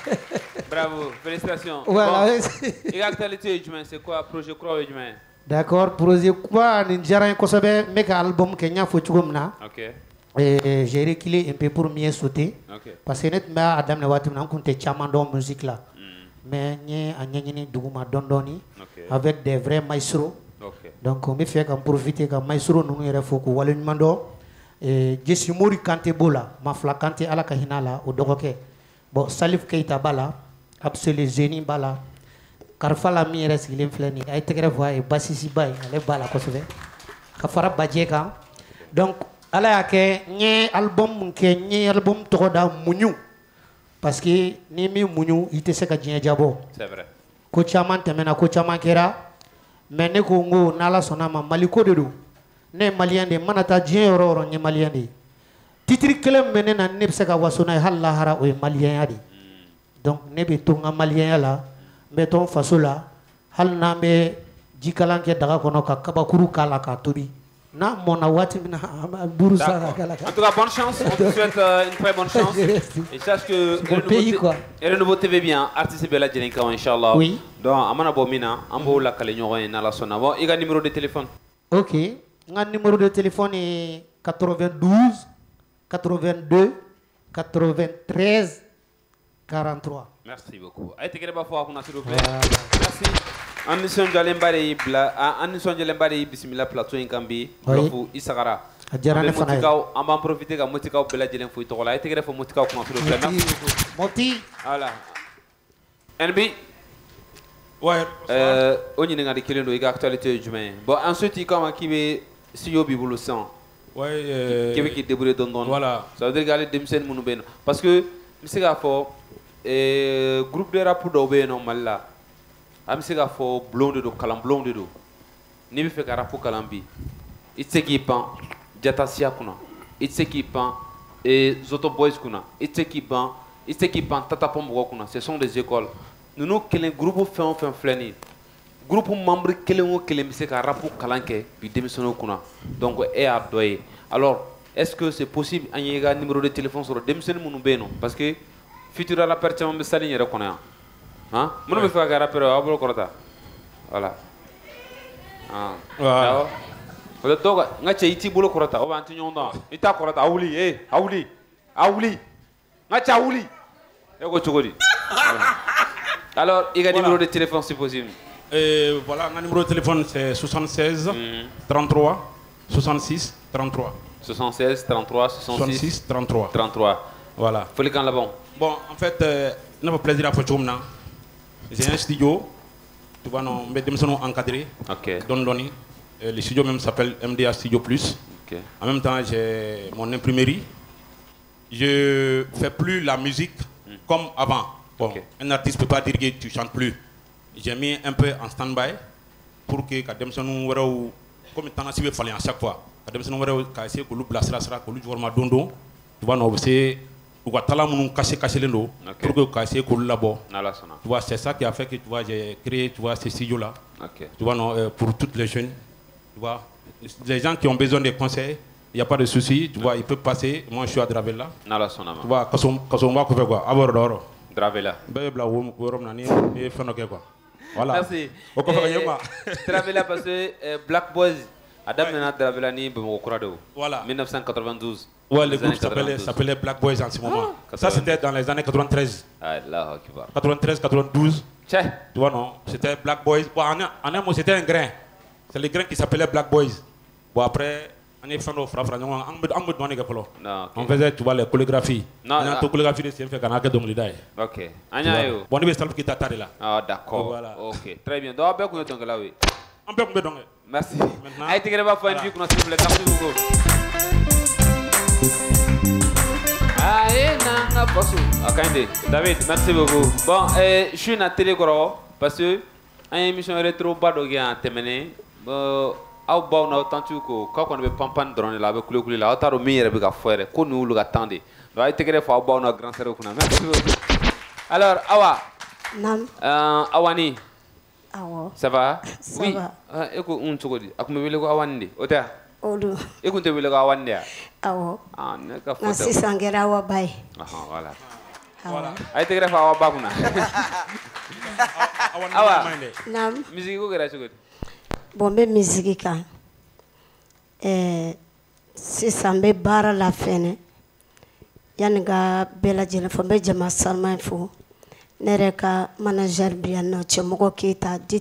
bravo félicitations. Voilà. Bon, et actualité jumɛn c'est quoi projet kura ye jumɛn? D'accord, projet quoi ni diyara n kosɛbɛ n bɛ ka album kɛ n y'a fɔ cogo min na. Ok. Et j'ai reculé un peu pour mieux sauter. Ok. Parce que ne tun bɛ a daminɛ waati min na n kun tɛ caman dɔn musique la. Mais n ye a ɲɛɲini duguma dɔɔni dɔɔni. Avec des vrais maestros. Ok. Donc n bɛ fɛ ka n profiter ka maestro ninnu yɛrɛ fo k'u waleɲuman dɔn. Jesi Mori Kante b'o la, Mafla Kante ala ka hinɛ a la o dɔgɔkɛ. Bon Salif Keita b'a la, Absole Zeni b'a la. Karfala mi yɛrɛ sigilen filɛ nin ye a ye tɛgɛrɛ fɔ a ye basisiba ye ale b'a la kosɛbɛ ka fara bajɛ kan donc ala y'a kɛ n ye album mun kɛ n ye album tɔgɔ da muɲu parce que ni min muɲu i tɛ se ka diɲɛ jabɔ c'est vrai ko caman tɛmɛna ko caman kɛra mais ne ko n ko n'ala sɔnna a ma mali ko de don ne ye maliyɛn de ye n mana taa diɲɛ yɔrɔ o yɔrɔ n ye maliyɛn de ye titiri kelen min bɛ ne na ne bɛ se ka waso n'a ye hali lahara o ye maliyɛnya de ye donc ne bɛ to n ka maliyɛnya la n bɛ to n faso la hali n'an bɛ jikalan kɛ daga kɔnɔ ka kabakuru k'a la k'a tobi n'a mɔna waati min na an bɛ buru san ka k'a la. En tout cas, bonne chance. On te souhaite euh, une très bonne chance. Et sache que mon pays, quoi. Et le nouveau T V bien, artiste bella Jelinka, Inch'Allah. Oui. Donc, Amana Bomina, Ambo la Kalenyo et Nala Sona. Bon, il y a un numéro de téléphone. Ok. Mon numéro de téléphone est quatre-vingt-douze, quatre-vingt-deux, quatre-vingt-treize, quarante-trois. Merci beaucoup. Allez, t'es pas fort, s'il vous plaît. Merci. Anison Jalembari Bla, Anison Jalembari Bismillah Plateau Inkambi, Blofu Isagara. Adjarane Fanaï. On va en profiter quand Motika ou Bella Jelen Fouitola. Allez, t'es pas Motika ou s'il vous plaît. Moti. Voilà. N B. Ouais. Euh, on y a des kilomètres de actualité humaine. Bon, ensuite, il comme qui veut si yo bibulu sang. Ouais. Qui veut qui débrouille don don. Voilà. Ça veut dire qu'aller démissionner mon ben. Parce que, c'est qu'à fort, groupe de rap pour d'obéir normal là. Am se ka fo blonde do kalam blonde do ni be fe ka rapu kalambi itse ki pan jatasia kuna itse ki pan et zoto boys kuna itse ki pan itse ki pan tata pombo kuna ce sont des écoles nous nous kelen groupe fait on fait flani groupe membre kelen o kelen be se ka rapu kalanke bi démissionner kuna donc e a doye alors est-ce que c'est possible an yega numéro de téléphone sur démissionner munu beno parce que futur la perche be sali yere kona hein mon me faire rappeur abolo korata voilà ah voilà le doga ngache iti bolo korata o bantu nyonda ita korata awuli eh awuli awuli ngache awuli e go chogodi alors il y a un numéro de téléphone si possible et voilà un numéro de téléphone c'est soixante-seize trente-trois soixante-six trente-trois soixante-seize trente-trois soixante-six trente-trois trente-trois voilà faut les quand là-bas bon en fait euh, n'a pas plaisir à faire chomna. J'ai un studio, tu vois, non, mais des encadré. Ok. Don Doni. Le studio même s'appelle M D A Studio Plus. Okay. En même temps, j'ai mon imprimerie. Je ne fais plus la musique mm. comme avant. Bon, okay. Un artiste ne peut pas dire que tu ne chantes plus. J'ai mis un peu en stand-by pour que quand nous comme temps il fallait à chaque fois. Quand nous essayer que nous blasser ça, que nous jouons dondo, tu vois, nous c'est ou quoi tala nous cacher cacher les noms pour que essayer que nous là-bas. Tu vois, c'est ça qui a fait que tu vois j'ai créé tu vois ces studios là. Okay. Tu vois non, pour toutes les jeunes, tu vois, les gens qui ont besoin de conseils. Il n'y a pas de souci, tu vois, il peut passer. Moi, je suis à Dravella. Tu vois, quand on va faire quoi, à bord Dravella. Voilà. Merci. Dravella parce que Black Boys, Adam Nana Dravella ni Bemokrado. Voilà. mille neuf cent quatre-vingt-douze. Ouais, le groupe s'appelait Black Boys en ce moment. Ah, ça, c'était dans les années quatre-vingt-treize. Ah, là, quatre-vingt-treize, quatre-vingt-douze. Tu vois, non, c'était Black Boys. Bon, en un mot, c'était un grain. C'est le grain qui s'appelait Black Boys. Bon, après. On faisait, tu vois, les chorégraphies. Non, on a tout chorégraphie de ces faits qu'on donc l'idée. Ok. Bon, on est salve qui t'a là. Ah, d'accord. Voilà. Ok. Très bien. Donc, on peut donc là, oui. On peut donc. Merci. Allez, tu vas faire une vie qu'on a s'il vous plaît. Merci beaucoup. Allez, nanga passo. Akande. David, merci beaucoup. Bon, je suis à télé parce que une émission rétro pas de gain terminé. Aw baw na tantu ko ka ko be pampan drone la be kule kule la ataro mi yere be ka foire ko nu lu ga tande do ay tegere fa baw na grand sere kuna merci beaucoup. Alors Awa nam euh Awani Awa ça va ça oui va e ko un chogodi akuma wele ko Awandi ota odu e ko te wele ko Awandi Awa ah ne ka foto na sisangera Awa bay ah voilà voilà ay tegere fa Awa bakuna Awa nam musique ko gara chogodi bon bɛ misigi kan ɛɛ sisan n bɛ baara la fɛnɛ yanni ka bɛɛ lajɛlen fɔ n bɛ jama salman fo ne yɛrɛ ka manager bi yan nɔ cɛmɔgɔ keyita di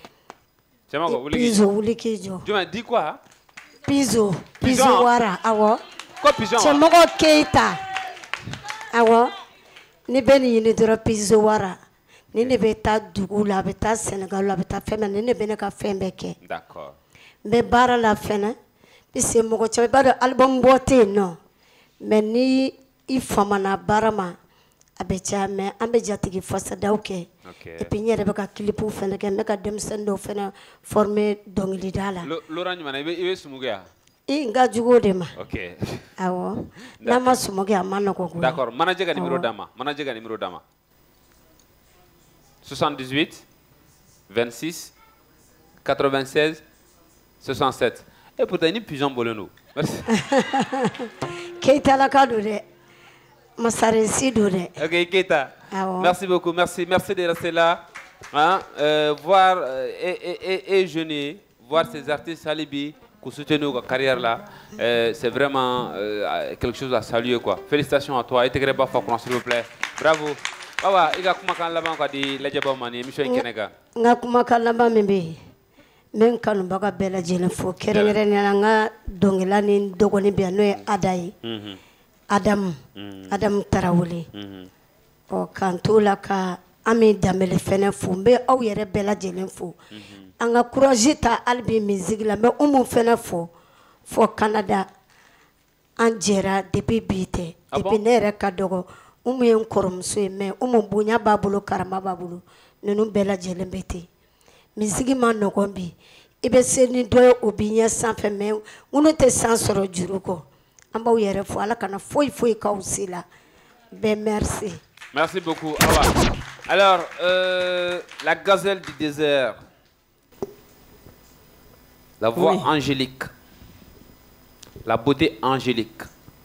pizo wuli k'i jɔ jumɛn di quoi pizo pizo wara awɔ ko pigeon cɛmɔgɔ keyita awɔ ni bɛ nin ɲini dɔrɔn pizo wara ni ne bɛ taa dugu la a bɛ taa Sénégal la a bɛ taa fɛn bɛɛ ni ne bɛ ne ka fɛn bɛɛ kɛ d'accord n bɛ baara la fɛnɛ puisque mɔgɔ caman i b'a dɔn album bɔ tɛ yen nɔ mais ni i famana baara ma a bɛ caya mais an bɛ jatigi fasadaw kɛ et puis n yɛrɛ bɛ ka clipw fɛnɛ kɛ n bɛ ka denmisɛnnin dɔw fɛnɛ former dɔnkilida la Laurent ɲuman i bɛ sumugu ya i n ka jugu o de ma ok awɔ n'a ma sumugu a ma nɔgɔ koyi d'accord manager ka numéro d'a ma manager ka numéro d'a ma soixante-dix-huit vingt-six quatre-vingt-seize soixante-sept. Et pourtant, ni pigeon bolono. Merci. Keita la kadou de. Massarensi do de. Ok, Keita. Merci beaucoup. Merci, merci de rester là. Hein, euh, voir euh, et, et, et jeûner, voir ces artistes Alibi qui soutiennent notre carrière là, euh, c'est vraiment euh, quelque chose à saluer quoi. Félicitations à toi. Et t'es pas fort, s'il vous plaît. Bravo. Awa, iga kumakan laban ka di lajaba mani émission kenega. Nga kumakan laban min be. Men kanu baga bɛɛ lajɛlen fo kɛrɛnkɛrɛnnenya n ka dɔnkɛla ni dɔgɔnin bɛ yan n'o ye Ada ye. Adamu Adamu Tarawele. Ɔ k'an t'o la ka Ami Danbɛlɛ fɛnɛ fo n bɛ aw yɛrɛ bɛɛ lajɛlen fo. An ka courage ta hali bi musique la n bɛ Umu fɛnɛ fo fo Canada an jɛra depuis bi tɛ depuis ne yɛrɛ ka dɔgɔ. Umu ye n kɔrɔmuso ye mais Umu bonya b'a bolo karama b'a bolo ninnu bɛɛ lajɛlen bɛ ten misigi ma nɔgɔn bi i bɛ se ni dɔ ye o b'i ɲɛ sanfɛ mais minnu tɛ san sɔrɔ juru kɔ an b'aw yɛrɛ fo ala kana foyi foyi k'aw si la bɛɛ merci. Merci beaucoup Awa. Alors euh, la gazelle du désert, la voix oui. angélique, la beauté angélique.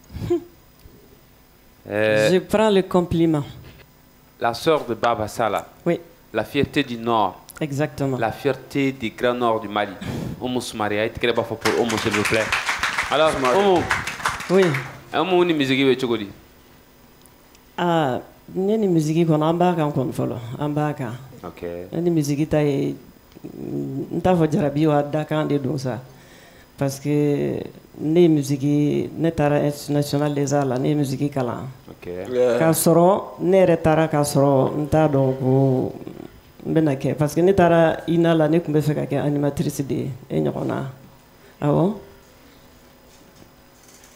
Euh, Je prends le compliment. La sœur de Baba Sala. Oui. La fierté du Nord. Exactement. La fierté du Grand Nord du Mali. Oumou Soumaria. Il te pas pour Oumou, s'il vous plaît. Alors, Oumou. Oui. Oumou, ni musique est chogodi. Ah, ni ni musique qu'on embarque en compte follow. Embarque. Ok. Ni musique taille. N'ta faut dire bio à Dakar de donc ça. Parce que ne musique ne tara international des arts la ne musique kala okay ka soro ne re tara ka soro nta donc bena ke parce que ne tara ina la ne kumbe fe ka ke animatrice de e nyona awo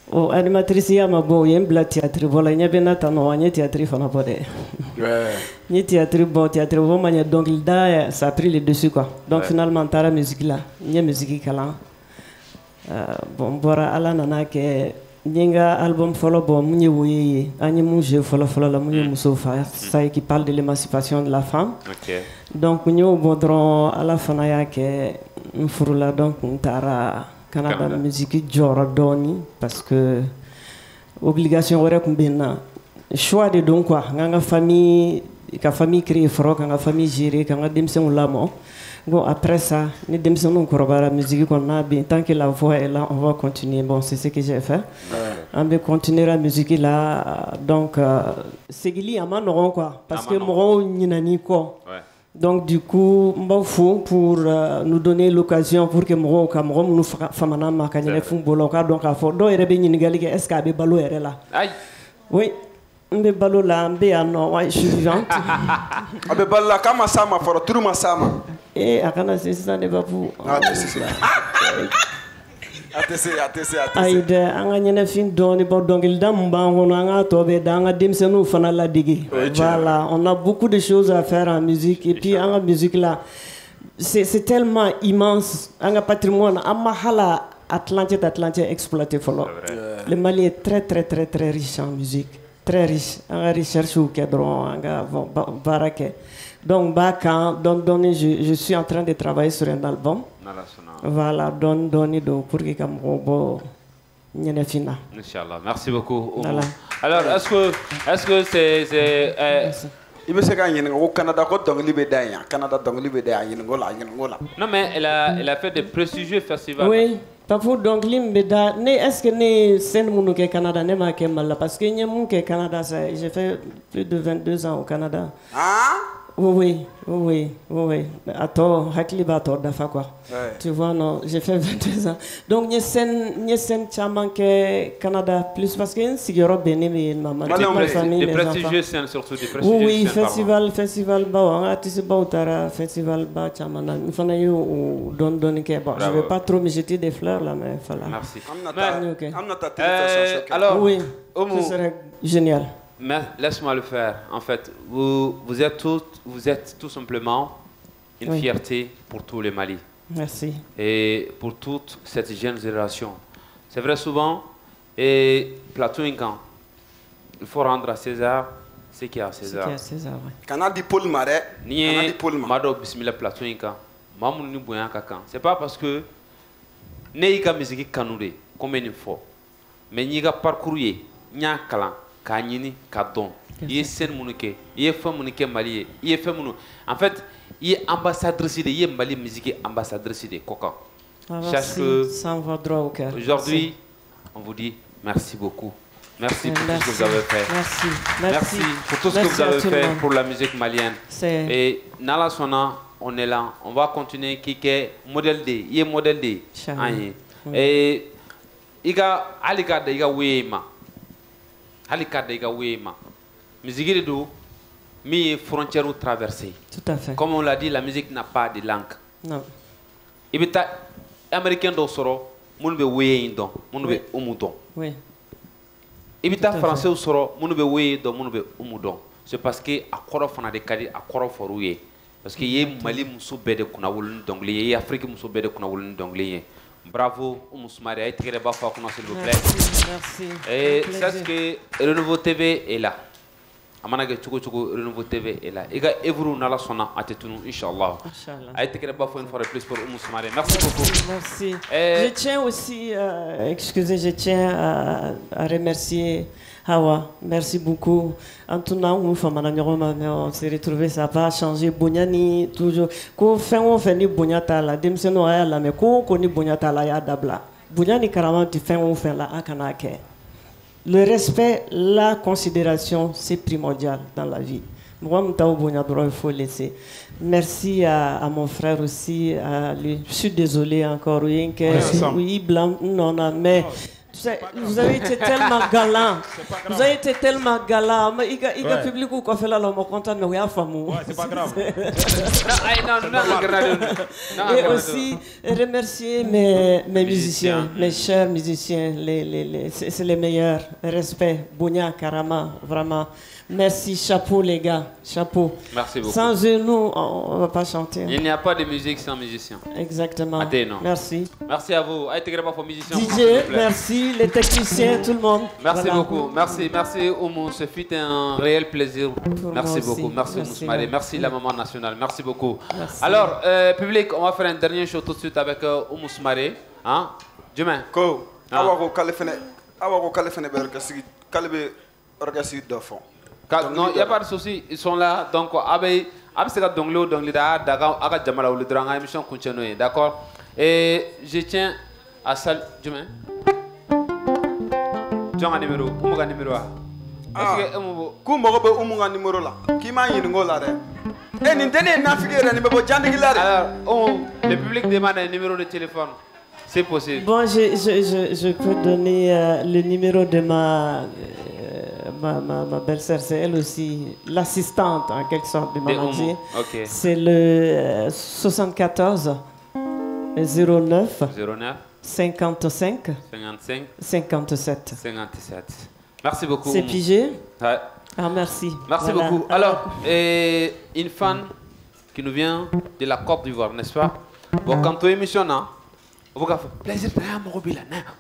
Oh, animatrice ya ma bon, y'a un théâtre, voilà, il y a bien attendre, il y a théâtre, il faut pas de. Il y a théâtre, bon, théâtre, vraiment, donc il a, ça a pris le dessus, quoi. Donc Ouais. finalement, t'as la musique là, il y a musique qui est bon, voilà, ala nana que, n'inga album follow bon, mouye ouye, anye mouye follow follow la mouye moussoufa, ça qui parle de l'émancipation de la femme. Ok. Donc nous bodron à la fin ya que m'furula donc t'ara Canada Canada. musique jora doni parce que obligation wore kumbena choix de donc quoi nga famille ka famille créer fro nga famille gérer nga demsen lamo bon après ça ni demsen on korobara musique qu'on a bien tant que la voix est là on va continuer bon c'est ce que j'ai fait on va continuer la musique là donc euh, c'est gili ama non quoi parce que mo ñinani ko Ouais. donc du coup m'en fou pour euh, nous donner l'occasion pour que mo Cameroun nous famana makanyele fun boloka donc a fo do rebe ñini gali que est-ce que balo ere là Aïe. oui mbe balo la mbe ano ouais je suis vivante abe balla kama sama foro turuma sama et akana c'est ça ne va pour ah c'est ça atese atese atese aide anga ñene fin doni bo donc il dam ba hono anga tobe danga dimsenu fana la digi voilà on a beaucoup de choses à faire en musique et puis anga musique là c'est c'est tellement immense anga patrimoine amma hala Atlantique Atlantique exploité follow le Mali est très très très très riche en musique très riche anga recherche ou cadron anga bon barake donc ba quand donc donné je je suis en train de travailler sur un album. Voilà, donne, donne, donc pour que comme robot, fina. Inch'Allah, merci beaucoup. Voilà. Alors, est-ce que, est-ce que c'est, c'est, euh... il me sait qu'il y a au Canada quoi donc libédé, Canada donc libédé, il y a ngola, il y a ngola. Non mais elle a, elle a fait des prestigieux festivals. Oui, parfois donc limbeda, ne est-ce que ne scène mon au Canada ne m'a qu'à mal parce que n'y a mon au Canada, j'ai fait plus de vingt-deux ans au Canada. Ah? Oui, oui, oui, oui. Attends, hakli ba to dafa quoi. Tu vois non, j'ai fait vingt-deux ans. Donc n'y scène, n'y scène chaman que Canada plus parce que c'est Europe béni mais maman. Des, famille, des prestigieux scènes surtout des prestigieux oui, oui, scènes. festival, festival ba on a tissé ba utara festival ba chaman. Il faut naïo ou don don que bon, je vais pas trop me jeter des fleurs là mais voilà. Merci. Mais, euh, alors, oui, Oumou, ce serait génial. Mais laisse-moi le faire. En fait, vous, vous, êtes tout, vous êtes tout simplement une Oui. fierté pour tous les Mali. Merci. Et pour toute cette jeune génération. C'est vrai souvent, et Plateau Incan, il faut rendre à César ce qu'il y a à César. Ce qu'il y a à César, oui. Canal di Paul Marais. Ni Mado Bismillah Plateau Incan. Mamoun ni Bouyan Kakan. C'est pas parce que Neika musique Kanouré, comme il faut. Mais Niga parcouru, Nya Kalan. K'a ɲini k'a dɔn i ye scène minnu kɛ i ye fɛn minnu kɛ Mali ye i ye fɛn minnu en fait i ye ambassadrice de i ye Mali musique ambassadrice de kɔ kan. Sache que ça me va droit au cœur. Aujourd'hui on vous dit merci beaucoup. Merci pour merci. tout ce que vous avez fait. Merci. Merci, merci. pour tout ce merci que vous avez fait monde. pour la musique malienne. C'est... Et Nala Sona, on est là. On va continuer. Qui est modèle D. Il est modèle D. Et il y a Alika de Wema. Alika de Wema. Musique de dos, mi frontières traversées. Tout à fait. Comme on l'a dit, la musique n'a pas de langue. Non. Il y a américain do soro, mon be weye don, mon be umudon. Oui. Il y a français au soro, mon be weye don, mon be umudon. C'est parce que à quoi fana de kadi à quoi forouye. Parce que y a Mali muso bede kuna wulun dongle, y a Afrique muso bede kuna wulun dongle. Bravo, Oumousoumari, a été bas fort, s'il vous plaît. Merci. Et c'est que Renouveau T V est là. Amana Tchouko Tchouko, Renouveau T V est là. Et gars, Evrou Nala Sona, à Tetounou, Inch'Allah. A été bas fort une fois de plus pour Oumousoumari. Merci beaucoup. Merci. Et... Je tiens aussi, euh, excusez, je tiens à, à remercier Hawa. Merci beaucoup. En tout cas, on s'est retrouvés, ça va changer. Bonyani, toujours. Ko fait on fait ni bonyata la, demseno aya la, mais ko ko ni bonyata la ya dabla. Bonyani carrément tu fais on fait la akanake. Le respect, la considération, c'est primordial dans la vie. Moi, il faut laisser. Merci à, à mon frère aussi, à lui. Je suis désolé encore, oui, que, oui, blanc, non, non, mais sais, vous avez été tellement galant. Vous avez été tellement galant. Mais il y a un public qui a fait là, on est content, mais oui, famille. Ouais, c'est pas grave. Et aussi remercier mes, mes musiciens, mes chers musiciens, les, les, les, c'est, c'est les meilleurs. Respect, Bounia, Karama, vraiment. Merci, chapeau les gars, chapeau. Merci beaucoup. Sans eux, nous, on ne va pas chanter. Il n'y a pas de musique sans musicien. Exactement. Adé, non. Merci. Merci à vous. Allez, t'es pour musicien. D J, merci, les techniciens, tout le monde. Merci voilà. beaucoup. Merci, merci Oumou. Ce fut un réel plaisir. Pour merci beaucoup. beaucoup. Merci Oumou Soumaré. Merci la maman nationale. Merci beaucoup. Merci. Alors, euh, public, on va faire un dernier show tout de suite avec euh, Oumou Soumaré. Hein? Demain. Ko. Awa ko kalifene. Awa ko kalifene berkasi. Kalbe orgasi de fond. Non, il n'y a pas de souci. Ils sont là. Donc, avec ce que Donglo, Donglida, Daga, Aga Jamala ou le Dranga, émission continue. D'accord? Et je tiens à saluer. Demain. John a numéro. Où est numéro? Ah. Kumbo be umunga numéro là. Qui m'a eu ngola re. Eh, n'intene na figure ni bebo jandi la re. Alors, oh, le public demande un numéro de téléphone. C'est possible. Bon, je, je, je, je peux donner euh, le numéro de ma, euh, ma, ma, ma belle-sœur. C'est elle aussi l'assistante, en quelque sorte, de ma manager. Okay. C'est le euh, soixante-quatorze zéro neuf zéro neuf cinquante-cinq cinquante-cinq cinquante-sept. cinquante-sept. Merci beaucoup. C'est pigé? Ouais. Ah, merci. Merci Voilà. beaucoup. Alors, et une fan qui nous vient de la Côte d'Ivoire, n'est-ce pas? Bon, quand tu émissionnes, on va faire plaisir de la mobile.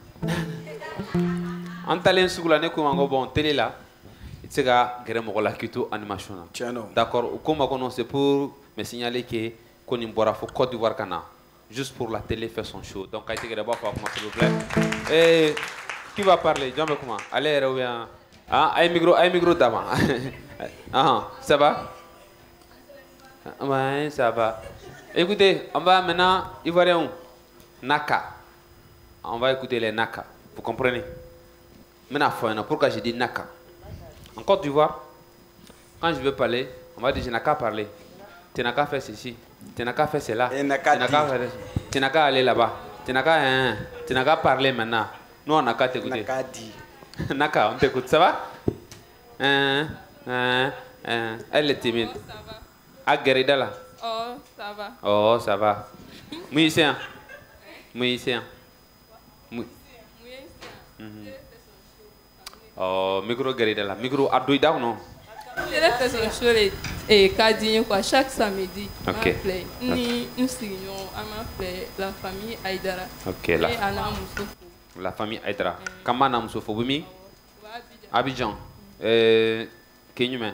En talent sur la néko mango bon télé là, il se gars gremo la kito animation. D'accord. Comme on c'est pour me signaler que qu'on y boira faut Côte d'Ivoire kana, juste pour la télé faire son show. Donc, il y a d'abord s'il vous plaît. Et qui va parler? Jean comment? Allez, reviens. Ah, un micro, un micro d'avant. Ah, ça va? Ouais, ça va. Écoutez, on va maintenant, Ivoirien, Naka. On va écouter les Naka. Vous comprenez? Maintenant, pourquoi j'ai dit Naka? En Côte d'Ivoire, quand je veux parler, on va dire je n'ai qu'à parler. Tu n'as qu'à faire ceci. Tu n'as qu'à faire cela. Tu n'as qu'à aller là-bas. Tu n'as qu'à hein, tu n'as qu'à parler maintenant. Nous, on n'a qu'à t'écouter. Naka dit. Naka, on t'écoute. Ça va? Hein, hein, hein. Elle est timide. Oh, ça va. Ah, Guérida là. Oh, ça va. Oh, ça va. Musicien. Musicien. Mu- Mhm. Oh, micro Guérida là. Micro Adoida ou non? Je l'ai fait son show et, et Kadine, quoi, chaque samedi. Ok. On fait. Ni nous signons, on a fait la famille Aïdara. Ok, là. Et Anna Moussofo. La famille Aïdra. Comment on se fait? Bumi? Abidjan. Euh, Kenyume.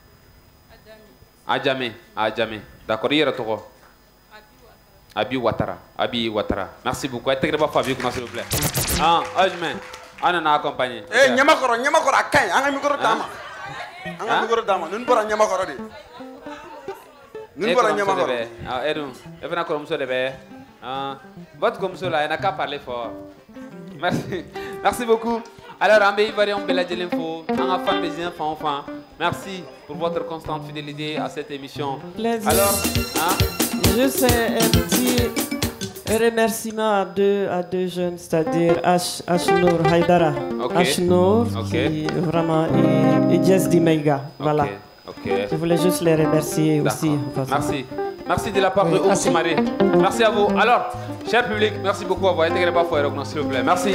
Adjamé. Adjamé. D'accord, hier à toi. Abi Ouattara. Abi Ouattara. Merci beaucoup. Est-ce que vous avez fait s'il vous plaît? Ah, Adjamé. On en a accompagné. Eh, Nyamakoro, Nyamakoro, Akai, Anga Mikoro Dama. Anga Mikoro Dama, nous ne pourrons Nyamakoro. Nous ne pourrons Nyamakoro. Ah, et nous, et venez comme ça de bé. Ah, votre comme ça là, il n'a qu'à parler fort. Merci. Merci beaucoup. Alors, Ambé Ivoirien, Bella de l'info, un fan des enfants, enfin. Merci pour votre constante fidélité à cette émission. Plaisir. Alors, hein? Juste un, un petit remerciement à deux, à deux jeunes, c'est-à-dire H, H-Nour Haïdara. Ok. H-Nour, Ok. qui vraiment, et, et Jess Dimeiga. Voilà. Ok. Je voulais juste les remercier D'accord. aussi. en passant. Merci. Merci de la part Oui, de Oumou merci. Soumaré. Merci à vous. Alors, cher public, merci beaucoup à vous. Intégrez pas Foyer Rocknon, s'il vous plaît. Merci.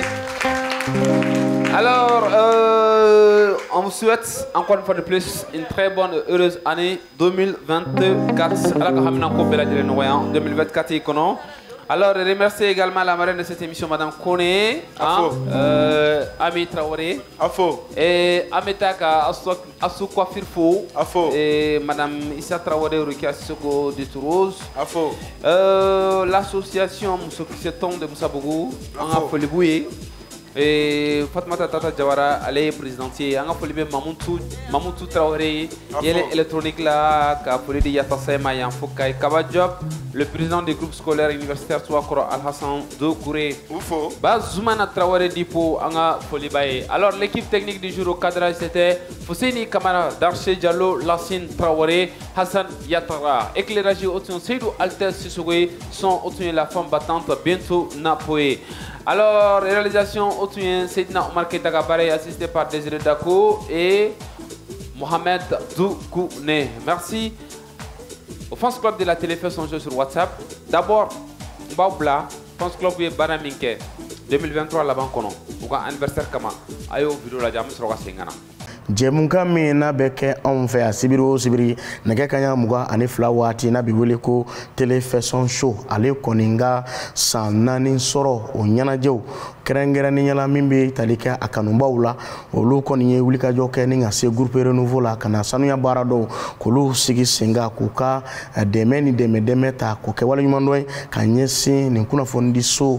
Alors, euh, on vous souhaite encore une fois de plus une très bonne et heureuse année deux mille vingt-quatre. Alors, deux mille vingt-quatre, icono. Alors, remercier également la marraine de cette émission, Madame Kone, hein, euh, Ami Traoré, Afo. et Ametaka Asukwa Firfo, Afo. et Madame Issa Traoré Rukia Soko de Toulouse, Afo. euh, l'association Moussokiseton de Moussabougou, en Afoliboué, et Fatmata Tata Jawara, elle est présidentielle, en Afolibé Mamoutou, Mamoutou Traoré, et elle est électronique là, Kapolidi Yatasé Mayan Foukaï Kabadjob, le président du groupe scolaire universitaire Souakoro Al-Hassan Doukouré. Oufo. Bazoumana Traoré Dipo, Anga Folibaye. Alors, l'équipe technique du jour au cadrage c'était Fousseini Kamara, Darché Diallo, Lassine Traoré, Hassan Yatara. Éclairage Otion Seydou Alter Sissoué, son Otion la femme battante, bientôt Napoé. Alors, réalisation Otuyen, Seydina Omar Keita Kabare, assisté par Désiré Dako et Mohamed Doukoune. Merci au Fans Club de la télé fait son jeu sur WhatsApp. D'abord, Mbabla, Fans Club est Baraminke, deux mille vingt-trois là-bas, pour un anniversaire Kama. Ayo, vidéo la jamme sur Sengana. Jɛmunkan min n'a bɛ kɛ anw fɛ a sibiri o sibiri nɛgɛ kaɲa mugan ani fila waati n'a bɛ wele ko téléfashion show ale kɔni ka san naani sɔrɔ o ɲɛnajɛw kɛrɛnkɛrɛnnenya min bɛ tali kɛ a kanubaw la olu kɔni ye wulikajɔ kɛ ni ka se groupe renouveau la ka na sanuya baara dɔw k'olu sigi sen kan k'u ka dɛmɛ ni dɛmɛ dɛmɛ ta k'o kɛ waleɲuman dɔ ye ka ɲɛsin nin kunnafoni di so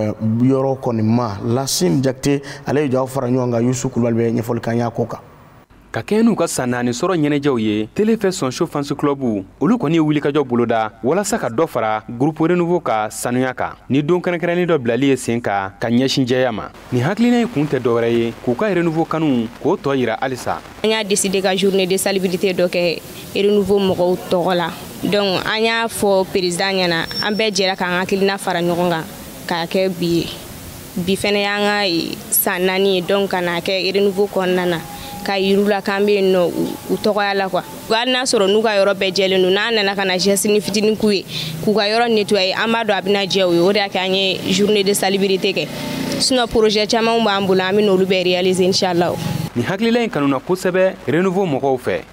yɔrɔ kɔni ma Lasim Jakite ale ye jɔw fara ɲɔgɔn kan Yusu Kulubali bɛ ɲɛfɔli kan y'a ko kan. Ka kɛ n'u ka san naani sɔrɔ ɲɛnajɛw ye Téléfashion Show Fans Club olu kɔni ye wulikajɔ boloda walasa ka dɔ fara groupe renouveau ka sanuya kan ni don kɛrɛnkɛrɛnnen dɔ bilali ye sen kan ka ɲɛsin jɛya ma ni hakilina ye kun tɛ dɔwɛrɛ ye k'u ka renouveau kanu k'o tɔ yira halisa. An y'a décidé ka journée de salubrité dɔ kɛ renouveau mɔgɔw tɔgɔ la donc an y'a fɔ président ɲɛna an bɛɛ jɛra k'an hakilina fara ɲɔgɔn kan k'a kɛ bi ye bi fɛnɛ y'an ka san naani ye donc ka n'a kɛ renouveau kɔnɔna na ka yirula kan bɛ yen nɔ u tɔgɔya la quoi hali n'a sɔrɔ n'u ka yɔrɔ bɛɛ jɛlen don n'a nana ka na geste ni fitinin k'u ye k'u ka yɔrɔ nettoyer an b'a dɔn a bɛna jɛ u ye o de y'a kɛ an ye journée de salubrité kɛ sinon projet camanw b'an bolo an bɛ n'olu bɛɛ réaliser inchallah. Ni hakilila in kanuna kosɛbɛ renouveau mɔgɔw fɛ.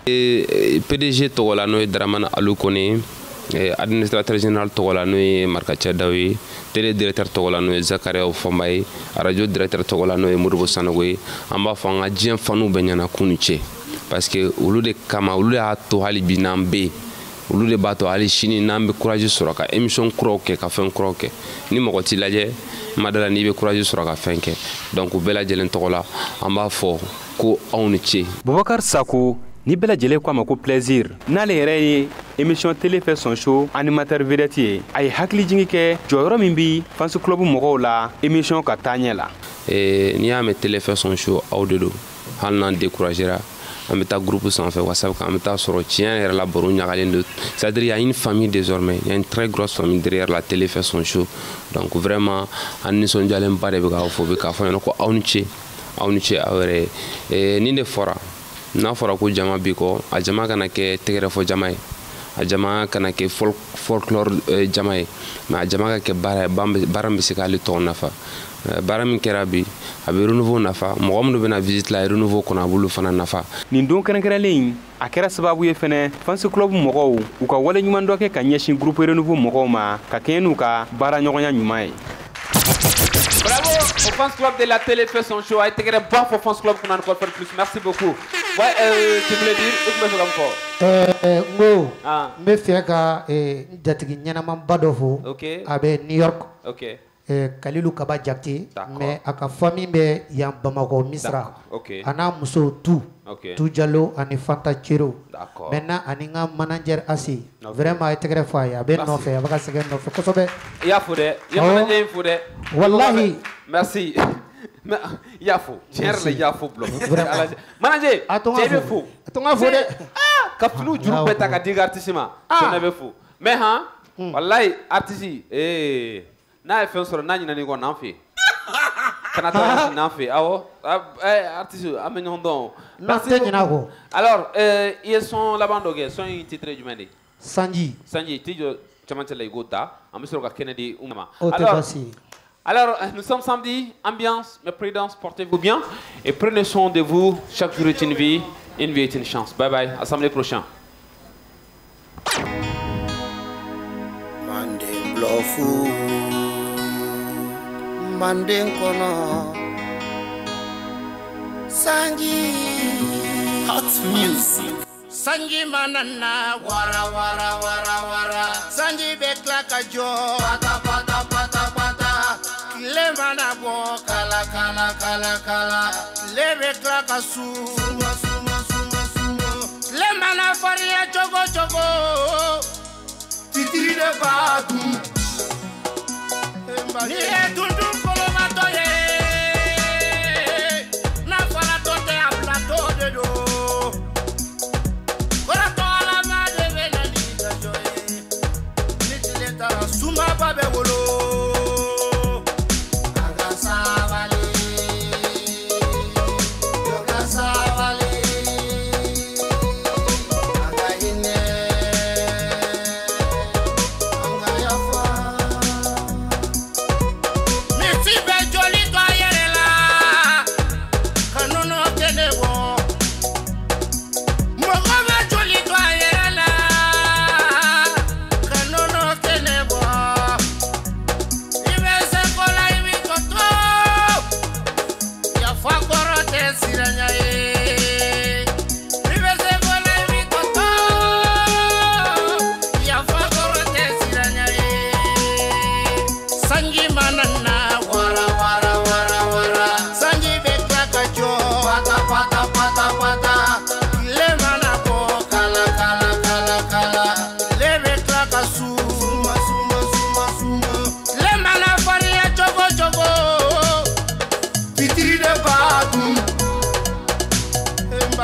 P D G tɔgɔ la n'o ye Daramana Alu Kone, administrateur général tɔgɔ la n'o ye Markacha Dawi, télé directeur tɔgɔ la n'o ye Zakaria Famba ye, radio directeur tɔgɔ la n'o ye Modibo Sanogo ye. An b'a fɔ an ka diɲɛ faniw bɛɛ ɲɛna k'u ni ce parce que olu de kama olu de y'a to hali bi n'an bɛ yen olu de b'a to hali sini n'an bɛ courage sɔrɔ ka émission kuraw kɛ ka fɛn kuraw kɛ ni mɔgɔ t'i lajɛ madala n'i bɛ courage sɔrɔ ka fɛn kɛ donc u bɛɛ lajɛlen tɔgɔ la an b'a fɔ ko aw ni ce. Boubacar Sako ni bɛɛ lajɛlen ko a ma ko plaisir n'ale yɛrɛ ye émission Téléfashion Show animateur vedette ye a ye hakili jigin kɛ jɔyɔrɔ min bi Fans Club mɔgɔw la émission ka taa ɲɛ la. N'i y'a mɛn Téléfashion Show aw de don hali n'an découragera an bɛ taa groupe sanfɛ WhatsApp kan an bɛ taa sɔrɔ tiɲɛ yɛrɛ la baro ɲagalen don c'est-à-dire il y a une famille désormais il y a une très grosse famille derrière la Téléfashion Show donc vraiment an nisɔndiyalenba de bɛ k'aw fɔ u bɛ k'a fɔ ɲɛna ko aw ni ce aw ni ce aw yɛrɛ ye nin de fɔra n'a fɔra ko jama bi kɔ a jama kana kɛ tɛgɛrɛfɔ jama ye a jama kana kɛ folklore jama ye mais a jama ka kɛ baara ye baara min bɛ se k'ale tɔw nafa baara min kɛra bi a bɛ renouveau nafa mɔgɔ minnu bɛna visite la renouveau kɔnɔ a b'olu fana nafa. Nin don kɛrɛnkɛrɛnlen in a kɛra sababu ye fɛnɛ Fans Club mɔgɔw u ka wale ɲuman dɔ kɛ ka ɲɛsin groupe renouveau mɔgɔw ma ka kɛɲɛ n'u ka baara ɲɔgɔnya ɲuman ye. Bravo au Fans Club de la Téléfashion Show. A été très bon pour Fans Club pour en faire plus. Merci beaucoup. Ouais, euh, tu voulais dire, où tu me fais encore? Euh, Ngo, me fais ka jatigi ɲɛnaman ba dɔ fo. Ok. A bɛ New York. Ok. Kalilu Kaba Jakite. Mais a ka famille bɛ yan Bamako Misra. Ok. A n'a muso Tu. Ok. Tu Jalo ani Fanta Chiro. D'accord. Maintenant ani n ka manager Asi. Vraiment a ye tɛgɛrɛ fɔ a ye a bɛ nɔfɛ a bɛ ka sɛgɛn nɔfɛ kosɛbɛ. I y'a fɔ dɛ. I y'a manager in fɔ dɛ. Wallahi. Merci. I y'a fɔ. Tiɲɛ yɛrɛ la i y'a fɔ bulon. Manager. A to n ka cɛ bɛ fɔ. fɔ. A to n ka fɔ dɛ. Ka finiw juru bɛɛ ta ka di artiste ma. Cɛ ne bɛ fɔ. Mais han. Wallahi artiste ee n'a ye fɛn sɔrɔ n'a ɲinɛn'i kɔ n'an fɛ yen. Kana taa n'an fɛ yen awɔ. Artiste an bɛ ɲɔgɔn dɔn. N'an tɛ ɲinɛ a kɔ. Alors i ye son laban dɔ kɛ son in titre ye jumɛn de ye? Sanji. Sanji t'i jɔ cɛmancɛ la i k'o ta an bɛ sɔrɔ ka kɛnɛ di u ma. O tɛ basi. Alors, nous sommes samedi, ambiance, mais prudence, portez-vous bien et prenez soin de vous. Chaque jour est une vie, une vie est une chance. Bye bye, à samedi prochain. Manding blofu, manding kono, Sanji, hot music. Sanji manana, wara wara wara wara. Sanji bekla kajo, pata pata pata pata. Le mana bo kala kala kala kala. Le bekla kasu, suma suma suma suma. Le mana faria chogo chogo. Titiri de badu. Ni etundu koloma toye. Na fala tote a plateau de do. Suma babe wolo, aga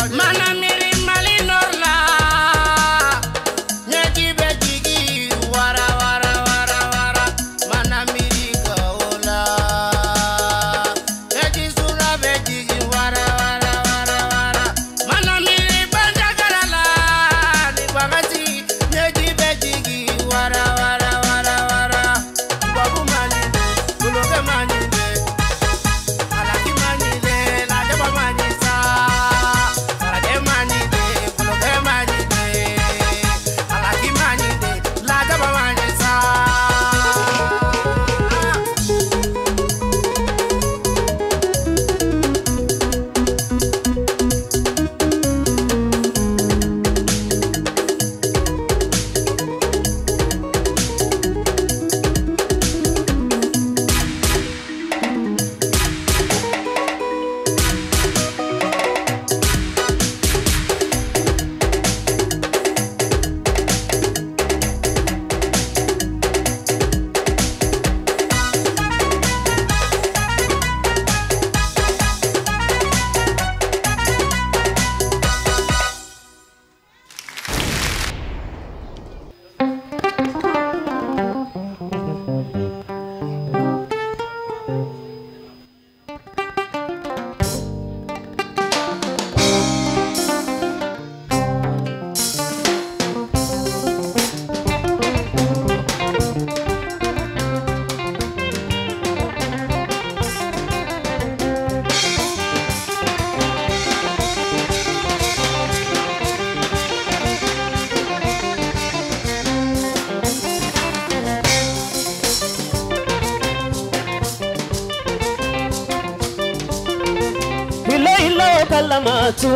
kalamatu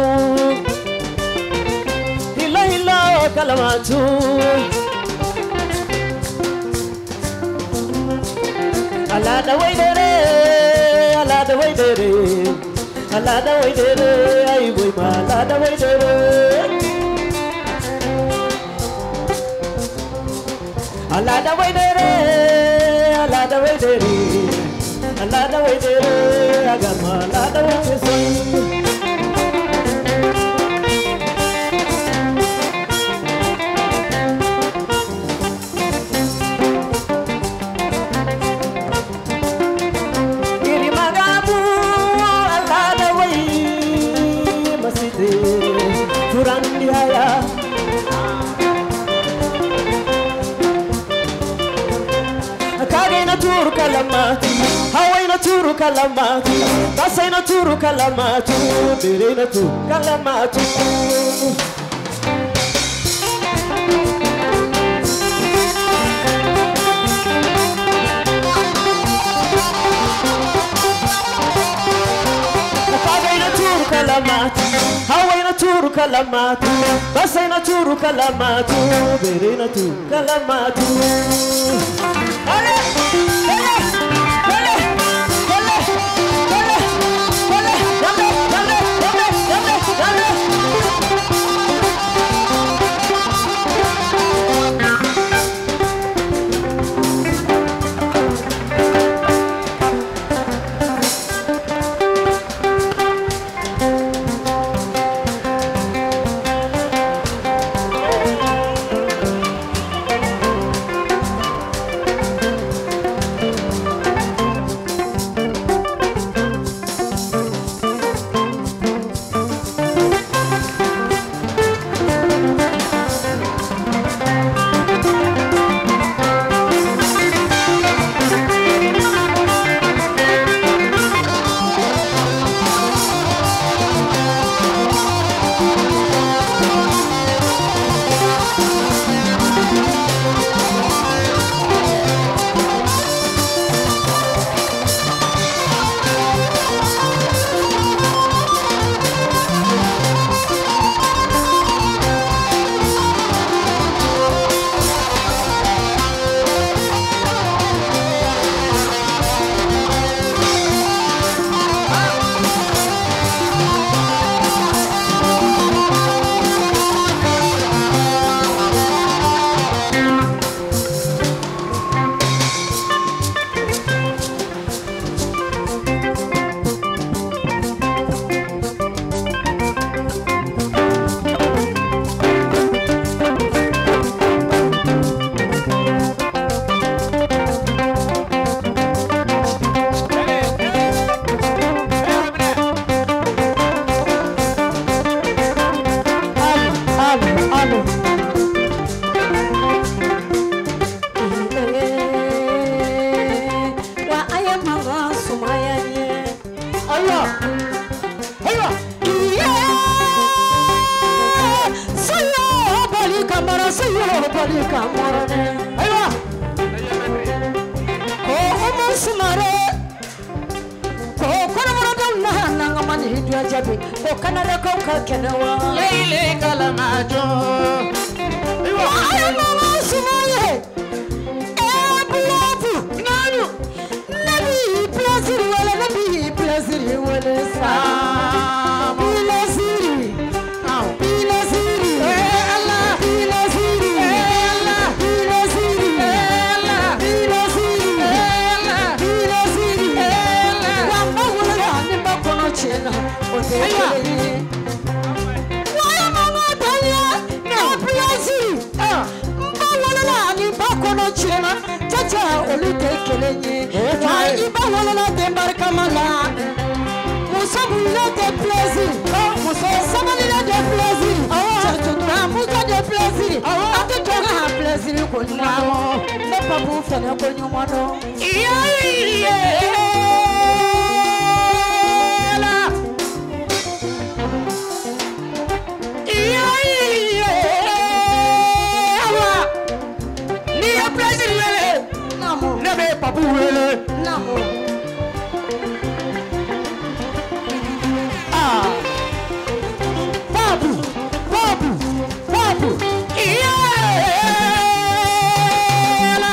hilo hilo kalamatu alada waidere alada waidere alada waidere ay boy ma alada waidere alada waidere alada waidere alada waidere agama alada waidere kalamatu hawaina turu kalamatu basaina turu kalamatu dirina tu kalamatu hawaina turu kalamatu hawaina turu kalamatu basaina turu kalamatu dirina tu kalamatu ale ka morone ayiwa ko omo sumare ko kɔnɔmɔrɔdenw na n'an ka mani hiduya jaabi ko kanadakaw ka kɛnɛ wa leile kalamajo ayiwa a ye mama suma ye ee bulafu naanu ne b'i pilasiri wele ne b'i pilasiri wele sa pilasiri pilasiri ee ala pilasiri ee ala pilasiri ee ala pilasiri ee ala pilasiri ee ala wa ma wele ani ba kɔnɔ tiɲɛ na o tɛ kelen ye wa ye mama tanya ne pilasiri n ba wele ani ba kɔnɔ tiɲɛ na caca olu tɛ kelen ye wa i ba wele den barikama la muso bule de plaisir muso sabalilen de plaisir cɛtutura muso de plaisir a tɛ to ka ha plaisir ko ɲuman dɔn ne papu fɛnɛ ko ɲuman dɔn iya iya la iya iya wa ni ye plaisir wele namu ne bɛ papu wele namu. Babu, babu, babu, iyela.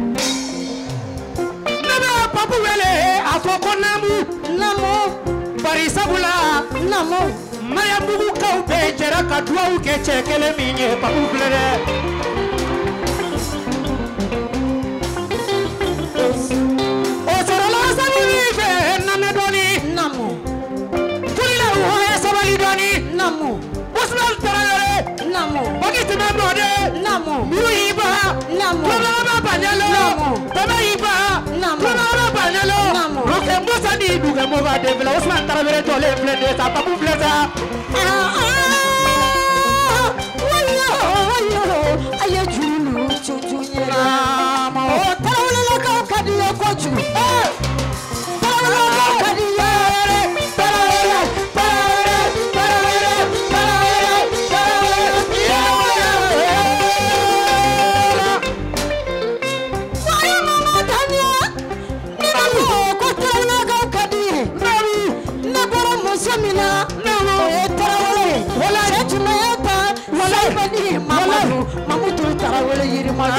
Nebe babu wele afoko namu, namu. Bari sabula, namu. Maya bugu kaw be jɛra ka duwawu kɛ cɛ kelen min ye babu filɛ dɛ. O sɔrɔla sabuli fɛ nane dɔɔni, namu. Namu Usman Traoré Namu Bagi Tuma Mode Namu Muiba Namu Lama Banelo Namu Tama Iba Namu Lama Banelo Namu Roke Musa di Duga Mova de Villa Usman Traoré Tole Flede Sa Papu Fleza Ah ah Wallo wallo Aye julu chuchunya Namu Oh Traoré la ka kadiyo kochu Eh Traoré la kadiyo Traoré Samina no e Traoré wala juma yata wala bani Mamadou Mamadou Traoré yiri ma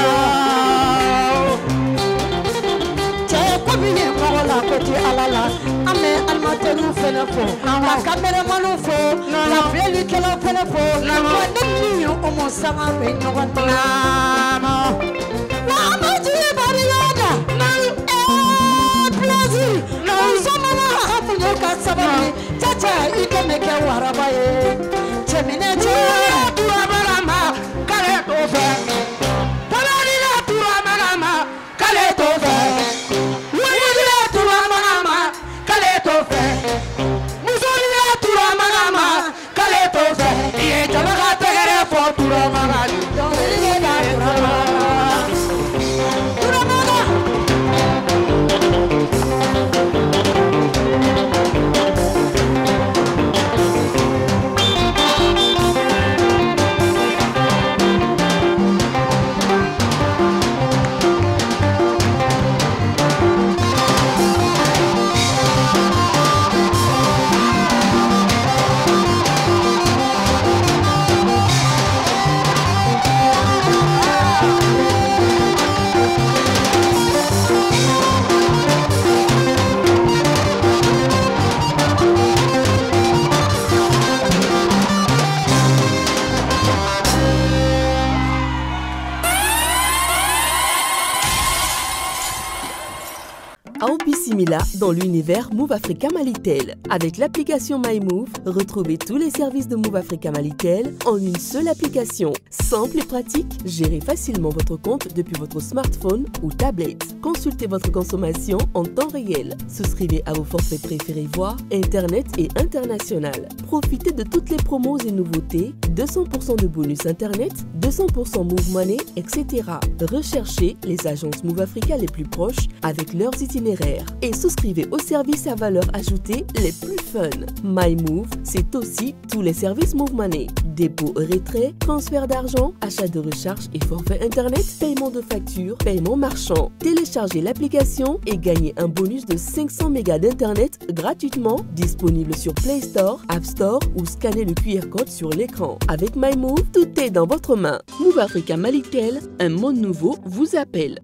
te ko bi ne ko la ko ti alala ame almatelu fene fo la cameraman fo la feli kala fene fo la ko ne ni o mo sama be nyoga na ma wa ma ji bari yoda na e plaisir no sama na hafu nyoka sabani Chacha ike meke waraba ye Chemine che Tura marama Kale tofe Talani la tura marama Kale tofe Wani la tura marama Kale tofe Musoni la tura marama Kale tofe Iye jalaga tegere fo tura marama Iye la tura marama Tura marama Simila dans l'univers Move Africa Malitel. Avec l'application MyMove, retrouvez tous les services de Move Africa Malitel en une seule application. Simple et pratique, gérez facilement votre compte depuis votre smartphone ou tablette. Consultez votre consommation en temps réel. Souscrivez à vos forfaits préférés voix, Internet et international. Profitez de toutes les promos et nouveautés deux cents pour cent de bonus Internet, deux cents pour cent Move Money, et cetera. Recherchez les agences Move Africa les plus proches avec leurs itinéraires et souscrivez aux services à valeur ajoutée les plus fun. MyMove, c'est aussi tous les services Move Money. Dépôt et retrait, transfert d'argent, achat de recharge et forfait Internet, paiement de factures, paiement marchand. Téléchargez l'application et gagnez un bonus de cinq cents mégas d'Internet gratuitement, disponible sur Play Store, App Store ou scannez le Q R code sur l'écran. Avec MyMove, tout est dans votre main. Move Africa Malitel, un monde nouveau vous appelle.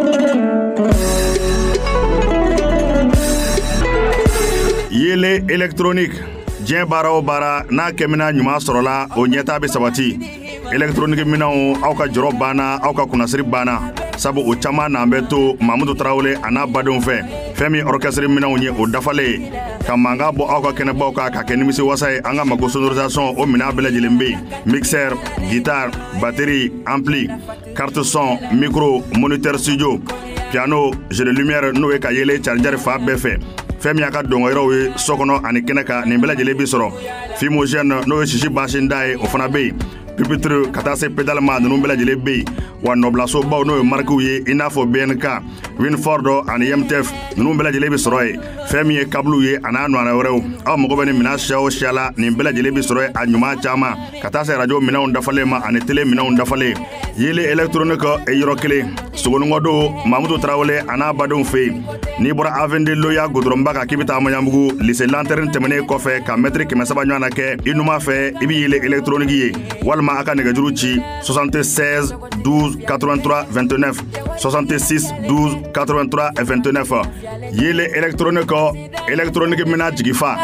Yele électronique. Diɲɛ baara o baara n'a kɛmina ɲuman sɔrɔla o ɲɛta bɛ sabati. Électronique minɛnw aw ka jɔrɔ banna aw ka kunnasiri banna sabu o caman n'an bɛ to Mamudu Tarawele a n'a badenw fɛ fɛn min orchestre minɛnw ye o dafalen ye ka mankan bɔ aw ka kɛnɛbaw kan ka kɛ nimisi wasa ye an ka mago sonorisation o minɛn bɛɛ lajɛlen bɛ yen mixeur guitare batterie ampli carte son micro moniteur studio piano jeu de lumière n'o ye ka yele charger fa bɛɛ fɛ fɛn min y'a ka dɔngɔyɔrɔw ye so kɔnɔ ani kɛnɛ kan nin bɛɛ lajɛlen bi sɔrɔ fumogène n'o ye sisi basinda ye o fana bɛ yen pupitre ka taa se pédale ma ninnu bɛɛ lajɛlen bɛ yen wa nɔbilasobaw n'o ye marquew ye i n'a fɔ B N K Winford ani M T F ninnu bɛɛ lajɛlen bi sɔrɔ yen fɛn min ye câble ye a n'a ɲɔgɔnna wɛrɛw aw mago bɛ nin minɛn siya o siya la nin bɛɛ lajɛlen bi sɔrɔ a ɲuman caman ka taa se radio minɛnw dafalen ma ani télé minɛnw dafalen yele électronique e yɔrɔ kelen sogonikɔ don Mamudu Tarawele a n'a badenw fɛ yen n'i bɔra Avenue Loya goudronba kan k'i bɛ taa Maɲanbugu lycée lanterne tɛmɛnen kɔfɛ ka mètre kɛmɛ saba ɲɔgɔnna kɛ i numan fɛ i bɛ yele électronique ye walima a ka nɛgɛjuru ci soixante-seize douze quatre-vingt-trois vingt-neuf soixante-six douze quatre-vingt-trois vingt-neuf yele électronique électronique mina jigi fa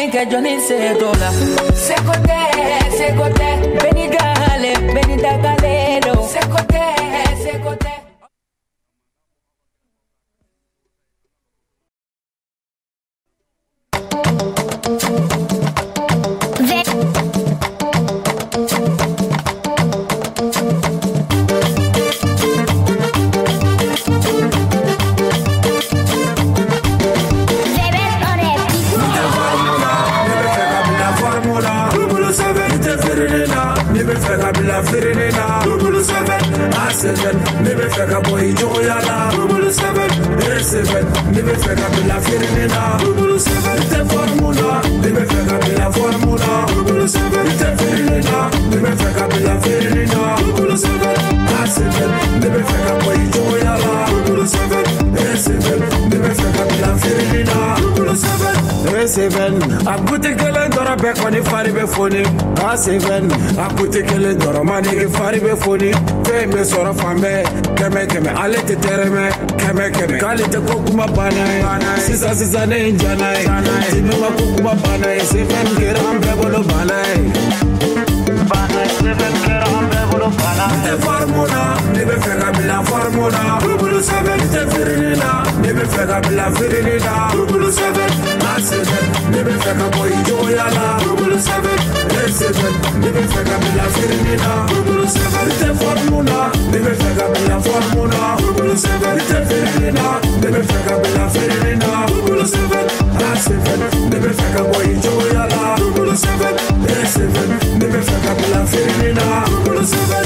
Akute kelen dɔrɔ bɛɛ kɔni fari bɛ foni A seven akute kelen dɔrɔ manigi fari bɛ foni fɛn bɛ sɔrɔ fan bɛɛ kɛmɛ kɛmɛ ale tɛ tɛrɛmɛ kɛmɛ kɛmɛ k'ale tɛ ko kuma banna ye sisan sisan ne ye n jana ye dimi ma ko kuma banna ye seven kɛra an bɛɛ bolo banna ye banna ye seven kɛra an bɛɛ bolo banna n tɛ farimu na ne bɛ fɛ ka bila farimu na bulu seven tɛ feereli la ne bɛ fɛ ka bila feereli la bulu seven A seven ne bɛ fɛ ka bɔ i jogoya la bulu seven A seven ne bɛ fɛ ka bila feereli la bulu seven tɛ farimu na ne bɛ fɛ ka bila farimu na bulu seven tɛ feereli la ne bɛ fɛ ka bila feereli la bulu seven A seven ne bɛ fɛ ka bɔ i jogoya la bulu seven A seven ne bɛ fɛ ka bila feereli la bulu seven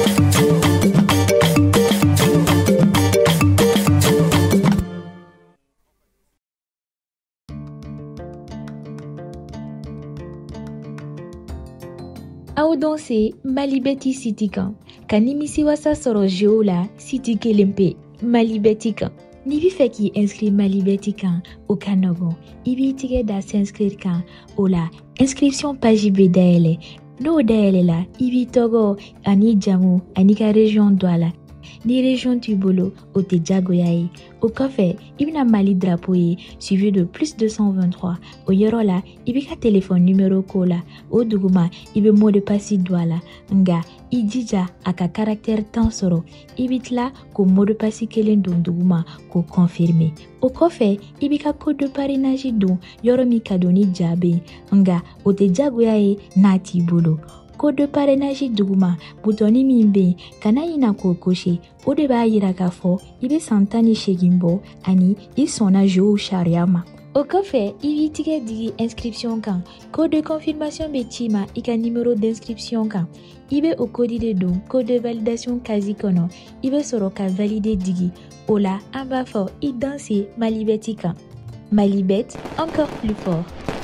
Aw danse Malibeti City kan ka nimisi wasa sɔrɔ jeu la City kelen pe Malibeti kan n'i b'i fɛ k'i inscrire Malibeti kan o ka nɔgɔn i b'i tigɛ da s'inscrire kan o la inscription page bɛ dayɛlɛ n'o dayɛlɛ la i b'i tɔgɔ ani jamu ani ka région don a la ni région t'i bolo o tɛ jagoya ye o kɔfɛ i bɛna Mali drapeau ye suivi de plus deux cent vingt-trois o yɔrɔ la i b'i ka téléphone numéro ko la o duguma i bɛ mot de passe don a la nga i jija a ka caractère tan sɔrɔ i bɛ tila k'o mot de passe kelen don duguma k'o confirmer o kɔfɛ i b'i ka code de parrainage don yɔrɔ min ka don ni ja bɛ yen nga o tɛ jagoya ye n'a t'i bolo code de parrainage duguma butoni min bɛ yen kana ɲina k'o cocher o de b'a yira k'a fɔ i bɛ san tan ni seegin bɔ ani i sɔnna jeu sariya ma Au café, il y a des inscriptions quand code de confirmation betima et un numéro d'inscription quand il y a au code de don code de validation quasi kono il y a sur ka valider digi ola en bas fort et danser Malibetika. Malibet encore plus fort.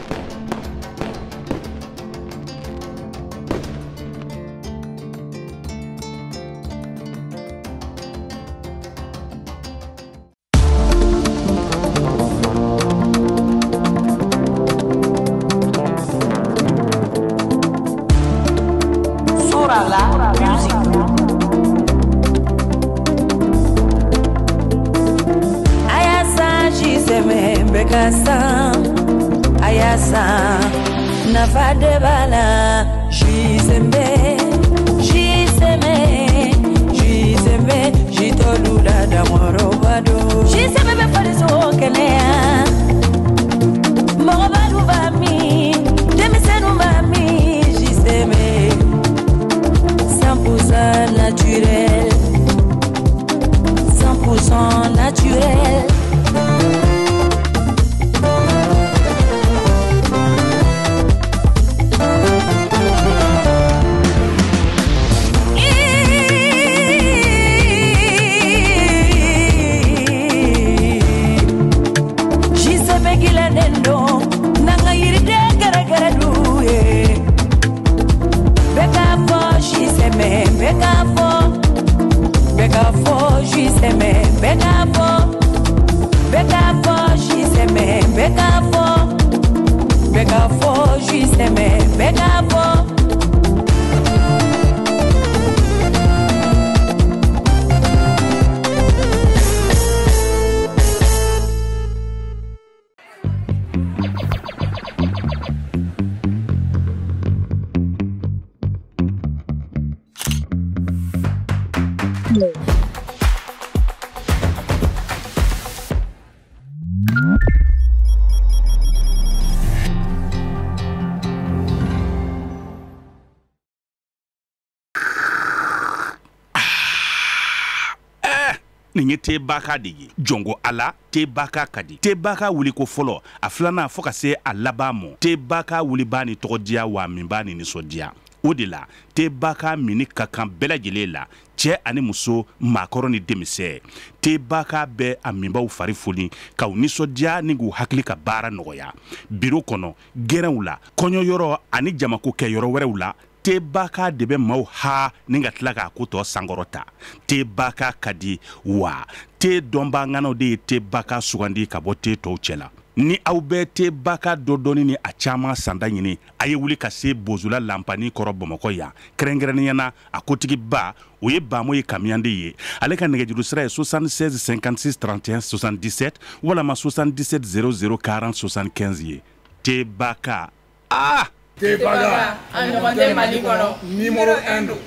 Ninge te baka digi jongo ala te baka kadi te baka wuli ko folo a filana fo ka se a labamo te baka wuli bani togodia wa min bani ni sodia o de la te baka mini kakan bela jele la cɛ ani muso makɔrɔ ni demisɛ te baka bɛ a minbaw fari foni ka u nisɔndiya ni k'u hakili ka baara nɔgɔya biro kɔnɔ gɛrɛnw la kɔɲɔyɔrɔ ani jamako kɛ yɔrɔ wɛrɛw la te baka de bɛ maaw ha ni ka tila k'a ko tɔ sankɔrɔta te baka ka di wa te dɔnbaganaw de ye te baka sugandi ka bɔ te tɔw cɛla ni aw bɛ te baka dɔ dɔɔni ni a caman sanda ɲini a ye wuli ka se bozula lampani kɔrɔ bamakɔ yan kɛrɛnkɛrɛnniyana a kotigi ba o ye bamo ye kamiyande ye ale ka nɛgɛjuru sira ye soixante-seize cinquante-six trente et un soixante-dix-sept walama soixante-dix-sept zéro zéro quarante soixante-quinze ye te baka ah te baka a ɲɔgɔn tɛ Mali kɔnɔ numéro un don.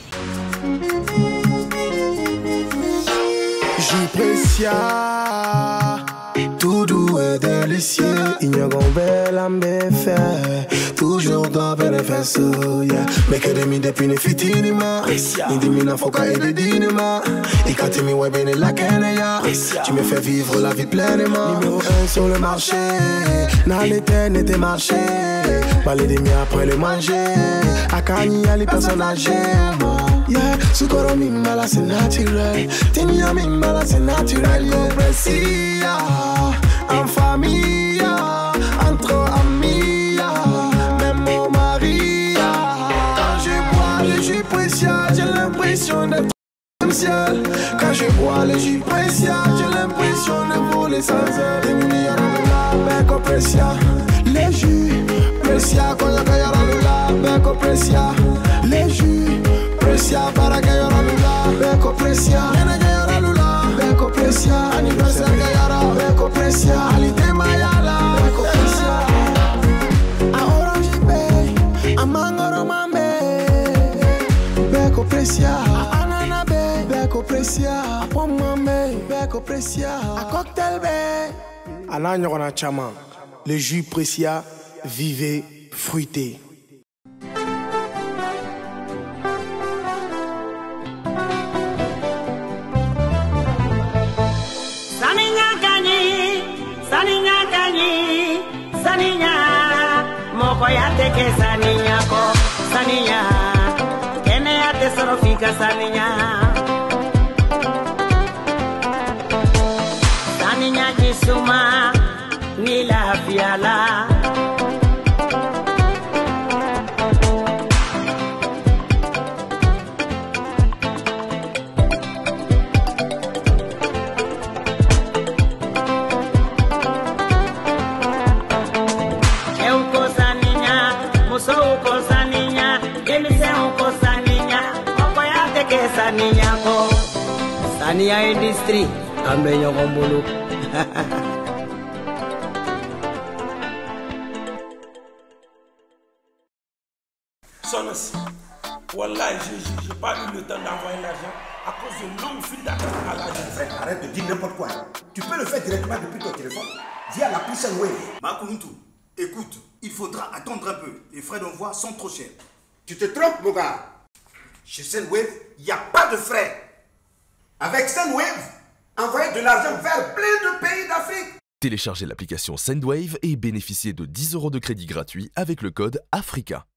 J'apprécie tout doux et délicieux. Il y a un bel ambefé, toujours dans le faisceau. Mais que des mi depuis ne fitinima, ni des mi n'enfoca et des dinima. Et quand tu me vois bien la Kenya, tu me fais vivre la vie pleinement. Numéro un sur le marché, dans l'été n'était marché. Balai des mi après le manger, à Kanye les personnes âgées. Yeah, sukoro mimbala c'est naturel, tinia mimbala c'est naturel. Yo precia, en famille, entre amis, même mon mari. Quand je bois le jus précieux, j'ai l'impression d'être au ciel. Quand je bois le jus précieux, j'ai l'impression de voler sans air. Tinia mimbala, beko precia, les jus précieux, quand y'a kayara lula, beko precia, les jus. Precia para que llora lula, beko precia, nena que llora lula, beko precia, aniversario que llora, beko precia, alite mayala, beko precia. Ahora jibe, amangoro mambe, beko precia, anana be, beko precia, pom mambe, beko precia, a cocktail be. Ala nyokona chama, le jus precia, vivez fruité. Saninya Kanyi, teke saniya ko saniya kɛnɛya tɛ sɔrɔ f'i ka saniya saniya ki suma ni lafiya la Saniya ko Saniya industry an bɛ ɲɔgɔn bolo Sonos, Wallah, je n'ai pas eu le temps d'envoyer l'argent à cause de longue file d'attente à l'agence. Arrête de dire n'importe quoi. Tu peux le faire directement depuis ton téléphone via l'appli Sendwave. Makuntu, écoute, il faudra attendre un peu. Les frais d'envoi sont trop chers. Tu te trompes, mon gars. Chez Sendwave, il n'y a pas de frais. Avec Sendwave, envoyez de l'argent vers plein de pays d'Afrique. Téléchargez l'application Sendwave et bénéficiez de dix euros de crédit gratuit avec le code AFRICA.